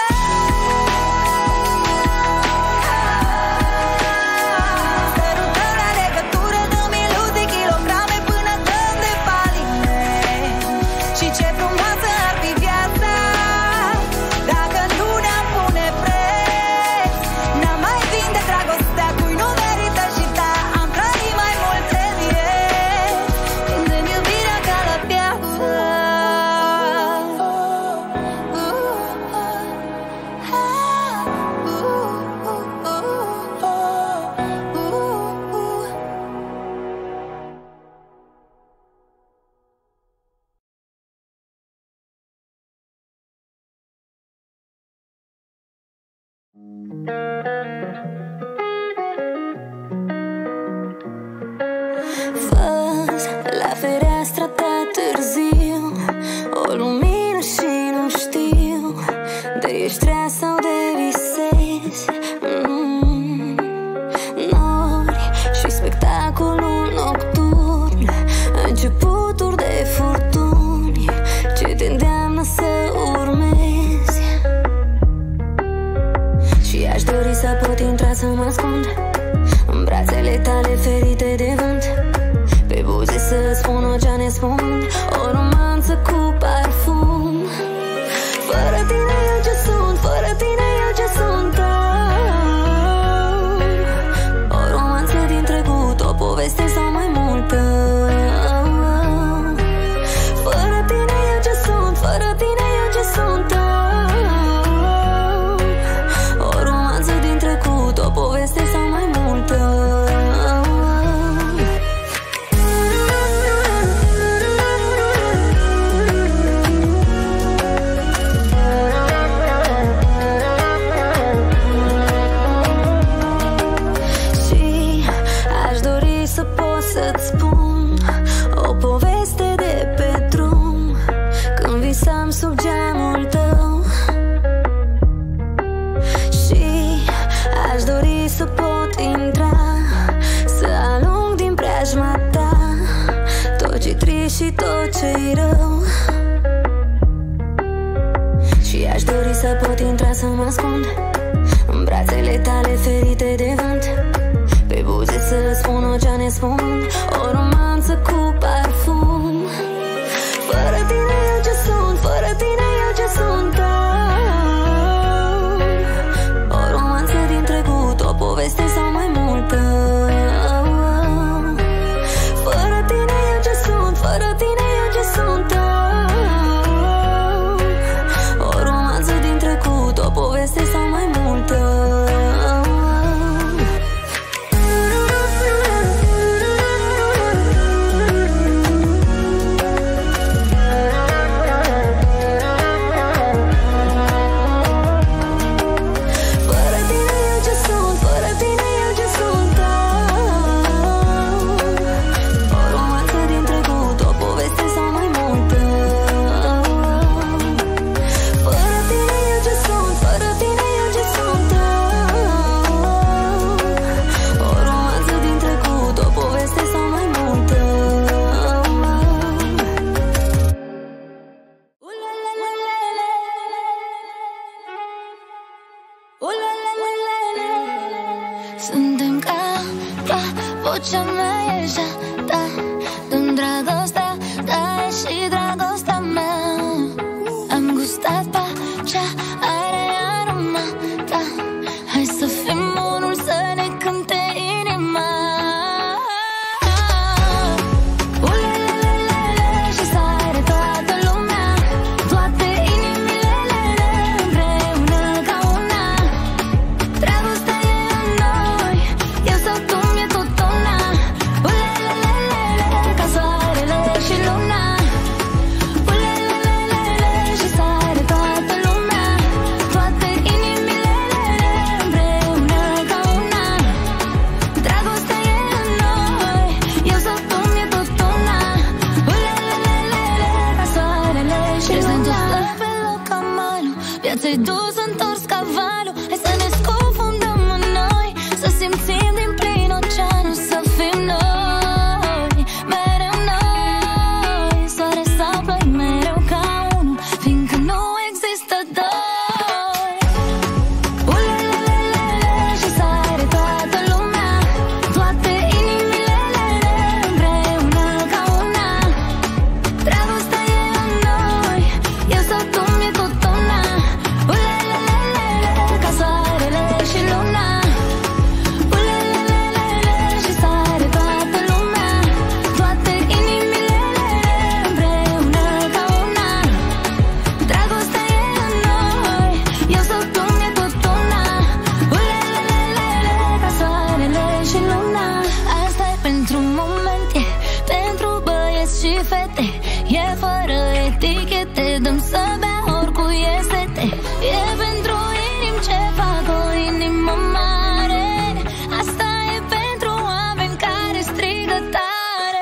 Sărutăm la legătură, dăm iluzii, kilograme până dăm de faliment. Și ce frumoasă ar fi viața dacă nu ne-am pune preț. N-am mai vinde dragostea cui nu merită și da, am trăit mai multe vieți. Vindem iubirea ca la piață. Văz la fereastră ta târziu o lumină și nu știu de ești rea sau de visezi. mm. Nori și spectacolul nocturn, începuturi de furtuni ce te îndeamnă să urmezi. Și aș dori să pot intra să mă ascund în brațele tale ferite de vânt, pe buze să spun orice ne spun, o romanță cu parfum. Fără tine eu ce sunt, fără tine eu ce sunt, oh. O romanță din trecut, o poveste sau mai multă, oh. Fără tine eu ce sunt, fără tine eu ce sunt, oh. O romanță din trecut, o poveste sau mai multă, oh. Și aș dori să pot să-ți spun o poveste de pe drum, când visam sub geamul tău. Și aș dori să pot intra, să alung din preajma ta tot ce trist și tot ce-i rău. Și aș dori să pot intra să mă ascund în brațele tale ferite de vânt, pe buze să spun orice ne spun, o romanță cu parfum. Fără tine eu ce sunt, fără tine eu ce sunt, oh. O romanță din trecut, o poveste sau mai multă, oh. Fără tine eu ce sunt, fără tine eu ce sunt, oh. O romanță din trecut, o poveste sau mai multă, oh. Suntem ca ca vocea mea e ja, da. Dăm dragostea, da, e și dragostea mea. Am gustat pacea, are aroma, da. Hai să fim unul, să ne cânte inima. Ulelelelele, și sare toată lumea, toate inimile împreună ca una. Dragostea e în noi, eu sau tu, mi-e tot una. Ulelelelele, ca soarele și luna. Ulelelelele, și sare toată lumea, toate inimile împreună ca una. Dragostea e în noi, eu sau tu, mi-e tot una. Ulelelelele, ca soarele și luna. Prezentul stă pe loc ca malul, viața-i dus întors ca valul. Hai să ne scufundăm în noi, să simțim din plin oceanul, să fim noi, mereu noi. Soare sau ploi, mereu ca unul, fiindcă nu există doi. Ulelelelele, și sare toată lumea, toate inimile împreună ca una. Dragostea e în noi, eu sau tu, mi-e tot una. Ulelelelele, ca soarele și luna. Ulelelelele, și sare toată lumea, toate inimile împreună ca una. Dragostea e în noi, eu sau tu, mi-e tot una. Ulelelelele, ca soarele și luna. Asta e pentru moment, e pentru băieți și fete, e fără etichete, dăm să bea oricui e sete. E pentru inimi ce fac o inimă mare, asta e pentru oameni care strigă tare.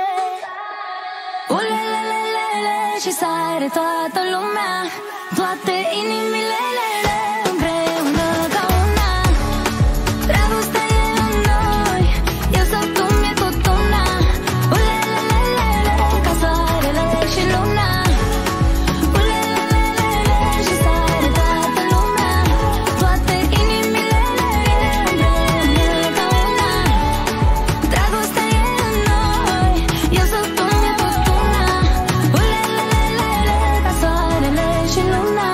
Ulelelelele, și sare toată lumea, toate inimile împreună ca una. Dragostea e în noi, eu sau tu, mi-e tot una. Ulelelelele, ca soarele și luna. Ulelelelele, și sare toată lumea, toate inimile împreună ca una. Dragostea e în noi, eu sau tu, mi-e tot una. Ulelelelele, ca soarele și luna.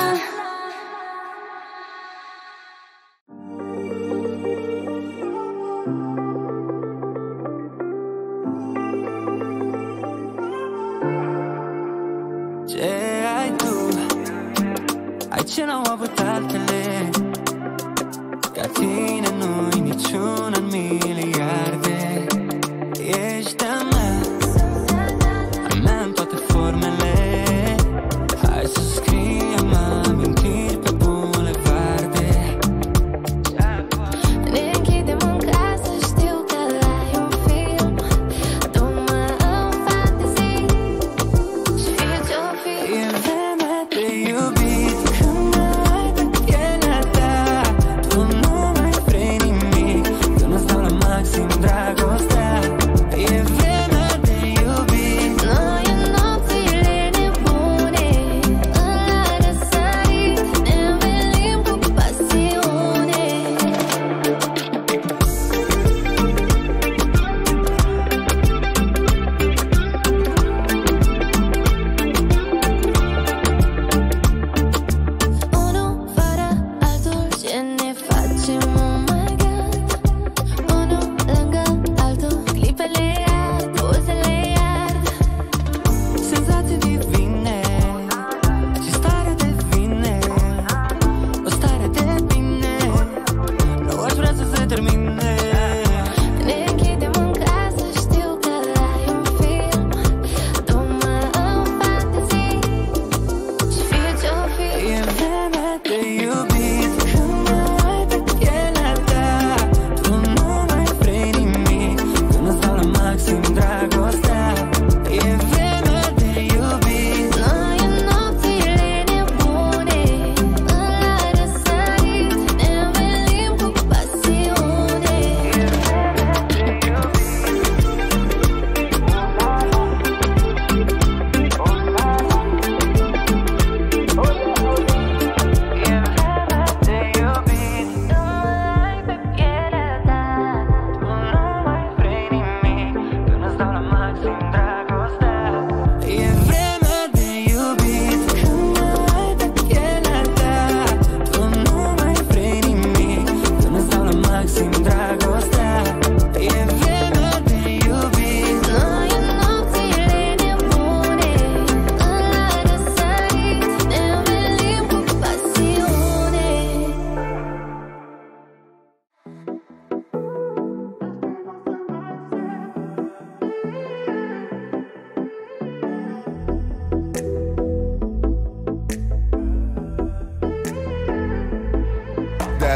Ce ai tu? Ai ce n-au avut altele, ca tine nu-i niciun în miliarde. Ești a mea, a mea în toate formele. Hai să scriem amintiri pe bulevarde. Ne închidem în casă, știu că ai un film, du-mă în fantezii și fie ce-o fi. E vremea de iubit, când ai pe pielea ta, tu nu mai vrei nimic. Când îmi stau la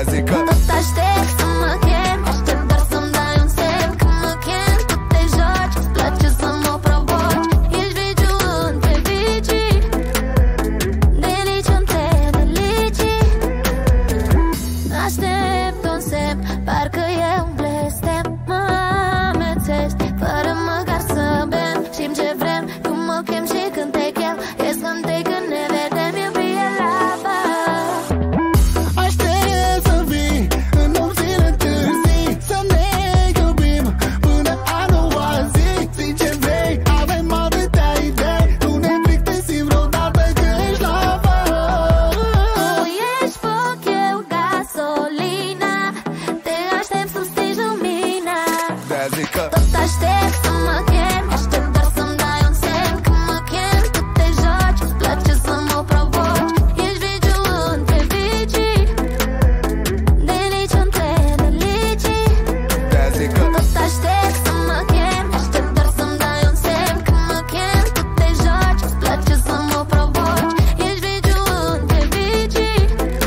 De-aia zic că tot aștept să mă chem, aștept doar să-mi dai un semn. Când mă chem, tu te joci, îți place să mă provoci. Ești viciu între vicii, delici între delicii. Aștept un semn, parcă e un blestem. Mă amețești, fără măcar să bem. Știm ce vrem, cum mă chem și când te chem. E scântei când ne vedem, iubire la bar. Aștept să vii în nopțile târzii, să ne iubim până a doua zi. Zi ce vrei, avem atâtea idei, nu ne plictisim vreodată că ești la bar. Tu ești foc, eu gasolina, te aștept să stingi lumina. De-aia zic că tot aștept să mă chem, aștept doar să-mi dai un semn. Când mă chem, tu te joci, îți place să mă provoci. Ești viciu între vicii, delici între delicii. De-aia zic că tot aștept să mă chem, aștept doar să-mi dai un semn. Când mă chem, tu te joci, îți place să mă provoci. Ești viciu între vicii,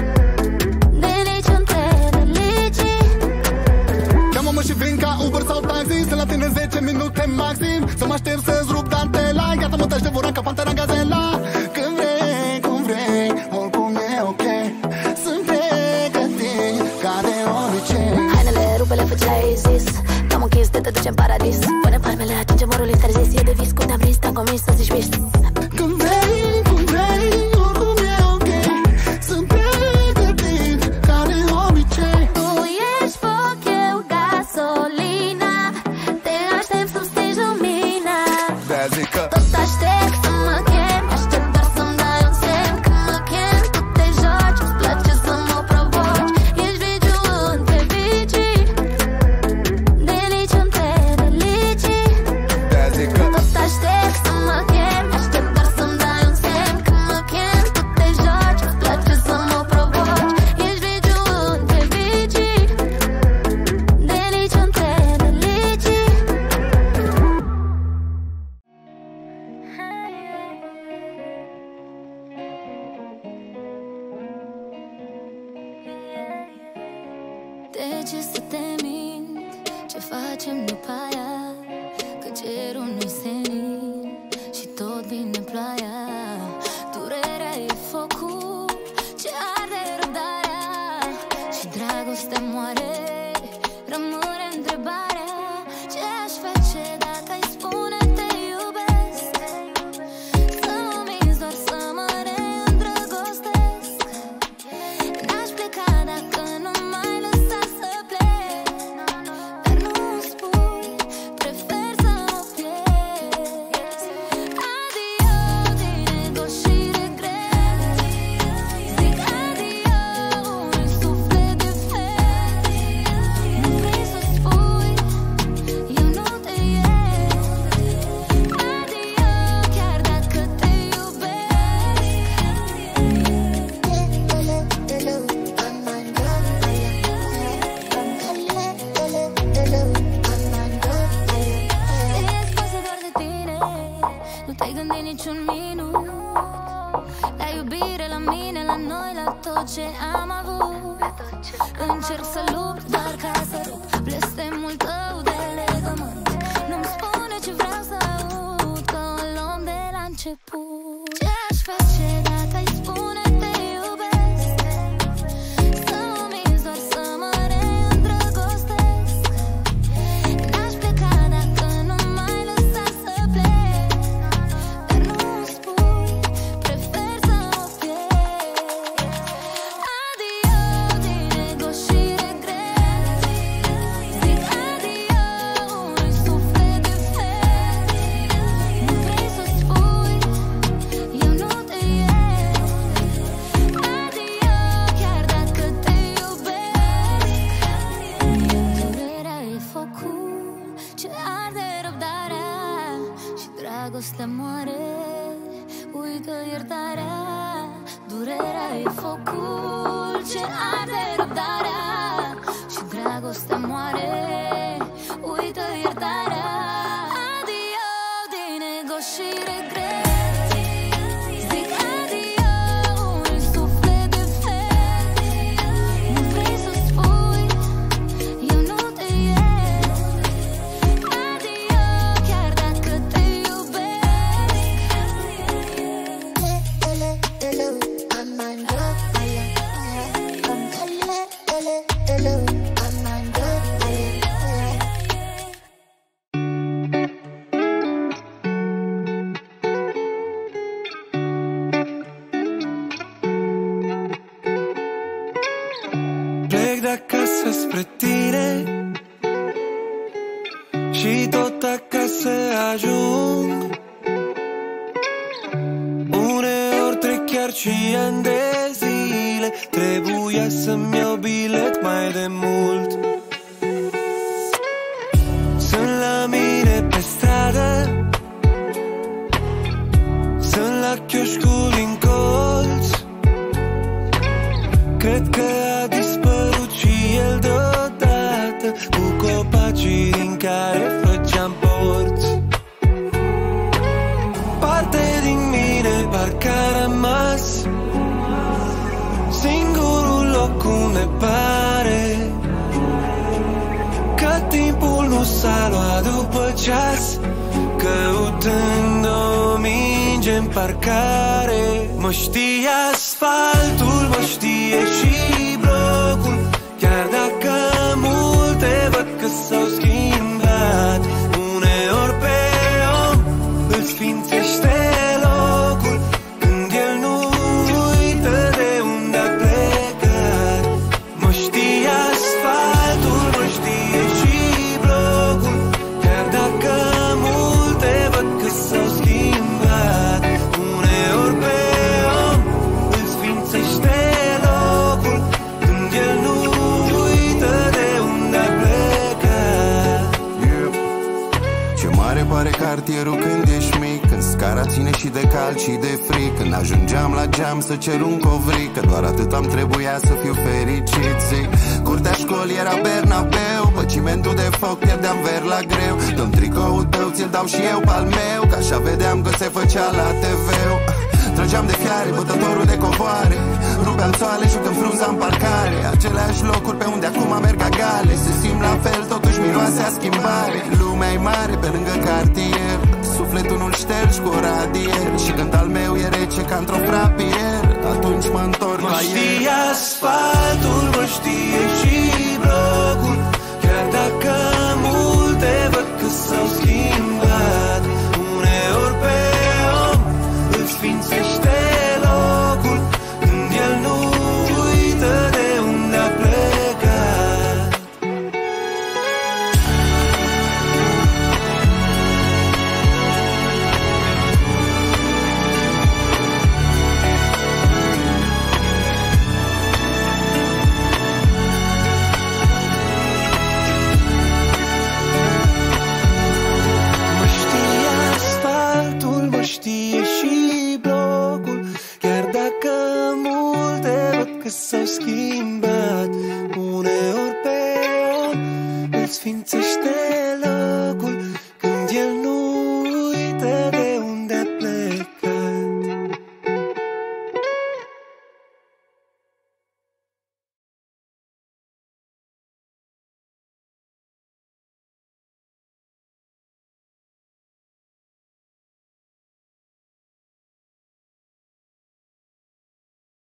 delici între delicii. Cheamă-mă și vin ca Uber sau taxi, să la tine zece minute maxim. Să mă aștept să-ți rup dantela, iată-mă te-aș devora ca pantera în gazela. Când vrei, cum vrei, oricum e ok, sunt pregătit ca de obicei. Hainele, rupele, fă ce ai zis, te-am închis, de te duce în paradis. Pune palmele, atinge mărul interzis. E de vis, cum te-am prins, te-am convins să zici vis. Când vrei, cum vrei, oricum e ok, sunt pregătit ca de obicei. Tu ești foc, eu gasolina, te aștept să-mi stingi lumina. De-aia zic că tot aștept să mă chem, aștept doar să-mi dai un semn. Când mă chem, tu te joci, îți place să mă provoci. Ești viciu între vicii, delici între delicii. De-aia zic că tot aștept să mă chem, aștept doar să-mi dai un semn. Când mă chem, tu te joci, îți place să mă provoci. Ești viciu între vicii, delici între delicii. De ce să te mint? Ce facem după aia? Că cerul nu-i senin și tot vine ploaia. Durerea e focul ce arde răbdarea și dragostea moare. Rămâne întrebarea: ce aș face dacă ai spune te iubesc? Să mă minți doar să mă reîndrăgostesc. N-aș pleca dacă nu m-ai lăsat să plec. Dar nu-mi spui, prefer să mă pierzi. Adio din ego și regret. Zic adio unui suflet de fel. Nu vrei să spui, eu nu te iert. Adio chiar dacă te iubesc. E spusă doar de tine, nu te-ai gândit niciun minut la iubire, la mine, la noi, la tot ce am avut. Încerc să lupt doar ca să rup blestemul tău de legământ. Nu-mi spune ce vreau să aud, că o luăm de la început. Ce aș face dacă ai spune te iubesc? Să mă minți doar să mă reîndrăgostesc. N-aș pleca dacă nu m-ai lăsat să plec. Dar nu-mi spui, prefer să mă pierzi. Adio din ego și regret. Zic adio unui suflet de fel. Nu vrei să spui, eu nu te iert. Adio chiar dacă te iubesc. Durerea e focul ce arde răbdarea și dragostea moare. Uită iertarea. Durerea e focul ce arde răbdarea și dragostea moare. Uită iertarea. Adio din ego și regret. Zic adio unui suflet de fel. Nu vrei să de acasă spre tine și tot acasă ajung. Uneori trec chiar și ani de zile, trebuia să-mi iau bilet mai de mult. Sunt la mine pe stradă, sunt la chioșcul din colț. Cred că a dispărut și el deodată, cu copacii din care făceam porți. Parte din mine parcă a rămas singurul loc unde pare că timpul nu s-a luat după ceas, căutând o minge în parcare. Mă știe asfaltul, mă știe și blocul, chiar dacă multe văd că s-au schimbat. Uneori pe om îl sfințește locul, când el nu uită de unde a plecat. Mă știe asfaltul, mă știe și blocul, chiar dacă multe văd că s-au schimbat. Uneori pe om îl sfințește locul, când el nu uită de unde a plecat. Yeah. Ce mare pare cartierul când ești mic, când scara ține și de cald și de fric, când ajungeam la geam să cer un covric, că doar atât am trebuia să fiu fericit. Zic, curtea școlii era Bernabeu, pe cimentul de foc pierdeam ver la greu. Dă-mi tricoul tău, ți-l dau și eu pe-al meu, că așa vedeam că se făcea la T V-ul. Trăgeam de fiare, bătătorul de covoare, rupeam țoale, jucăm frunza în parcare. Aceleași locuri pe unde acum merg agale, se simt la fel, totuși miroase a schimbare. Lumea e mare pe lângă cartier, sufletul nu-l ștergi cu o radier, și când al meu e rece ca într-o frapier, atunci mă întorc la el. Mă știe asfaltul, mă știe și blocul, chiar dacă multe văd că s-au schimbat. Uneori pe om îl sfințește locul, când el nu uită de unde a plecat. Mă știe asfaltul, mă știe și blocul, chiar dacă multe văd că s-au schimbat. Uneori pe om îl sfințește locul,